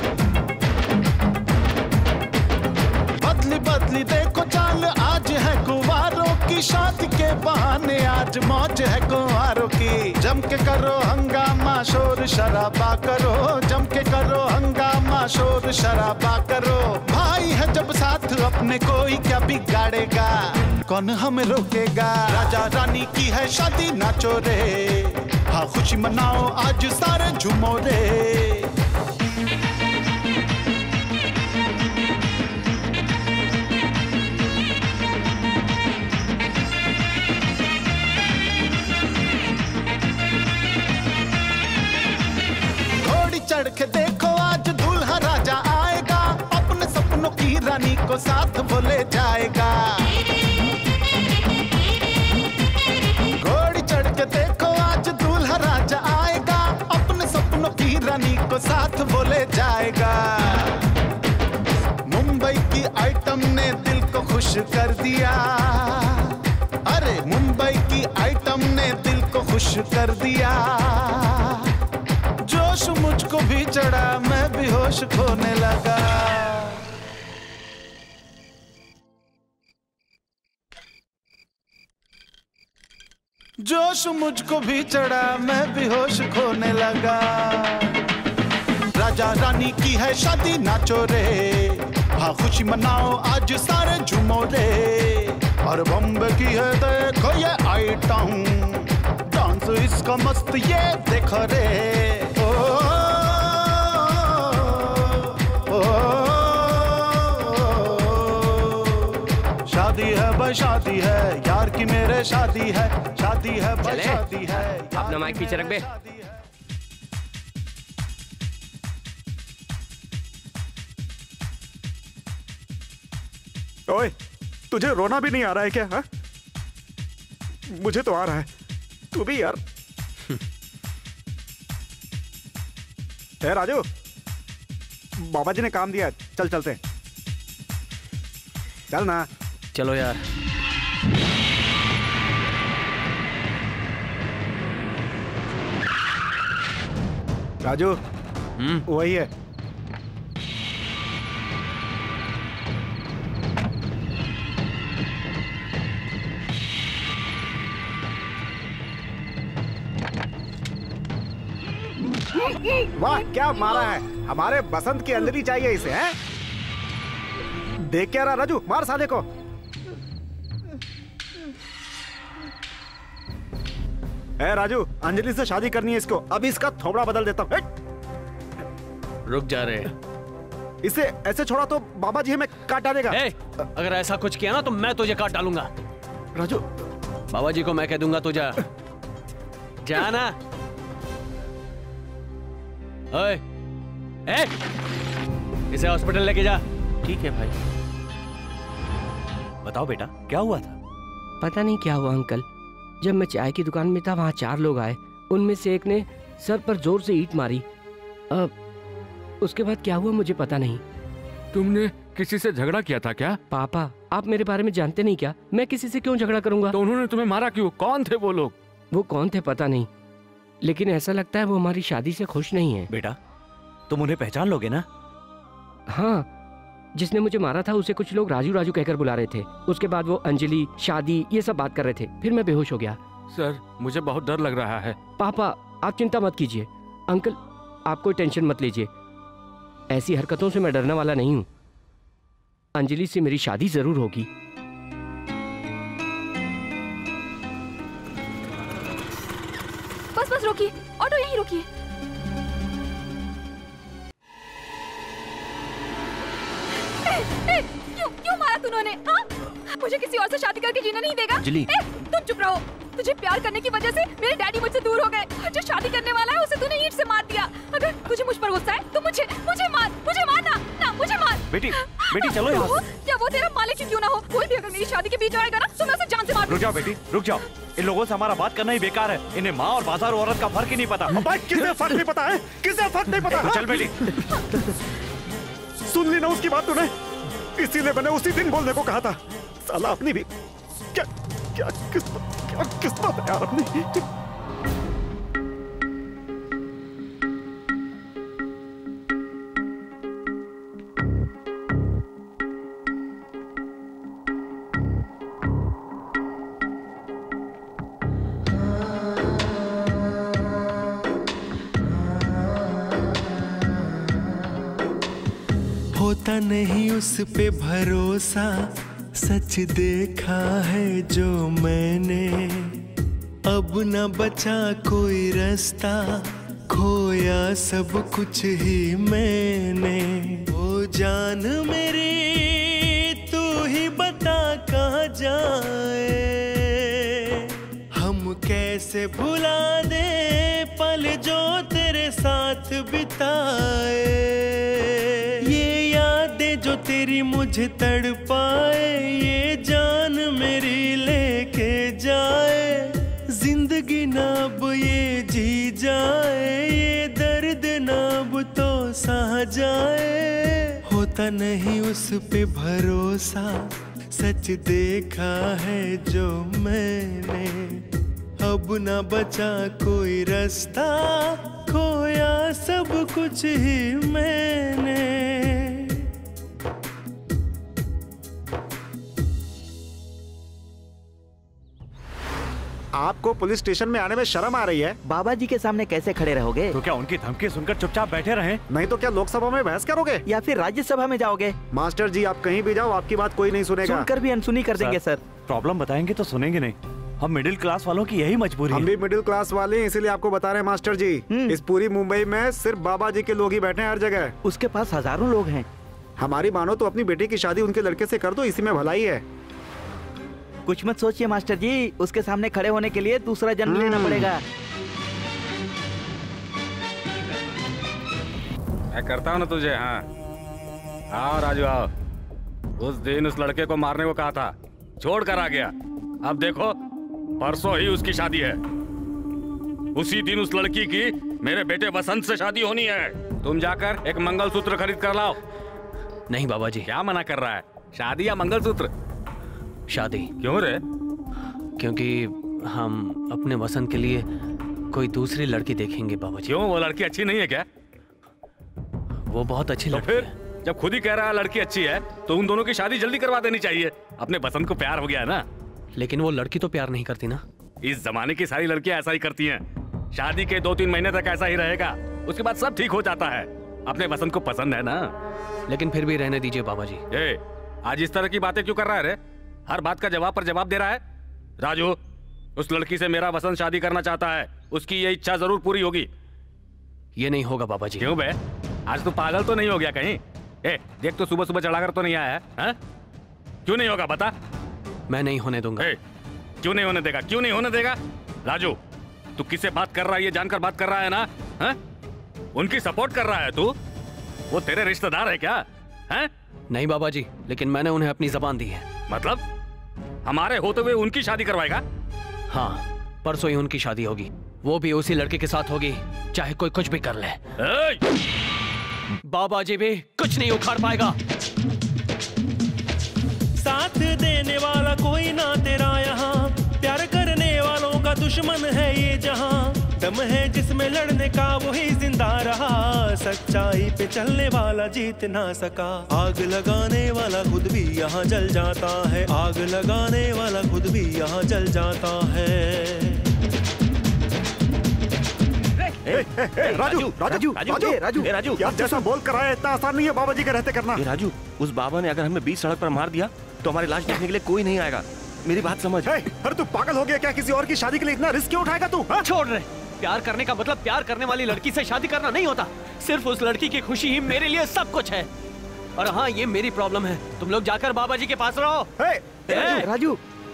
बदली बदली देखो चाल आज है कुंवारों की, शादी के बहाने आज मौज है कुंवारों की। जम के करो हंगामा शोर शराबा करो, जम के करो हंगामा शोर शराबा करो। भाई है जब साथ अपने कोई क्या बिगाड़ेगा, कौन हमें रोकेगा। राजा रानी की है शादी नाचो रे, हाँ खुशी मनाओ आज सारे झूमो रे। चढ़ के देखो आज दूल्हा राजा आएगा, अपने सपनों की रानी को साथ वो ले जाएगा। घोड़ी चढ़ के देखो आज दूल्हा राजा आएगा, अपने सपनों की रानी को साथ वो ले जाएगा। मुंबई की आइटम ने दिल को खुश कर दिया, अरे मुंबई की आइटम ने दिल को खुश कर दिया। जोश मुझको भी चढ़ा, मैं भी होश खोने लगा। जोश मुझको भी चढ़ा, मैं भी होश खोने लगा। राजा रानी की है शादी नाचो रे, हाँ खुशी मनाओ आज सारे झूमो रे। और बॉम्बे की है देखो ये आइटम, डांस इसका मस्त ये देखो रे। शादी है भाई शादी है, यार की मेरे शादी है, शादी है भाई शादी है। अपना माइक पीछे रख बे। ओए, तुझे रोना भी नहीं आ रहा है क्या? हा? मुझे तो आ रहा है, तू भी यार। ए राजू, बाबा जी ने काम दिया है, चल चलते हैं। चल ना। चलो यार। राजू, वही है। वाह क्या मारा है, हमारे बसंत की अंजलि चाहिए इसे। हैं? देख क्या रहा राजू, मार साले को। ए राजू, अंजलि से शादी करनी है इसको, अभी इसका थोबड़ा बदल देता हूँ। रुक जा रे। इसे ऐसे छोड़ा तो बाबा जी हमें काट डालेगा। अगर ऐसा कुछ किया ना तो मैं तुझे काट डालूंगा। राजू, बाबा जी को मैं कह दूंगा तू जा। जा ना। ओए, इसे हॉस्पिटल लेके जा। ठीक है भाई। बताओ बेटा, क्या हुआ था? पता नहीं क्या हुआ अंकल, जब मैं चाय की दुकान में था वहाँ 4 लोग आए, उनमें से एक ने सर पर जोर से ईंट मारी। उसके बाद क्या हुआ मुझे पता नहीं। तुमने किसी से झगड़ा किया था क्या? पापा, आप मेरे बारे में जानते नहीं क्या? मैं किसी से क्यों झगड़ा करूंगा? तो उन्होंने तुम्हें मारा क्यों? कौन थे वो लोग? वो कौन थे पता नहीं, लेकिन ऐसा लगता है वो हमारी शादी से खुश नहीं है। बेटा, तुम उन्हें पहचान लोगे ना? हाँ, जिसने मुझे मारा था उसे कुछ लोग राजू राजू कहकर बुला रहे थे। उसके बाद वो अंजलि, शादी, ये सब बात कर रहे थे। फिर मैं बेहोश हो गया। सर, मुझे बहुत डर लग रहा है। पापा, आप चिंता मत कीजिए। अंकल, आप कोई टेंशन मत लीजिए। ऐसी हरकतों से मैं डरने वाला नहीं हूँ। अंजलि से मेरी शादी जरूर होगी। बस बस रोकिए, ऑटो यहीं रोकिए। क्यों मारा तूने? हाँ? मुझे किसी और से शादी करके जीना नहीं देगा। अंजलि, तुम चुप रहो। तुझे प्यार करने की वजह से मेरे डैडी मुझसे दूर हो गए। जो शादी करने वाला है उसे तूने ईंट से मार दिया। अगर तुझे मुझ पर गुस्सा है तो मुझे मारना ना, मुझे मार। बेटी चलो यहाँ से। क्या वो तेरा मालिक क्यों ना हो, कोई भी अगर मेरी शादी के बीच आएगा ना तो मैं उसे जान से मार दूंगी। रुक जाओ बेटी, रुक जाओ। इन लोगों से हमारा बात करना ही बेकार है। इन्हें माँ और बाजार औरत का फर्क ही नहीं पता। किसे फर्क नहीं पता है? किसे फर्क नहीं पता? चल बेटी। सुन ली ना उसकी बात तूने? इसीलिए मैंने उसी दिन बोलने को कहा था। साला अपनी भी क्या किस्मत है यार अपनी। होता नहीं उस पे भरोसा, सच देखा है जो मैंने, अब न बचा कोई रास्ता, खोया सब कुछ ही मैंने। ओ जान मेरी तू ही बता कहाँ जाए, हम कैसे भुला दे पल जो तेरे साथ बिताए। ये यादें जो तेरी मुझे तड़पाए, ये जान मेरी लेके जाए। जिंदगी ना अब ये जी जाए, ये दर्द ना अब तो सह जाए। होता नहीं उस पे भरोसा, सच देखा है जो मैंने, अब न बचा कोई रास्ता, खोया सब कुछ ही मैंने। आपको पुलिस स्टेशन में आने में शर्म आ रही है? बाबा जी के सामने कैसे खड़े रहोगे? तो क्या उनकी धमकी सुनकर चुपचाप बैठे रहे? नहीं तो क्या लोकसभा में बहस करोगे या फिर राज्यसभा में जाओगे? मास्टर जी आप कहीं भी जाओ, आपकी बात कोई नहीं सुनेगा। सुनकर भी अनसुनी कर देंगे सर। प्रॉब्लम बताएंगे तो सुनेंगे नहीं। हम मिडिल क्लास वालों की यही मजबूरी है। हम भी मिडिल क्लास वाले हैं, इसीलिए आपको बता रहे हैं मास्टर जी। इस पूरी मुंबई में सिर्फ बाबा जी के लोग ही बैठे हैं हर जगह। उसके पास हजारों लोग हैं। हमारी मानो तो अपनी बेटी की शादी उनके लड़के से कर दो, इसी में भलाई है। कुछ मत सोचिए मास्टर जी, उसके सामने खड़े होने के लिए दूसरा जन्म लेना पड़ेगा। मैं करता हूँ ना तुझे। हाँ आओ राजू आओ। उस दिन उस लड़के को मारने को कहा था, छोड़ कर आ गया। अब देखो परसों ही उसकी शादी है। उसी दिन उस लड़की की मेरे बेटे वसंत से शादी होनी है। तुम जाकर एक मंगलसूत्र खरीद कर लाओ। नहीं बाबा जी। क्या मना कर रहा है? शादी या मंगलसूत्र? शादी। क्यों रे? क्योंकि हम अपने वसंत के लिए कोई दूसरी लड़की देखेंगे बाबा जी। क्यों, वो लड़की अच्छी नहीं है क्या? वो बहुत अच्छी लड़की फिर है। जब खुद ही कह रहा है लड़की अच्छी है, तो उन दोनों की शादी जल्दी करवा देनी चाहिए। अपने वसंत को प्यार हो गया है ना। लेकिन वो लड़की तो प्यार नहीं करती ना। इस जमाने की सारी लड़कियां ऐसा ही करती हैं। शादी के 2-3 महीने तक ऐसा ही रहेगा, उसके बाद सब ठीक हो जाता है। अपने वसंत को पसंद है ना। लेकिन फिर भी रहने दीजिए बाबा जी। आज इस तरह की बातें क्यों कर रहा है रे? हर बात का जवाब पर जवाब दे रहा है। राजू, उस लड़की से मेरा वसंत शादी करना चाहता है। उसकी ये इच्छा जरूर पूरी होगी। ये नहीं होगा बाबा जी। क्यों बे? आज तू पागल तो नहीं हो गया कहीं? देख तो सुबह सुबह चढ़ाकर तो नहीं आया है? हा? क्यों नहीं होगा बता? मैं नहीं होने दूंगा। क्यों नहीं होने देगा? क्यों नहीं होने देगा? राजू, तू किससे बात कर रहा है ये जानकर बात कर रहा है ना? हा? उनकी सपोर्ट कर रहा है तू? वो तेरे रिश्तेदार है क्या? हा? नहीं बाबा जी, लेकिन मैंने उन्हें अपनी जबान दी है। मतलब हमारे होते हुए उनकी शादी करवाएगा? हाँ, परसों ही उनकी शादी होगी। वो भी उसी लड़के के साथ होगी, चाहे कोई कुछ भी कर ले। बाबा जी भी कुछ नहीं उखाड़ पाएगा। साथ देने वाला कोई ना तेरा यहाँ, प्यार करने वालों का दुश्मन है ये जहाँ। दम है जिसमें लड़ने का वही जिंदा रहा, सच्चाई पे चलने वाला जीत ना सका। आग लगाने वाला खुद भी यहाँ जल जाता है, आग लगाने वाला खुद भी यहाँ जल जाता है। राजू यार जैसा बोल कर आया इतना आसान नहीं है बाबा जी के रहते करना। राजू, उस बाबा ने अगर हमें बीच सड़क पर मार दिया तो हमारी लाश देखने के लिए कोई नहीं आएगा। मेरी बात समझ। अरे तू पागल हो गया क्या? किसी और की शादी के लिए इतना रिस्क क्यों उठाएगा तू? छोड़ रहे। प्यार करने का मतलब प्यार करने वाली लड़की से शादी करना नहीं होता। सिर्फ उस लड़की की खुशी ही मेरे लिए सब कुछ है। और हाँ, ये मेरी प्रॉब्लम है। तुम लोग जाकर बाबा जी के पास रहो। राजू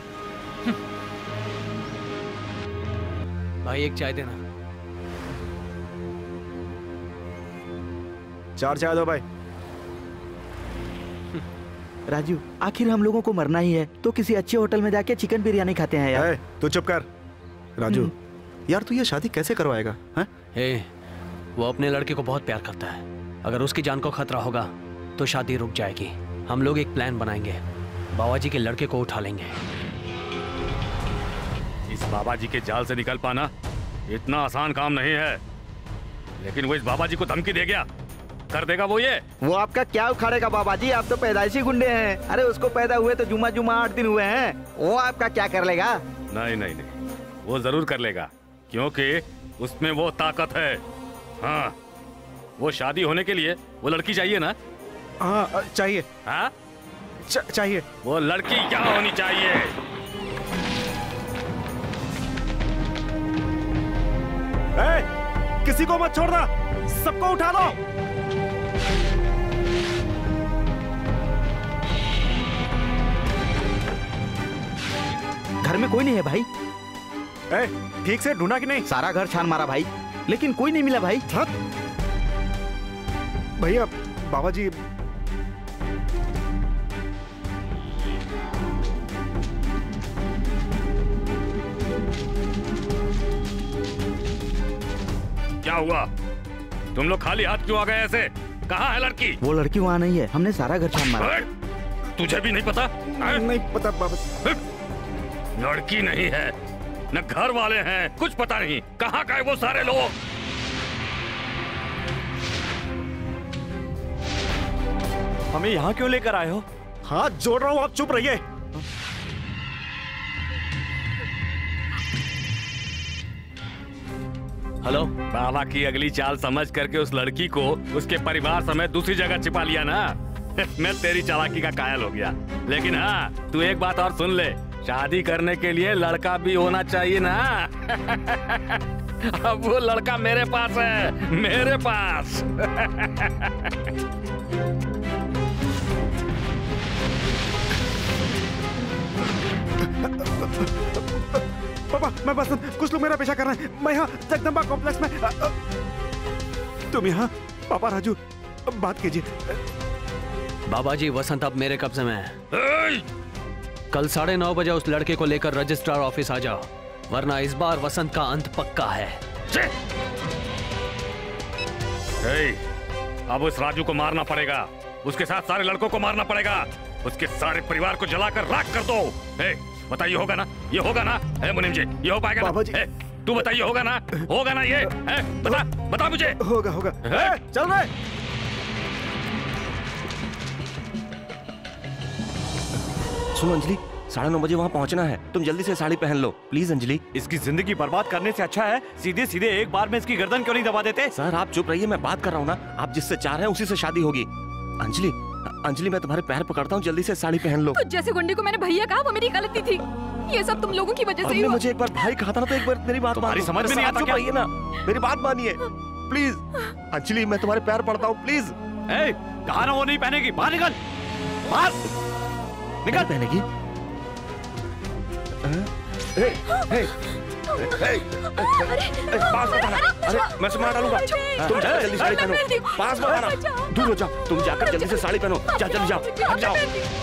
भाई एक चाय देना। 4 चाय दो भाई। राजू, आखिर हम लोगों को मरना ही है तो किसी अच्छे होटल में जाके चिकन बिरयानी खाते हैं यार। तू चुप कर। राजू यार तू ये शादी कैसे करवाएगा? वो अपने लड़के को बहुत प्यार करता है। अगर उसकी जान को खतरा होगा तो शादी रुक जाएगी। हम लोग एक प्लान बनाएंगे, बाबा जी के लड़के को उठा लेंगे। इस बाबा जी के जाल से निकल पाना इतना आसान काम नहीं है। लेकिन वो इस बाबा जी को धमकी दे गया, कर देगा वो ये। वो आपका क्या उखाड़ेगा बाबा जी? आप तो पैदाइशी गुंडे हैं। अरे उसको पैदा हुए तो जुमा 8 दिन हुए हैं। वो आपका क्या कर लेगा? नहीं नहीं नहीं, वो जरूर कर लेगा, क्योंकि उसमें वो ताकत है। हाँ, वो शादी होने के लिए वो लड़की चाहिए ना, हाँ चाहिए। हाँ चाहिए। वो लड़की क्या होनी चाहिए? किसी को मत छोड़ना, सबको उठा लो। घर में कोई नहीं है भाई। ठीक से ढूंढा कि नहीं? सारा घर छान मारा भाई, लेकिन कोई नहीं मिला भाई। भैया बाबा जी, क्या हुआ? तुम लोग खाली हाथ क्यों आ गए ऐसे? कहाँ है लड़की? वो लड़की वहाँ नहीं है, हमने सारा घर छान मारा। तुझे भी नहीं पता? नहीं पता बाबा। लड़की नहीं है, न घर वाले हैं, कुछ पता नहीं। कहाँ गए वो सारे लोग? हमें यहाँ क्यों लेकर आए हो? हाथ जोड़ रहा हूँ, आप चुप रहिए। हेलो। बाबा की अगली चाल समझ करके उस लड़की को उसके परिवार समेत दूसरी जगह छिपा लिया ना। मैं तेरी चालाकी का कायल हो गया। लेकिन हाँ, तू एक बात और सुन ले, शादी करने के लिए लड़का भी होना चाहिए ना। अब वो लड़का मेरे पास है, मेरे पास। पापा मैं बसंत, कुछ लोग मेरा पीछा कर रहे हैं। मैं यहाँ जगदम्बा कॉम्प्लेक्स में। तुम यहाँ? पापा राजू बात कीजिए। बाबा जी, वसंत अब मेरे कब्जे में है। कल 9:30 बजे उस लड़के को लेकर रजिस्ट्रार ऑफिस आ जाओ, वरना इस बार वसंत का अंत पक्का है। अब उस राजू को मारना पड़ेगा, उसके साथ सारे लड़कों को मारना पड़ेगा, उसके सारे परिवार को जलाकर राख कर दो। बताइए होगा ना? ये होगा ना? मुनीम जी, ये हो पाएगा बाबा जी? तू बताइए होगा ना? होगा ना ये? बता बता मुझे। होगा होगा। चल रहे। सुनो अंजलि, 9:30 बजे वहाँ पहुँचना है। तुम जल्दी से साड़ी पहन लो प्लीज अंजलि। इसकी जिंदगी बर्बाद करने से अच्छा है सीधे सीधे एक बार में इसकी गर्दन क्यों नहीं दबा देते? सर आप चुप रहिए, मैं बात कर रहा हूँ ना। आप जिससे चाह रहे हैं उसी से शादी होगी। अंजलि अंजलि मैं तुम्हारे पैर पकड़ता हूँ, जल्दी से साड़ी पहन लो। तो जैसे गुंडे को मैंने भैया कहा, वो मेरी गलती थी। ये सब तुम लोगों की वजह से ही हुआ। मुझे एक बार भाई कहा था ना, तो एक बार मेरी बात मानिए। समझ में नहीं आता क्या? ना मेरी बात मानिए प्लीज। अंजलि मैं तुम्हारे पैर पड़ता हूँ प्लीज। कहा ना वो नहीं पहनेगी, बाहर निकल, बाहर निकल। पहनेगी? पास मत आना। अरे मैं सुना डालूंगा। तुम जाकर जल्दी साड़ी पहनो, पास मत आना, दूर हो जाओ। तुम जाकर जल्दी से साड़ी पहनो, जल्दी जाओ, हट जाओ।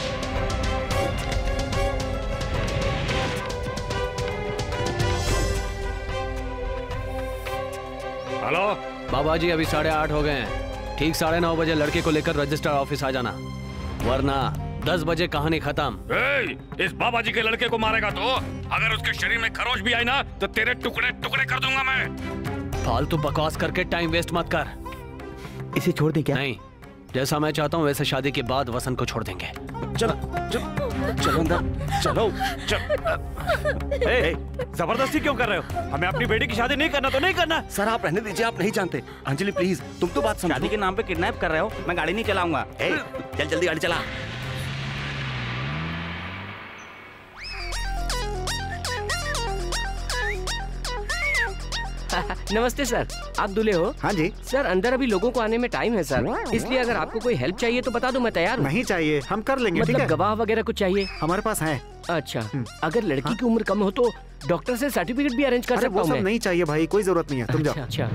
हेलो बाबा जी, अभी 8:30 हो गए हैं। ठीक 9:30 बजे लड़के को लेकर रजिस्ट्रार ऑफिस आ जाना, वरना 10 बजे कहानी खत्म। इस बाबा जी के लड़के को मारेगा तो अगर उसके शरीर में खरोच भी आई ना, तो तेरे टुकड़े टुकड़े कर दूंगा मैं। फालतू बकवास करके टाइम वेस्ट मत कर। इसे छोड़ दे क्या? नहीं, जैसा मैं चाहता हूँ वैसे शादी के बाद वसंत को छोड़ देंगे। चलो चलो अंदर चलो। जबरदस्ती क्यों कर रहे हो? हमें अपनी बेटी की शादी नहीं करना तो नहीं करना। सर आप रहने दीजिए, आप नहीं जानते। अंजलि प्लीज तुम तो बात समझो। शादी के नाम पे किडनैप कर रहे हो? मैं गाड़ी नहीं चलाऊंगा। चल जल्दी गाड़ी चला। नमस्ते सर, आप दूल्हे हो? हाँ जी सर, अंदर अभी लोगों को आने में टाइम है सर, इसलिए अगर आपको कोई हेल्प चाहिए तो बता दो, मैं तैयार हूँ। नहीं चाहिए, हम कर लेंगे। मतलब ठीक है? गवाह वगैरह कुछ चाहिए? हमारे पास है। अच्छा, अगर लड़की की उम्र कम हो तो डॉक्टर से सर्टिफिकेट भी अरेंज कर सकता हूँ। वो सब नहीं चाहिए भाई, कोई जरूरत नहीं है, तुम जाओ। अच्छा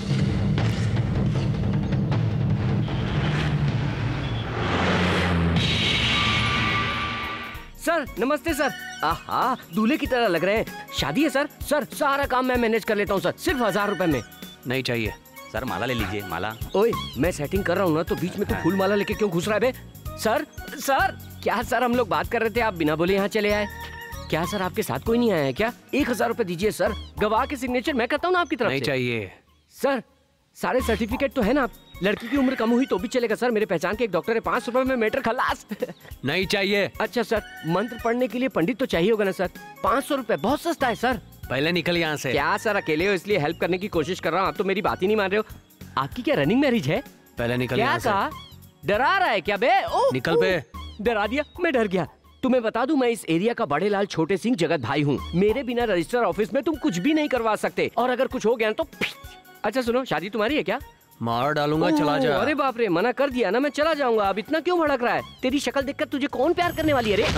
सर, नमस्ते सर। आहा, दूल्हे की तरह लग रहे हैं। शादी है सर? सर सारा काम मैं मैनेज कर लेता हूँ सर, सिर्फ 1000 रुपए में। नहीं चाहिए सर, माला ले लीजिए, माला। ओए, मैं सेटिंग कर रहा हूँ ना, तो बीच में तू फूल माला लेके क्यों घुस रहा है बे? सर सर क्या सर, हम लोग बात कर रहे थे, आप बिना बोले यहाँ चले आए। क्या सर आपके साथ कोई नहीं आया है क्या? 1000 रुपए दीजिए सर, गवाह के सिग्नेचर मैं करता हूँ ना आपकी तरफ से। नहीं चाहिए सर, सारे सर्टिफिकेट तो है ना। लड़की की उम्र कम हुई तो भी चलेगा सर, मेरे पहचान के एक डॉक्टर है, 500 रुपए में मैटर खलास। नहीं चाहिए। अच्छा सर, मंत्र पढ़ने के लिए पंडित तो चाहिए होगा ना सर? 500 रुपए बहुत सस्ता है सर। पहले निकल यहाँ से। क्या सर, अकेले हो इसलिए हेल्प करने की कोशिश कर रहा हूँ, आप तो मेरी बात ही नहीं मान रहे हो। आपकी क्या रनिंग मैरिज है? पहले निकल क्या यहाँ से। कहा? डरा रहा है क्या बे? निकल बे। डरा दिया, मैं डर गया। तुम्हें बता दूं, मैं इस एरिया का बड़े लाल छोटे सिंह जगत भाई हूँ। मेरे बिना रजिस्टर ऑफिस में तुम कुछ भी नहीं करवा सकते, और अगर कुछ हो गया तो अच्छा सुनो, शादी तुम्हारी है क्या? मार डालूंगा, चला जा। अरे बाप रे, मना कर दिया ना, मैं चला जाऊंगा। अब इतना क्यों भड़क रहा है? तेरी शक्ल देखकर तुझे कौन प्यार करने वाली है रे?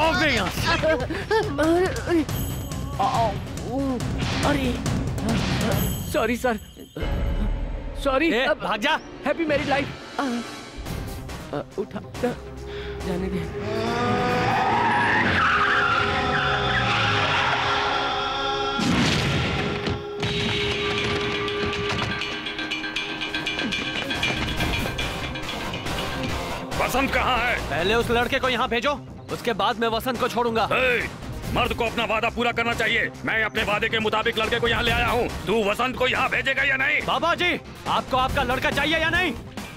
अरे सॉरी सर, सॉरी। भाग जा। Happy married life. उठा जाने दे। वसंत कहाँ है? पहले उस लड़के को यहाँ भेजो, उसके बाद मैं वसंत को छोड़ूंगा। मर्द को अपना वादा पूरा करना चाहिए। मैं अपने वादे के मुताबिक लड़के को यहाँ ले आया हूँ। तू वसंत को यहाँ भेजेगा या नहीं? बाबा जी, आपको आपका लड़का चाहिए या नहीं?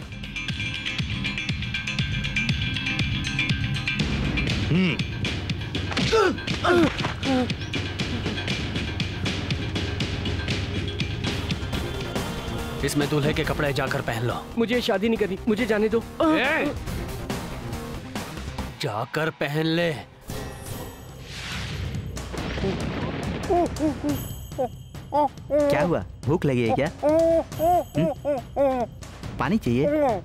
इसमें दूल्हे के कपड़े जाकर पहन लो। मुझे शादी नहीं करनी, मुझे जाने दो। जाकर पहन ले। क्या हुआ, भूख लगी है क्या? पानी चाहिए?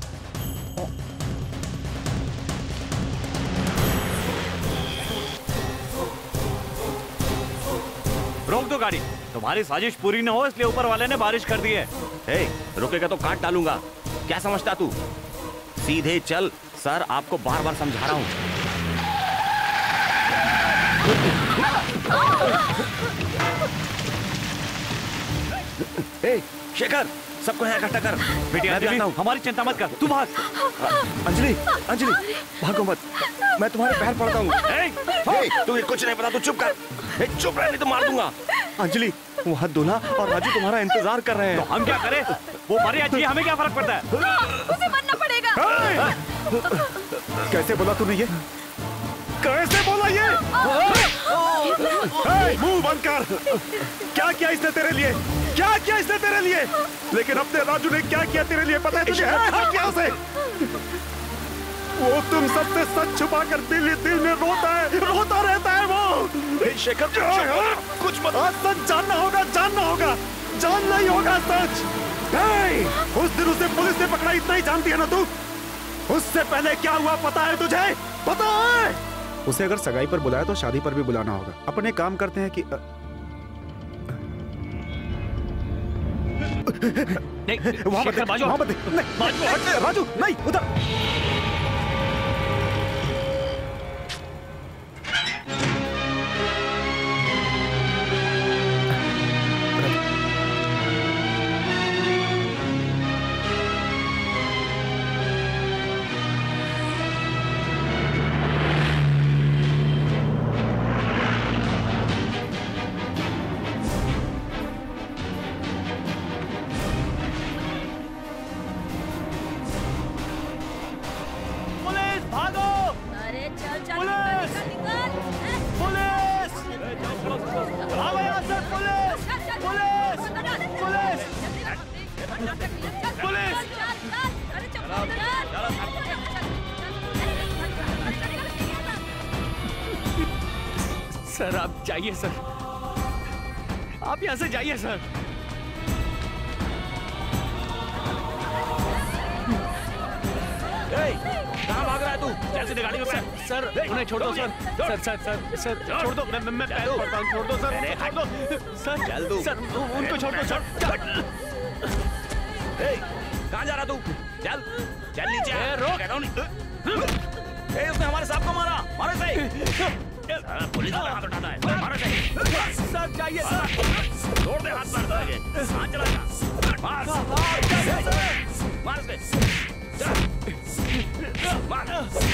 रोक दो गाड़ी। तुम्हारी साजिश पूरी न हो इसलिए ऊपर वाले ने बारिश कर दी है। हे, रुकेगा तो काट डालूंगा। क्या समझता तू? सीधे चल। सर आपको बार बार समझा रहा हूँ। हे, शेखर, सबको यहाँ इकट्ठा कर। बेटी अंजलि, हमारी चिंता मत कर, तू भाग। अंजलि, अंजलि, भागो मत, मैं तुम्हारे पैर पड़ता हूँ। तू कुछ नहीं पता, तू चुप कर। चुप रह, नहीं तो मार दूंगा। अंजलि, वहाँ दूल्हा और राजू तुम्हारा इंतजार कर रहे हैं। तो हम क्या करें? वो मरे या जिए, हमें क्या फर्क पड़ता है? उसे मरना पड़ेगा। कैसे बोला तूने ये? कैसे बोला ये? मुंह बंद कर। क्या किया इसने तेरे लिए? क्या किया इसने तेरे लिए? लेकिन अपने राजू ने क्या किया तेरे लिए पता है तुझे? क्या किया उसे? वो तुम सबसे सच छुपा कर दिल में रोता रहता है वो। शेखर, कुछ मत। सच जानना होगा, जानना ही होगा सच। उस दिन उसे पुलिस ने पकड़ा, इतना ही जानती है ना तू? उससे पहले क्या हुआ पता है तुझे? पता है? उसे अगर सगाई पर बुलाया तो शादी पर भी बुलाना होगा। अपने काम करते हैं कि नहीं, वहां मत, राजू नहीं, उधर। सर आप जाइए सर, आप यहाँ से जाइए सर। कहाँ भाग रहा है तू? चल सीधे गाड़ी में बैठ। सर उन्हें छोड़ दो सर। सर छोड़ दो, मैं पैर पड़ता हूँ, छोड़ दो सर, छोड़ दो सर। चल तू। सर उनको छोड़ दो सर। कहाँ जा रहा तू? चल नीचे। रोक। उसने हमारे साहब को मारा, मारे से। पुलिस वाला हाथ उठाता है, मारो से। सर जाइए सर। छोड़ दे हाथ मार आगे। हाथ चला जा। मार से। मार।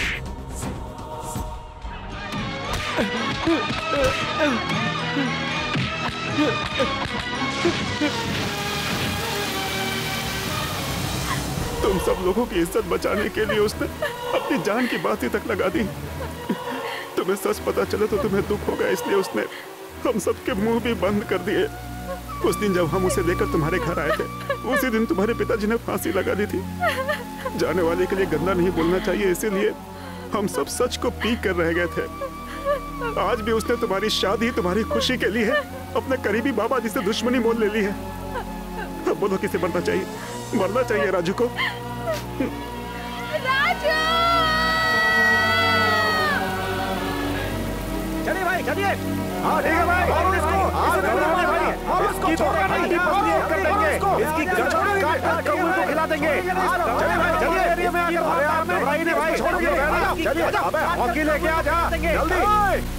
तुम सब लोगों की इज्जत बचाने के लिए उसने अपनी जान की बात ही तक लगा दी। तुम्हें सच पता चले तो तुम्हें दुख होगा, इसलिए उसने हम सबके मुंह भी बंद कर दिए। उस दिन जब हम उसे लेकर तुम्हारे घर आए थे, उसी दिन तुम्हारे पिताजी ने फांसी लगा दी थी। जाने वाले के लिए गंदा नहीं बोलना चाहिए, इसीलिए हम सब सच को पी कर रह गए थे। आज भी उसने तुम्हारी शादी, तुम्हारी खुशी के लिए अपने करीबी बाबा जी से दुश्मनी मोल ले ली है। अब बोलो किसे मरना चाहिए? मरना चाहिए राजू को। राजू! चलिए भाई, चलिए। हाँ ठीक है भाई, और इसको इसकी तो हड्डी पसली कर देंगे, इसकी गचोड़ काट काट कौवे को खिला देंगे। चलिए भाई, चलिए। अरे आप भाई ने भाई छोड़ दिए, चलिए। अबे हॉकी लेके आ जा जल्दी।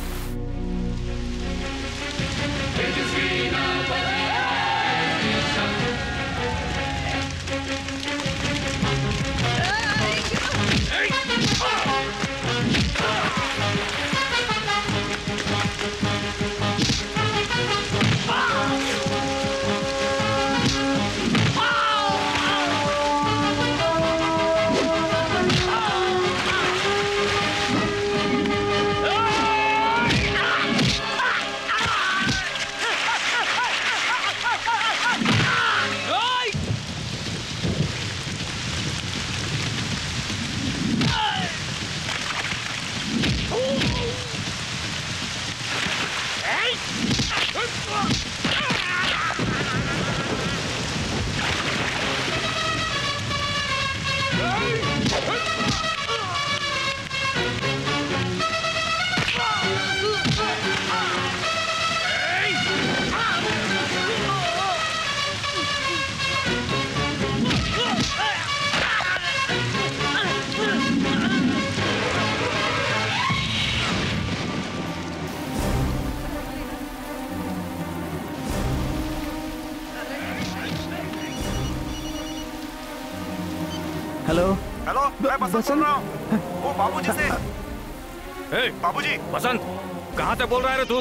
हेलो हेलो, मैं बसंत बोल रहा हूँ। वो बाबूजी से। बाबूजी। बसंत, कहाँ से बोल रहा है तू?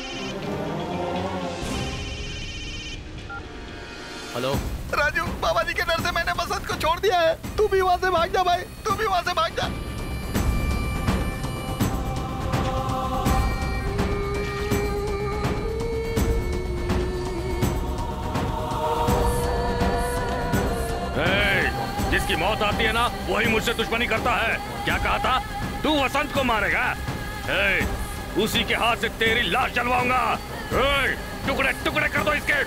हेलो राजू, बाबा जी के डर से मैंने बसंत को छोड़ दिया है। तू भी वहाँ से भाग जा भाई, तू भी वहाँ से भाग जा। जिसकी मौत आती है ना, वही मुझसे दुश्मनी करता है। क्या कहा था? तू वसंत को मारेगा? उसी के हाथ से तेरी लाश जलवाऊंगा। टुकड़े टुकड़े कर दो इसके।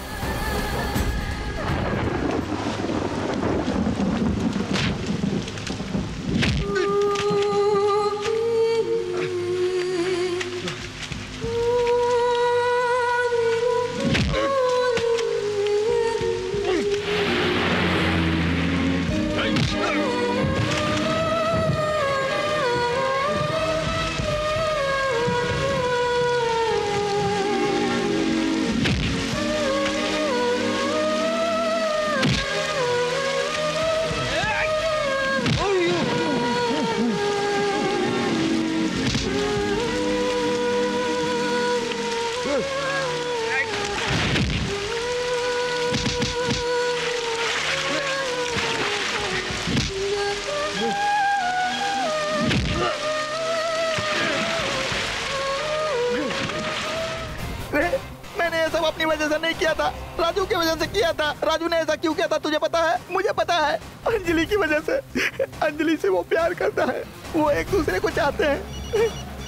अपनी वजह से नहीं किया था, राजू की वजह से किया था। राजू ने ऐसा क्यों किया था तुझे पता है? मुझे पता है, अंजलि की वजह से। अंजलि से वो प्यार करता है, वो एक दूसरे को चाहते हैं।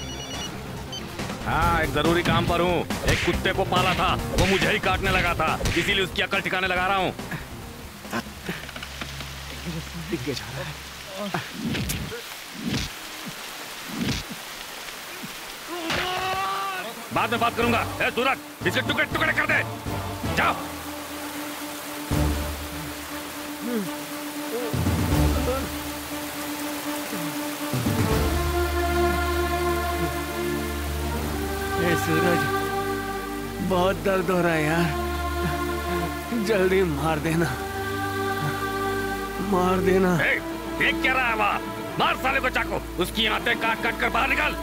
हाँ, एक जरूरी काम पर हूँ। एक कुत्ते को पाला था, वो मुझे ही काटने लगा था, इसीलिए उसकी अकल ठिकाने लगा रहा हूँ। बाद में बात करूंगा। सूरज, इसे टुकड़े टुकड़े कर दे। जाओ। सूरज, बहुत दर्द हो रहा है यार, जल्दी मार देना, मार देना। देख क्या रहा है वहाँ? मार साले को चाकू, उसकी आंतें काट काट कर बाहर निकाल।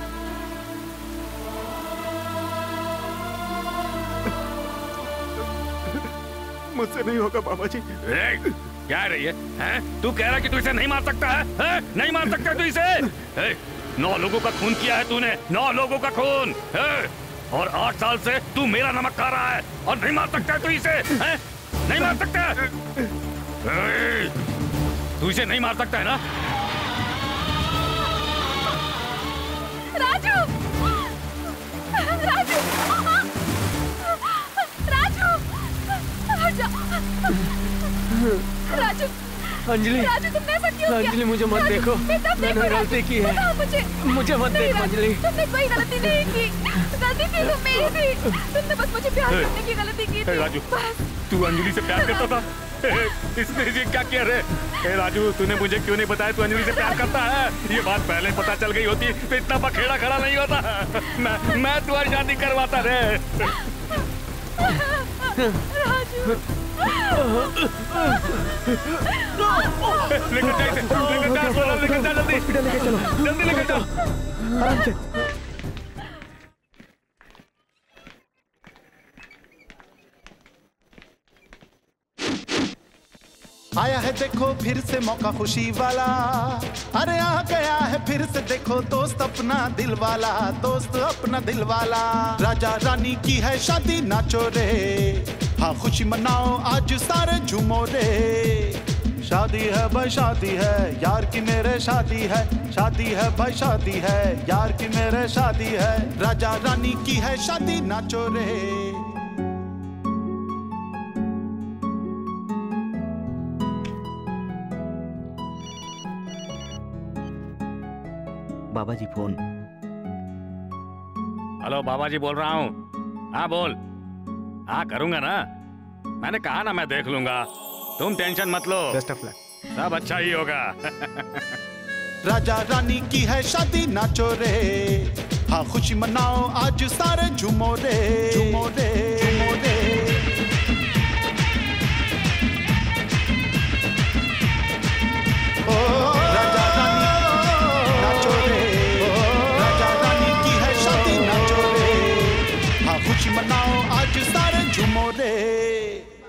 मुझसे नहीं होगा बाबा जी। क्या है रही है? तू कह रहा है कि तू इसे नहीं मार सकता है? नहीं मार सकता तू इसे? 9 लोगों का खून किया है तूने, 9 लोगों का खून। और 8 साल से तू मेरा नमक खा रहा है और नहीं मार सकता है तू इसे, हैं? नहीं मार सकता है? तू इसे नहीं मार सकता है ना? राजू, राजू, राजू, राजू, अंजलि, राजू तुमने ऐसा क्यों किया? अंजलि मुझे मत देखो, मैंने गलती की है। मुझे मत देखो अंजलि। तुमने कोई गलती नहीं की, गलती थी तो मेरी थी। तुमने बस मुझे प्यार करने की गलती की थी। राजू, तू अंजलि से प्यार करता था? इसने ये क्या किया रे? राजू, तूने मुझे क्यों नहीं बताया तू अंजलि से प्यार करता है? ये बात पहले पता चल गई होती तो इतना बखेड़ा खड़ा नहीं होता। मैं तुम्हारी शादी करवाता रे। लेकर जा इसे, लेकर जा, लेकर जा जल्दी, हॉस्पिटल लेके चलो, जल्दी लेकर जा, आराम से। आया है देखो फिर से मौका खुशी वाला, अरे आ गया है फिर से देखो दोस्त अपना दिल वाला, दोस्त अपना दिल वाला। राजा रानी की है शादी नाचो रे, हाँ खुशी मनाओ आज सारे झूमो रे। शादी है भाई शादी है, यार की मेरे शादी है, शादी है भाई शादी है, यार की मेरे शादी है। राजा रानी की है शादी नाचो रे। बाबा जी फोन। हेलो बाबा जी बोल रहा हूँ। हाँ बोल। हाँ करूंगा ना, मैंने कहा ना मैं देख लूंगा, तुम टेंशन मत लो। Best of luck. सब अच्छा ही होगा। राजा रानी की है शादी नाचो रे, हाँ खुशी मनाओ आज सारे झूमो रे, झूमो रे, झूमो रे। राजा रानी नाचो रे, राजा रानी की है शादी नाचो रे, हाँ खुशी मनाओ आज सारे झूमो रे।